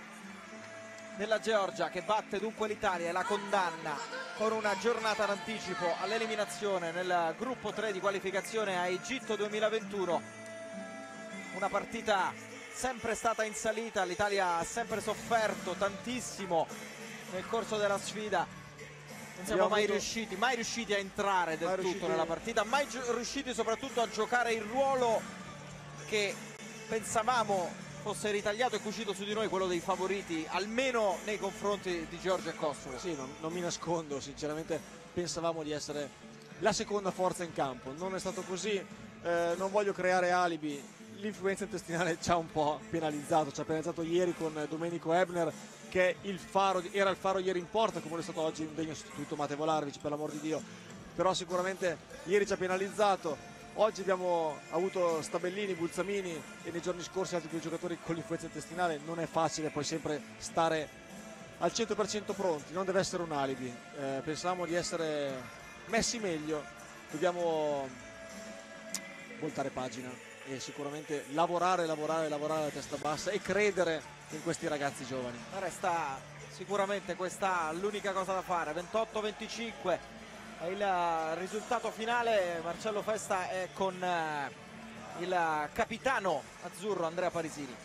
della Georgia, che batte dunque l'Italia e la condanna con una giornata d'anticipo all'eliminazione nel gruppo tre di qualificazione a Egitto duemilaventuno. Una partita sempre stata in salita, l'Italia ha sempre sofferto tantissimo nel corso della sfida. Non siamo mai avuto... riusciti, mai riusciti a entrare del mai tutto riusciti... nella partita, mai riusciti soprattutto a giocare il ruolo che pensavamo fosse ritagliato e cucito su di noi, quello dei favoriti, almeno nei confronti di Georgia e Kosovo. Sì, non, non mi nascondo, sinceramente pensavamo di essere la seconda forza in campo, non è stato così. Eh, non voglio creare alibi, l'influenza intestinale ci ha un po' penalizzato, ci ha penalizzato ieri con Domenico Ebner, che il faro, era il faro ieri in porta, come è stato oggi un degno sostituto Mate Volarvic, per l'amor di Dio, però sicuramente ieri ci ha penalizzato. Oggi abbiamo avuto Stabellini, Bulzamini e nei giorni scorsi altri due giocatori con l'influenza intestinale. Non è facile poi sempre stare al cento per cento pronti, non deve essere un alibi. Eh, pensavamo di essere messi meglio, dobbiamo voltare pagina e sicuramente lavorare, lavorare, lavorare a testa bassa e credere in questi ragazzi giovani. Resta sicuramente questa l'unica cosa da fare. Ventotto venticinque è il risultato finale. Marcello Festa è con il capitano azzurro Andrea Parisini.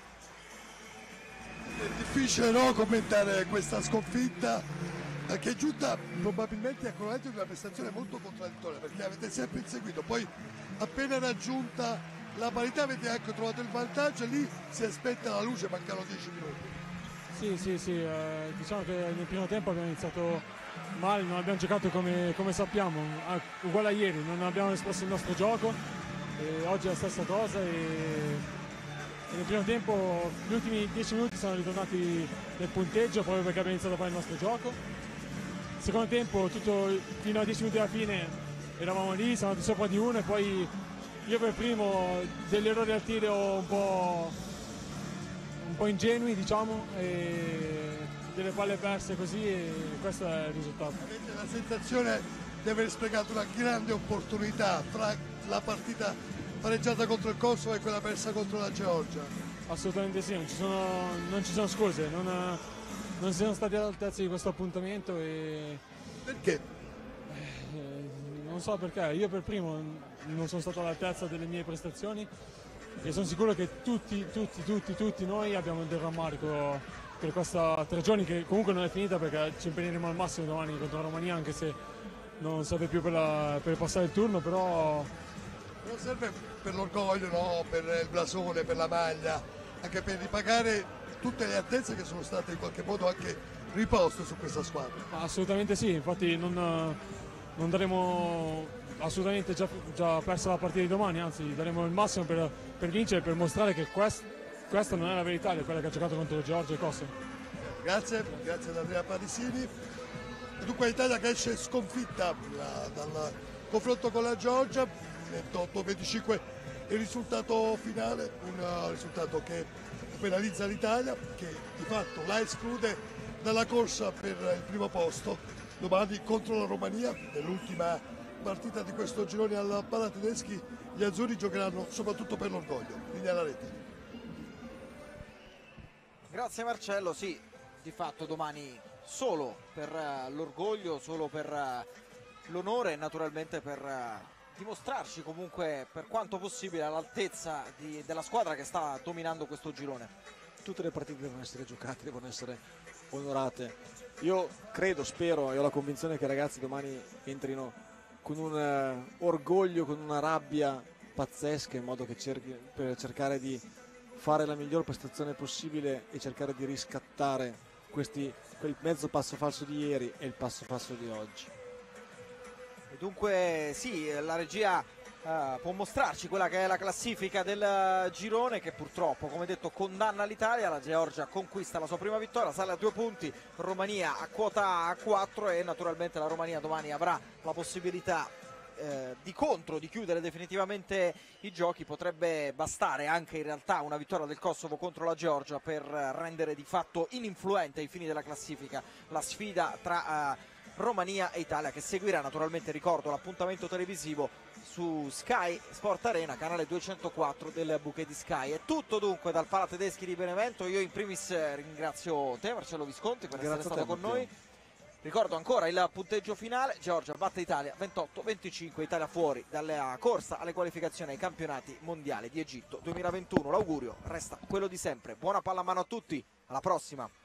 È difficile, no, commentare questa sconfitta che è giunta probabilmente a corrente di una prestazione molto contraddittoria, perché avete sempre inseguito, poi appena raggiunta la parità avete anche trovato il vantaggio e lì si aspetta la luce, mancano dieci minuti. Sì, sì, sì, eh, diciamo che nel primo tempo abbiamo iniziato male, non abbiamo giocato come, come sappiamo, uguale a ieri, non abbiamo espresso il nostro gioco, e oggi è la stessa cosa e, e nel primo tempo gli ultimi dieci minuti sono ritornati nel punteggio proprio perché abbiamo iniziato a fare il nostro gioco. Secondo tempo, tutto, fino a dieci minuti alla fine eravamo lì, siamo andati sopra di uno e poi io per primo degli errori al tiro un po', un po' ingenui, diciamo, e delle palle perse così e questo è il risultato. Avete la sensazione di aver sprecato una grande opportunità tra la partita pareggiata contro il Kosovo e quella persa contro la Georgia? Assolutamente sì, non ci sono, non ci sono scuse, non, non siamo stati all'altezza di questo appuntamento e... Perché? Eh, non so perché, io per primo non sono stato all'altezza delle mie prestazioni e sono sicuro che tutti, tutti, tutti, tutti noi abbiamo del rammarico per questa tre giorni che comunque non è finita perché ci impegneremo al massimo domani contro la Romania, anche se non serve più per, la, per passare il turno, però... Però serve per l'orgoglio, no? Per il blasone, per la maglia, anche per ripagare tutte le attese che sono state in qualche modo anche riposte su questa squadra. Assolutamente sì, infatti non, non daremo assolutamente già, già persa la partita di domani, anzi daremo il massimo per, per vincere, per mostrare che quest, questa non è la verità di quella che ha giocato contro Georgia e Kosovo. Grazie, grazie ad Andrea Parisini. E dunque l'Italia che esce sconfitta la, dal confronto con la Georgia, ventotto venticinque il risultato finale, un risultato che penalizza l'Italia, che di fatto la esclude dalla corsa per il primo posto domani contro la Romania. Nell'ultima partita di questo girone al Palatedeschi gli azzurri giocheranno soprattutto per l'orgoglio. Linea alla rete. Grazie Marcello, sì, di fatto domani solo per uh, l'orgoglio, solo per uh, l'onore e naturalmente per uh, dimostrarci comunque per quanto possibile all'altezza della squadra che sta dominando questo girone. Tutte le partite devono essere giocate, devono essere onorate. Io credo, spero e ho la convinzione che i ragazzi domani entrino con un uh, orgoglio, con una rabbia pazzesca, in modo che cerchi, per cercare di fare la miglior prestazione possibile e cercare di riscattare questi, quel mezzo passo falso di ieri e il passo falso di oggi. E dunque sì, la regia uh, può mostrarci quella che è la classifica del girone, che purtroppo, come detto, condanna l'Italia. La Georgia conquista la sua prima vittoria, sale a due punti, Romania a quota quattro e naturalmente la Romania domani avrà la possibilità eh, di contro di chiudere definitivamente i giochi. Potrebbe bastare anche in realtà una vittoria del Kosovo contro la Georgia per rendere di fatto ininfluente ai fini della classifica la sfida tra uh, Romania e Italia, che seguirà naturalmente, ricordo, l'appuntamento televisivo su Sky Sport Arena, canale duecentoquattro del Bouquet di Sky. È tutto dunque dal Palatedeschi di Benevento. Io in primis ringrazio te, Marcello Visconti, per essere stato con noi. Ricordo ancora il punteggio finale: Georgia batte Italia ventotto venticinque, Italia fuori dalla corsa alle qualificazioni ai campionati mondiali di Egitto duemilaventuno. L'augurio resta quello di sempre: buona pallamano a tutti, alla prossima.